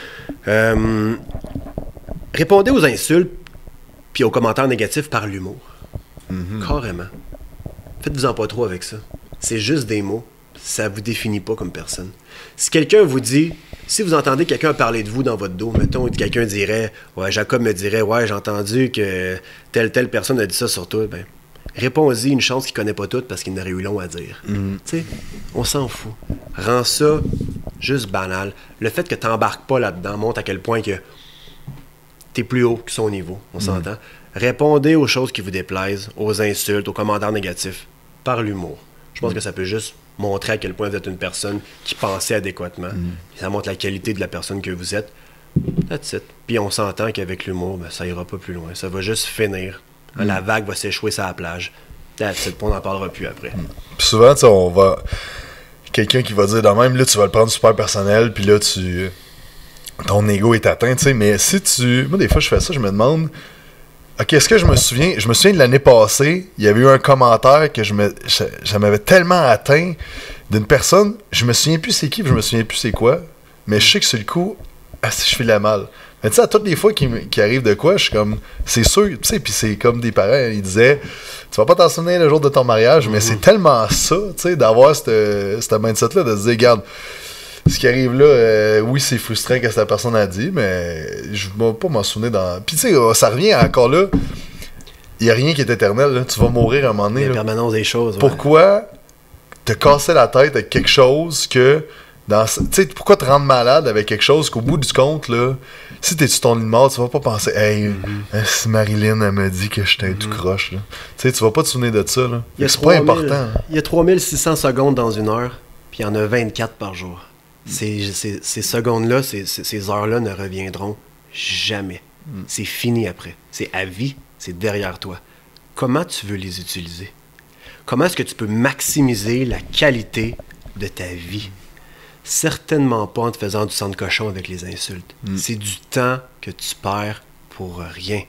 Euh, répondez aux insultes puis aux commentaires négatifs par l'humour. Mm-hmm. Carrément. Faites-vous-en pas trop avec ça. C'est juste des mots. ça vous définit pas comme personne. Si quelqu'un vous dit, si vous entendez quelqu'un parler de vous dans votre dos, mettons, quelqu'un dirait, ouais, Jacob me dirait, ouais, j'ai entendu que telle, telle personne a dit ça sur toi, ben, réponds-y une chance qu'il connaît pas tout parce qu'il n'aurait eu long à dire. Mm. Tu sais, on s'en fout. Rends ça juste banal. Le fait que tu n'embarques pas là-dedans montre à quel point que tu es plus haut que son niveau, on mm. s'entend. Répondez aux choses qui vous déplaisent, aux insultes, aux commentaires négatifs, par l'humour. Je pense mm. que ça peut juste montrer à quel point vous êtes une personne qui pensait adéquatement. Mm. Ça montre la qualité de la personne que vous êtes. That's it. Puis on s'entend qu'avec l'humour, ben, ça ira pas plus loin. Ça va juste finir. Mm. La vague va s'échouer sur la plage. That's it. On n'en parlera plus après. Mm. Puis souvent, tu sais, on va... Quelqu'un qui va dire de même, là, tu vas le prendre super personnel, puis là, tu... Ton ego est atteint, tu sais. Mais si tu... Moi, des fois, je fais ça, je me demande... Ok, est-ce que je me souviens, je me souviens de l'année passée, il y avait eu un commentaire que je me, je, je m'avais tellement atteint d'une personne, je me souviens plus c'est qui, je me souviens plus c'est quoi, mais je sais que sur le coup, ah, si je fais la mal. Mais tu sais, à toutes les fois qu'il, qu'il arrive de quoi, je suis comme, c'est sûr, tu sais, puis c'est comme des parents, ils disaient, tu vas pas t'en souvenir le jour de ton mariage, mm-hmm. mais c'est tellement ça, tu sais, d'avoir ce mindset-là, de se dire, regarde, ce qui arrive là, euh, oui, c'est frustrant que cette personne a dit, mais je ne vais pas m'en souvenir dans... Puis tu sais, ça revient encore là, il n'y a rien qui est éternel, là. Tu vas mourir à un moment donné. La permanence des choses, ouais. Pourquoi te casser la tête avec quelque chose que... dans Tu sais, pourquoi te rendre malade avec quelque chose qu'au bout du compte, là, si t'es sur ton lit de mort, tu vas pas penser, hey, mm-hmm. si Marilyn, elle me dit que j'étais mm-hmm. tout croche, là. Tu sais, tu vas pas te souvenir de ça, là. C'est pas important. Il y a trois mille six cents secondes dans une heure, puis il y en a vingt-quatre par jour. Ces, ces, ces secondes-là, ces, ces heures-là ne reviendront jamais. Mm. C'est fini après. C'est à vie, c'est derrière toi. Comment tu veux les utiliser? Comment est-ce que tu peux maximiser la qualité de ta vie? Certainement pas en te faisant du sang de cochon avec les insultes. Mm. C'est du temps que tu perds pour rien.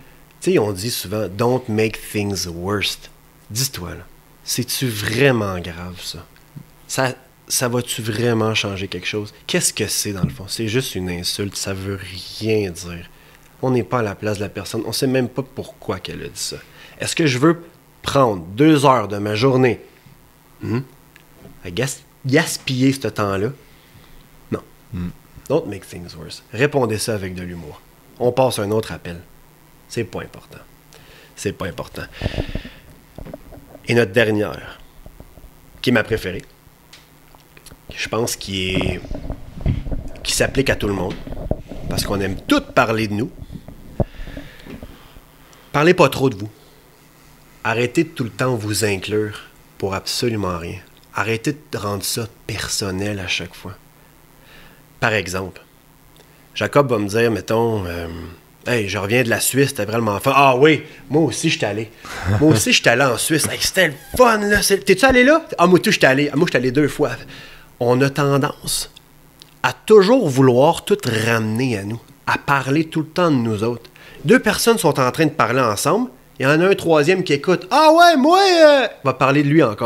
Tu sais, on dit souvent « Don't make things worse ». Dis-toi, là, c'est-tu vraiment grave, ça? Ça... Ça va-tu vraiment changer quelque chose? Qu'est-ce que c'est dans le fond? C'est juste une insulte, ça veut rien dire. On n'est pas à la place de la personne, on sait même pas pourquoi qu'elle a dit ça. Est-ce que je veux prendre deux heures de ma journée hmm, à gas- gaspiller ce temps-là? Non. Mm. Don't make things worse. Répondez ça avec de l'humour. On passe à un autre appel. C'est pas important. C'est pas important. Et notre dernière, qui est ma préférée, je pense qui est qui s'applique à tout le monde parce qu'on aime tous parler de nous. Parlez pas trop de vous. Arrêtez de tout le temps vous inclure pour absolument rien. Arrêtez de rendre ça personnel à chaque fois. Par exemple, Jacob va me dire, mettons, euh, hey, je reviens de la Suisse, c'était vraiment fun. Ah oui, moi aussi je suis allé. Moi aussi je suis allé en Suisse. Hey, c'était le fun là. T'es-tu allé là? Ah moi tout je suis allé. Ah, moi je suis allé deux fois. On a tendance à toujours vouloir tout ramener à nous, à parler tout le temps de nous autres. Deux personnes sont en train de parler ensemble, il y en a un troisième qui écoute. « Ah ouais, moi, euh... va parler de lui encore. »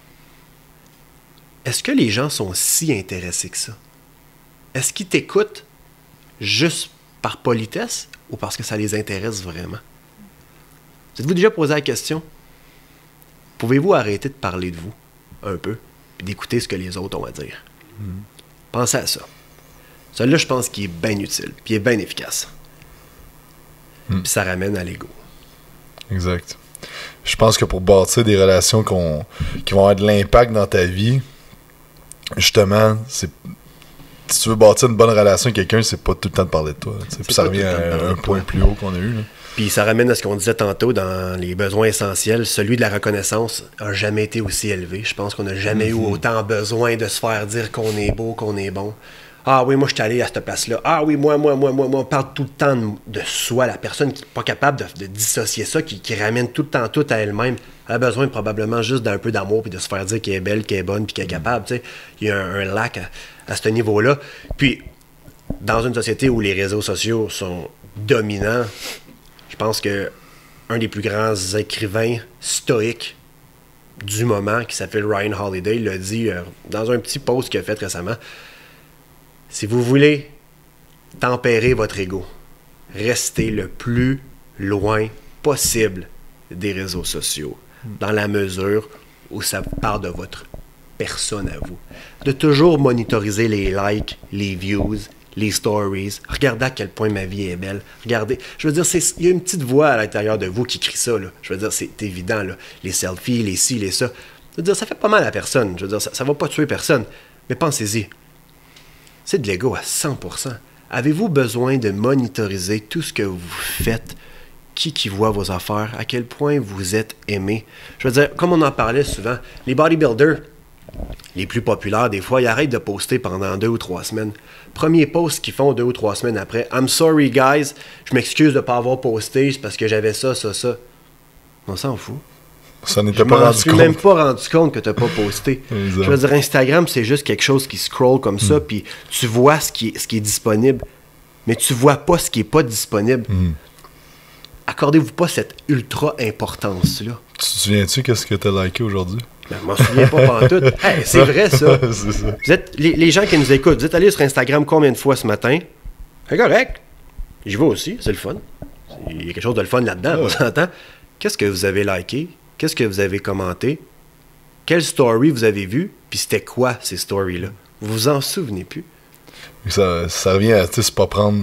Est-ce que les gens sont si intéressés que ça? Est-ce qu'ils t'écoutent juste par politesse ou parce que ça les intéresse vraiment? Vous êtes-vous déjà posé la question? Pouvez-vous arrêter de parler de vous un peu? D'écouter ce que les autres ont à dire. Mm. Pensez à ça. Celui-là, je pense qu'il est bien utile, puis il est bien efficace. Mm. Puis ça ramène à l'ego. Exact. Je pense que pour bâtir des relations qu'on, qui vont avoir de l'impact dans ta vie, justement, c'est, si tu veux bâtir une bonne relation avec quelqu'un, c'est pas tout le temps de parler de toi. Puis ça revient à un point plus haut qu'on a eu. Là. Puis ça ramène à ce qu'on disait tantôt dans les besoins essentiels. Celui de la reconnaissance n'a jamais été aussi élevé. Je pense qu'on n'a jamais mm-hmm. eu autant besoin de se faire dire qu'on est beau, qu'on est bon. Ah oui, moi je suis allé à cette place-là. Ah oui, moi, moi, moi, moi, moi. On parle tout le temps de, de soi. La personne qui n'est pas capable de, de dissocier ça, qui, qui ramène tout le temps tout à elle-même, elle a besoin probablement juste d'un peu d'amour puis de se faire dire qu'elle est belle, qu'elle est bonne puis qu'elle est capable. Tu sais. Il y a un, un lac à, à ce niveau-là. Puis, dans une société où les réseaux sociaux sont dominants, je pense que un des plus grands écrivains stoïques du moment, qui s'appelle Ryan Holiday, l'a dit euh, dans un petit post qu'il a fait récemment. Si vous voulez tempérer votre ego, restez le plus loin possible des réseaux sociaux, dans la mesure où ça part de votre personne à vous. De toujours monitoriser les likes, les views, les stories. Regardez à quel point ma vie est belle. Regardez. Je veux dire, il y a une petite voix à l'intérieur de vous qui crie ça. Là. Je veux dire, c'est évident. Là. Les selfies, les ci, les ça. Je veux dire, ça fait pas mal à personne. Je veux dire, ça, ça va pas tuer personne. Mais pensez-y. C'est de l'ego à cent pour cent. Avez-vous besoin de monitoriser tout ce que vous faites? Qui qui voit vos affaires? À quel point vous êtes aimé? Je veux dire, comme on en parlait souvent, les bodybuilders, les plus populaires, des fois, ils arrêtent de poster pendant deux ou trois semaines. Premier post qu'ils font deux ou trois semaines après. I'm sorry, guys. Je m'excuse de ne pas avoir posté. C'est parce que j'avais ça, ça, ça. On s'en fout. Ça n'était je pas rendu compte. Je m'en suis même pas rendu compte que tu n'as pas posté. Je veux dire, Instagram, c'est juste quelque chose qui scroll comme ça, mm. puis tu vois ce qui, est, ce qui est disponible, mais tu vois pas ce qui n'est pas disponible. Mm. Accordez-vous pas cette ultra-importance-là. Tu te souviens-tu qu'est-ce que tu as liké aujourd'hui? Ben, je m'en souviens pas pantoute. Hey, c'est vrai, ça. C'est ça. Vous êtes, les, les gens qui nous écoutent, vous êtes allés sur Instagram combien de fois ce matin? C'est correct. J'y vais aussi, c'est le fun. Il y a quelque chose de le fun là-dedans, ouais. On s'entend. Qu'est-ce que vous avez liké? Qu'est-ce que vous avez commenté? Quelle story vous avez vue? Puis c'était quoi, ces stories-là? Vous vous en souvenez plus? Ça, ça revient à, tu sais, c'est pas prendre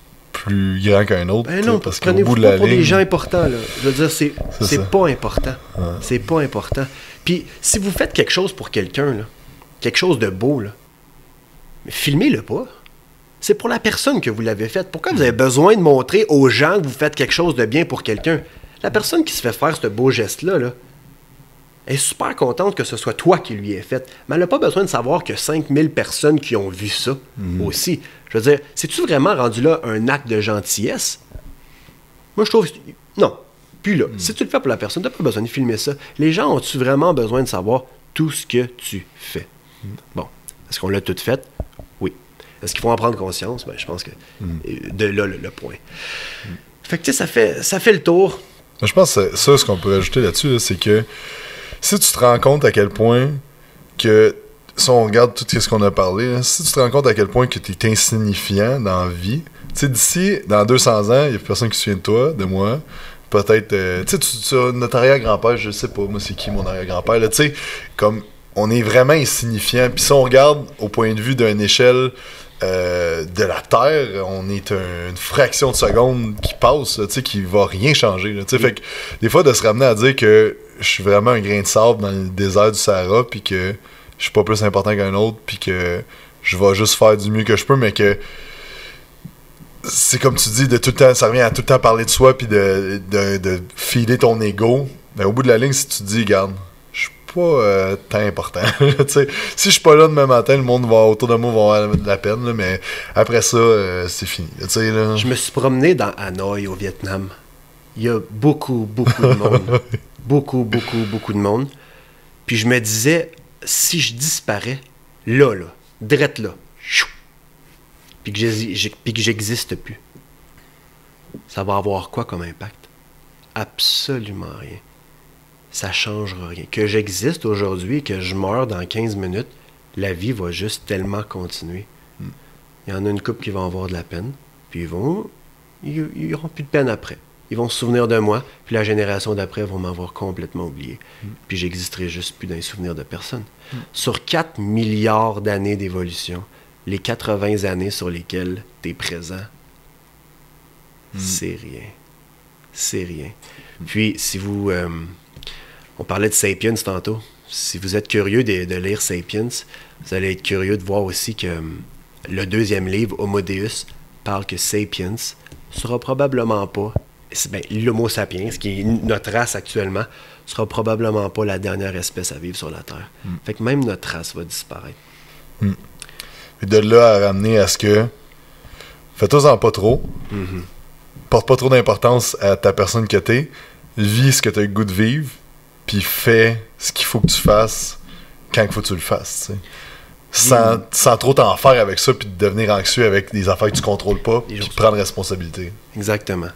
plus grand qu'un autre. Ben non, parce qu'au bout de la ligne... pour des gens importants, là. Je veux dire, c'est, c'est, c'est pas important. Ouais. C'est pas important. Puis, si vous faites quelque chose pour quelqu'un, là, quelque chose de beau, là, mais filmez-le pas. C'est pour la personne que vous l'avez fait. Pourquoi vous avez besoin de montrer aux gens que vous faites quelque chose de bien pour quelqu'un? La personne qui se fait faire ce beau geste-là, là, elle est super contente que ce soit toi qui lui ai fait. Mais elle n'a pas besoin de savoir que cinq mille personnes qui ont vu ça mm-hmm. aussi. Je veux dire, c'est-tu vraiment rendu là un acte de gentillesse? Moi, je trouve... Non. Puis là, mm. si tu le fais pour la personne, tu n'as pas besoin de filmer ça. Les gens ont-tu vraiment besoin de savoir tout ce que tu fais? Mm. Bon. Est-ce qu'on l'a tout fait? Oui. Est-ce qu'il faut en prendre conscience? Ben, je pense que mm. de là, le, le point. Mm. Fait que, tu sais, ça fait, ça fait le tour. Je pense que ça, ce qu'on peut ajouter là-dessus, là, c'est que si tu te rends compte à quel point que, si on regarde tout ce qu'on a parlé, là, si tu te rends compte à quel point que tu es insignifiant dans la vie, tu sais, d'ici, dans deux cents ans, il n'y a plus personne qui se souvient de toi, de moi, peut-être, euh, tu sais, tu, tu, notre arrière-grand-père, je sais pas, moi, c'est qui mon arrière-grand-père, là, tu sais, comme, on est vraiment insignifiant, puis si on regarde au point de vue d'une échelle euh, de la Terre, on est un, une fraction de seconde qui passe, tu sais, qui va rien changer, tu sais, fait que, des fois, de se ramener à dire que je suis vraiment un grain de sable dans le désert du Sahara, puis que je suis pas plus important qu'un autre, puis que je vais juste faire du mieux que je peux, mais que c'est comme tu dis, de tout le temps, ça revient à tout le temps parler de soi, puis de, de, de filer ton ego. Mais au bout de la ligne, si tu te dis, regarde, je suis pas euh, tant important. Si je suis pas là demain matin, le monde va autour de moi va avoir de la peine, là, mais après ça, euh, c'est fini. Là. Je me suis promené dans Hanoï, au Vietnam. Il y a beaucoup, beaucoup de monde. beaucoup, beaucoup, beaucoup de monde. Puis je me disais, si je disparais, là, là, drette là, chou, puis que, j'ai, puis que j'existe plus, ça va avoir quoi comme impact? Absolument rien. Ça changera rien. Que j'existe aujourd'hui, que je meurs dans quinze minutes, la vie va juste tellement continuer. Mm. Il y en a une couple qui vont avoir de la peine, puis ils vont, ils, ils auront plus de peine après. Ils vont se souvenir de moi, puis la génération d'après vont m'avoir complètement oublié. Mm. Puis j'existerai juste plus dans les souvenirs de personne. Mm. Sur quatre milliards d'années d'évolution, les quatre-vingts années sur lesquelles tu es présent, mm. c'est rien. C'est rien. Mm. Puis, si vous... Euh, on parlait de Sapiens tantôt. Si vous êtes curieux de, de lire Sapiens, vous allez être curieux de voir aussi que um, le deuxième livre, Homo Deus, parle que Sapiens sera probablement pas... Ben, l'Homo sapiens, qui est notre race actuellement, sera probablement pas la dernière espèce à vivre sur la Terre. Mm. Fait que même notre race va disparaître. Mm. Et de là à ramener à ce que fais-toi-en pas trop, mm-hmm. porte pas trop d'importance à ta personne que t'es, vis ce que t'as le goût de vivre, puis fais ce qu'il faut que tu fasses quand il faut que tu le fasses. T'sais. Sans, mm. sans trop t'en faire avec ça, puis de devenir anxieux avec des affaires que tu contrôles pas, puis prendre responsabilité. Exactement.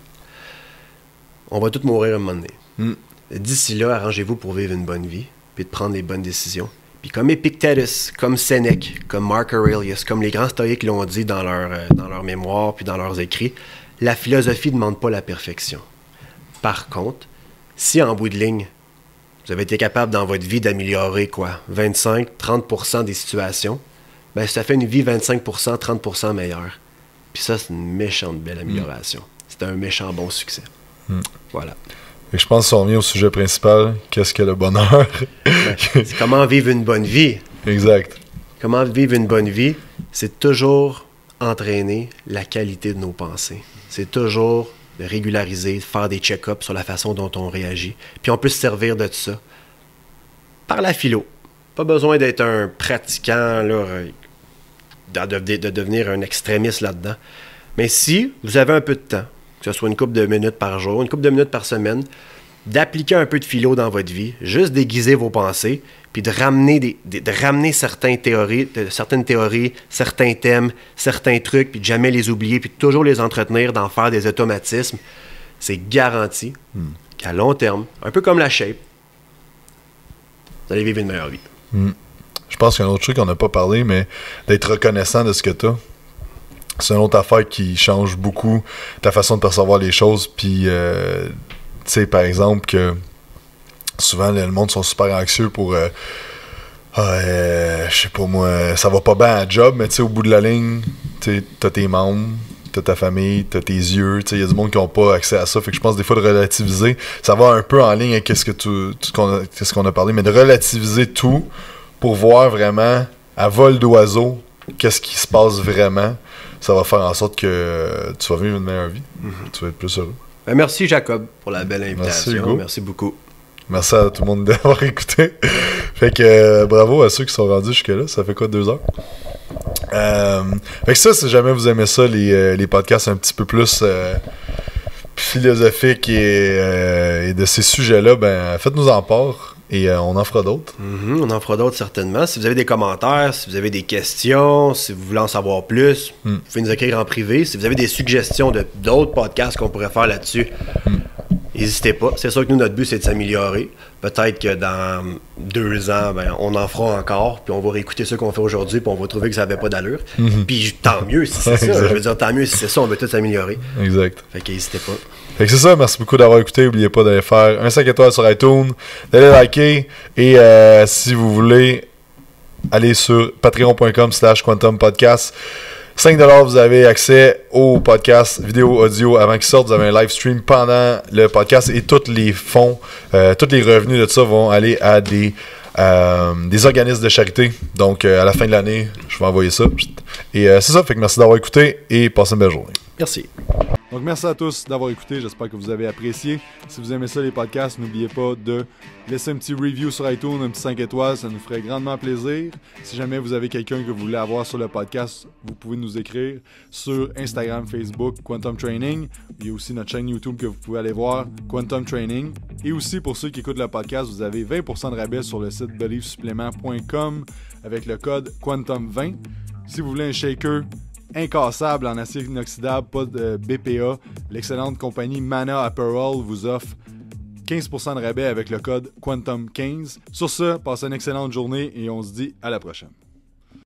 On va tous mourir un moment donné. Mm. D'ici là, arrangez-vous pour vivre une bonne vie, puis de prendre les bonnes décisions. Puis comme Epictétus, comme Sénèque, comme Mark Aurelius, comme les grands stoïques l'ont dit dans leur, euh, dans leur mémoire, puis dans leurs écrits, la philosophie ne demande pas la perfection. Par contre, si en bout de ligne, vous avez été capable dans votre vie d'améliorer quoi? vingt-cinq à trente pour cent des situations. Ben, ça fait une vie vingt-cinq pour cent, trente pour cent meilleure. Puis ça, c'est une méchante belle amélioration. Mm. C'est un méchant bon succès. Mm. Voilà. Et je pense qu'on revient au sujet principal. Qu'est-ce que le bonheur? Ben, c'est comment vivre une bonne vie. Exact. Comment vivre une bonne vie, c'est toujours entraîner la qualité de nos pensées. C'est toujours de régulariser, de faire des check-ups sur la façon dont on réagit. Puis on peut se servir de ça par la philo. Pas besoin d'être un pratiquant, là, de, de, de devenir un extrémiste là-dedans. Mais si vous avez un peu de temps, que ce soit une couple de minutes par jour, une couple de minutes par semaine, d'appliquer un peu de philo dans votre vie, juste déguiser vos pensées, puis de ramener, des, de, de ramener certaines théories, de, certaines théories, certains thèmes, certains trucs, puis de jamais les oublier, puis de toujours les entretenir, d'en faire des automatismes, c'est garanti mm. qu'à long terme, un peu comme la shape, vous allez vivre une meilleure vie. Mm. Je pense qu'il y a un autre truc qu'on n'a pas parlé, mais d'être reconnaissant de ce que tu as. C'est une autre affaire qui change beaucoup ta façon de percevoir les choses, puis... Euh, tu sais, par exemple, que souvent, le monde sont super anxieux pour... Euh, euh, je sais pas moi, ça va pas bien à la job, mais tu sais, au bout de la ligne, tu sais, t'as tes membres, t'as ta famille, t'as tes yeux, tu sais, il y a du monde qui n'a pas accès à ça, fait que je pense des fois de relativiser, ça va un peu en ligne avec ce que tu, tout ce qu'on a, ce qu'on a parlé, mais de relativiser tout pour voir vraiment, à vol d'oiseau, qu'est-ce qui se passe vraiment, ça va faire en sorte que tu vas vivre une meilleure vie, mm-hmm. tu vas être plus heureux. Ben merci Jacob pour la belle invitation. Merci, merci beaucoup. Merci à tout le monde d'avoir écouté. Fait que euh, bravo à ceux qui sont rendus jusque-là. Ça fait quoi, deux heures? Euh, fait que ça, si jamais vous aimez ça, les, euh, les podcasts un petit peu plus euh, philosophiques et, euh, et de ces sujets-là, ben faites-nous en part. Et euh, on en fera d'autres. Mm-hmm, on en fera d'autres certainement. Si vous avez des commentaires, si vous avez des questions, si vous voulez en savoir plus, mm. vous pouvez nous écrire en privé. Si vous avez des suggestions de d'autres podcasts qu'on pourrait faire là-dessus, mm. n'hésitez pas. C'est sûr que nous, notre but, c'est de s'améliorer. Peut-être que dans deux ans, ben, on en fera encore, puis on va réécouter ce qu'on fait aujourd'hui, puis on va trouver que ça n'avait pas d'allure. Mm-hmm. Puis tant mieux si c'est ça. Je veux dire, tant mieux si c'est ça, on veut tous s'améliorer. Exact. Fait que n'hésitez pas. Fait que c'est ça, merci beaucoup d'avoir écouté. N'oubliez pas d'aller faire un cinq étoiles sur iTunes, d'aller liker. Et euh, si vous voulez, aller sur patreon.com slash quantum podcast. cinq dollars, vous avez accès au podcast vidéo, audio avant qu'il sorte. Vous avez un live stream pendant le podcast et tous les fonds, euh, tous les revenus de ça vont aller à des, euh, des organismes de charité. Donc, euh, à la fin de l'année, je vais envoyer ça. Et euh, c'est ça, fait que merci d'avoir écouté et passez une belle journée. Merci. Donc, merci à tous d'avoir écouté. J'espère que vous avez apprécié. Si vous aimez ça, les podcasts, n'oubliez pas de laisser un petit review sur iTunes, un petit cinq étoiles. Ça nous ferait grandement plaisir. Si jamais vous avez quelqu'un que vous voulez avoir sur le podcast, vous pouvez nous écrire sur Instagram, Facebook, Quantum Training. Il y a aussi notre chaîne YouTube que vous pouvez aller voir, Quantum Training. Et aussi, pour ceux qui écoutent le podcast, vous avez vingt pour cent de rabais sur le site believe supplement point com avec le code quantum vingt. Si vous voulez un shaker incassable en acier inoxydable, pas de B P A, l'excellente compagnie Mana Apparel vous offre quinze pour cent de rabais avec le code quantum quinze. Sur ce, passez une excellente journée et on se dit à la prochaine.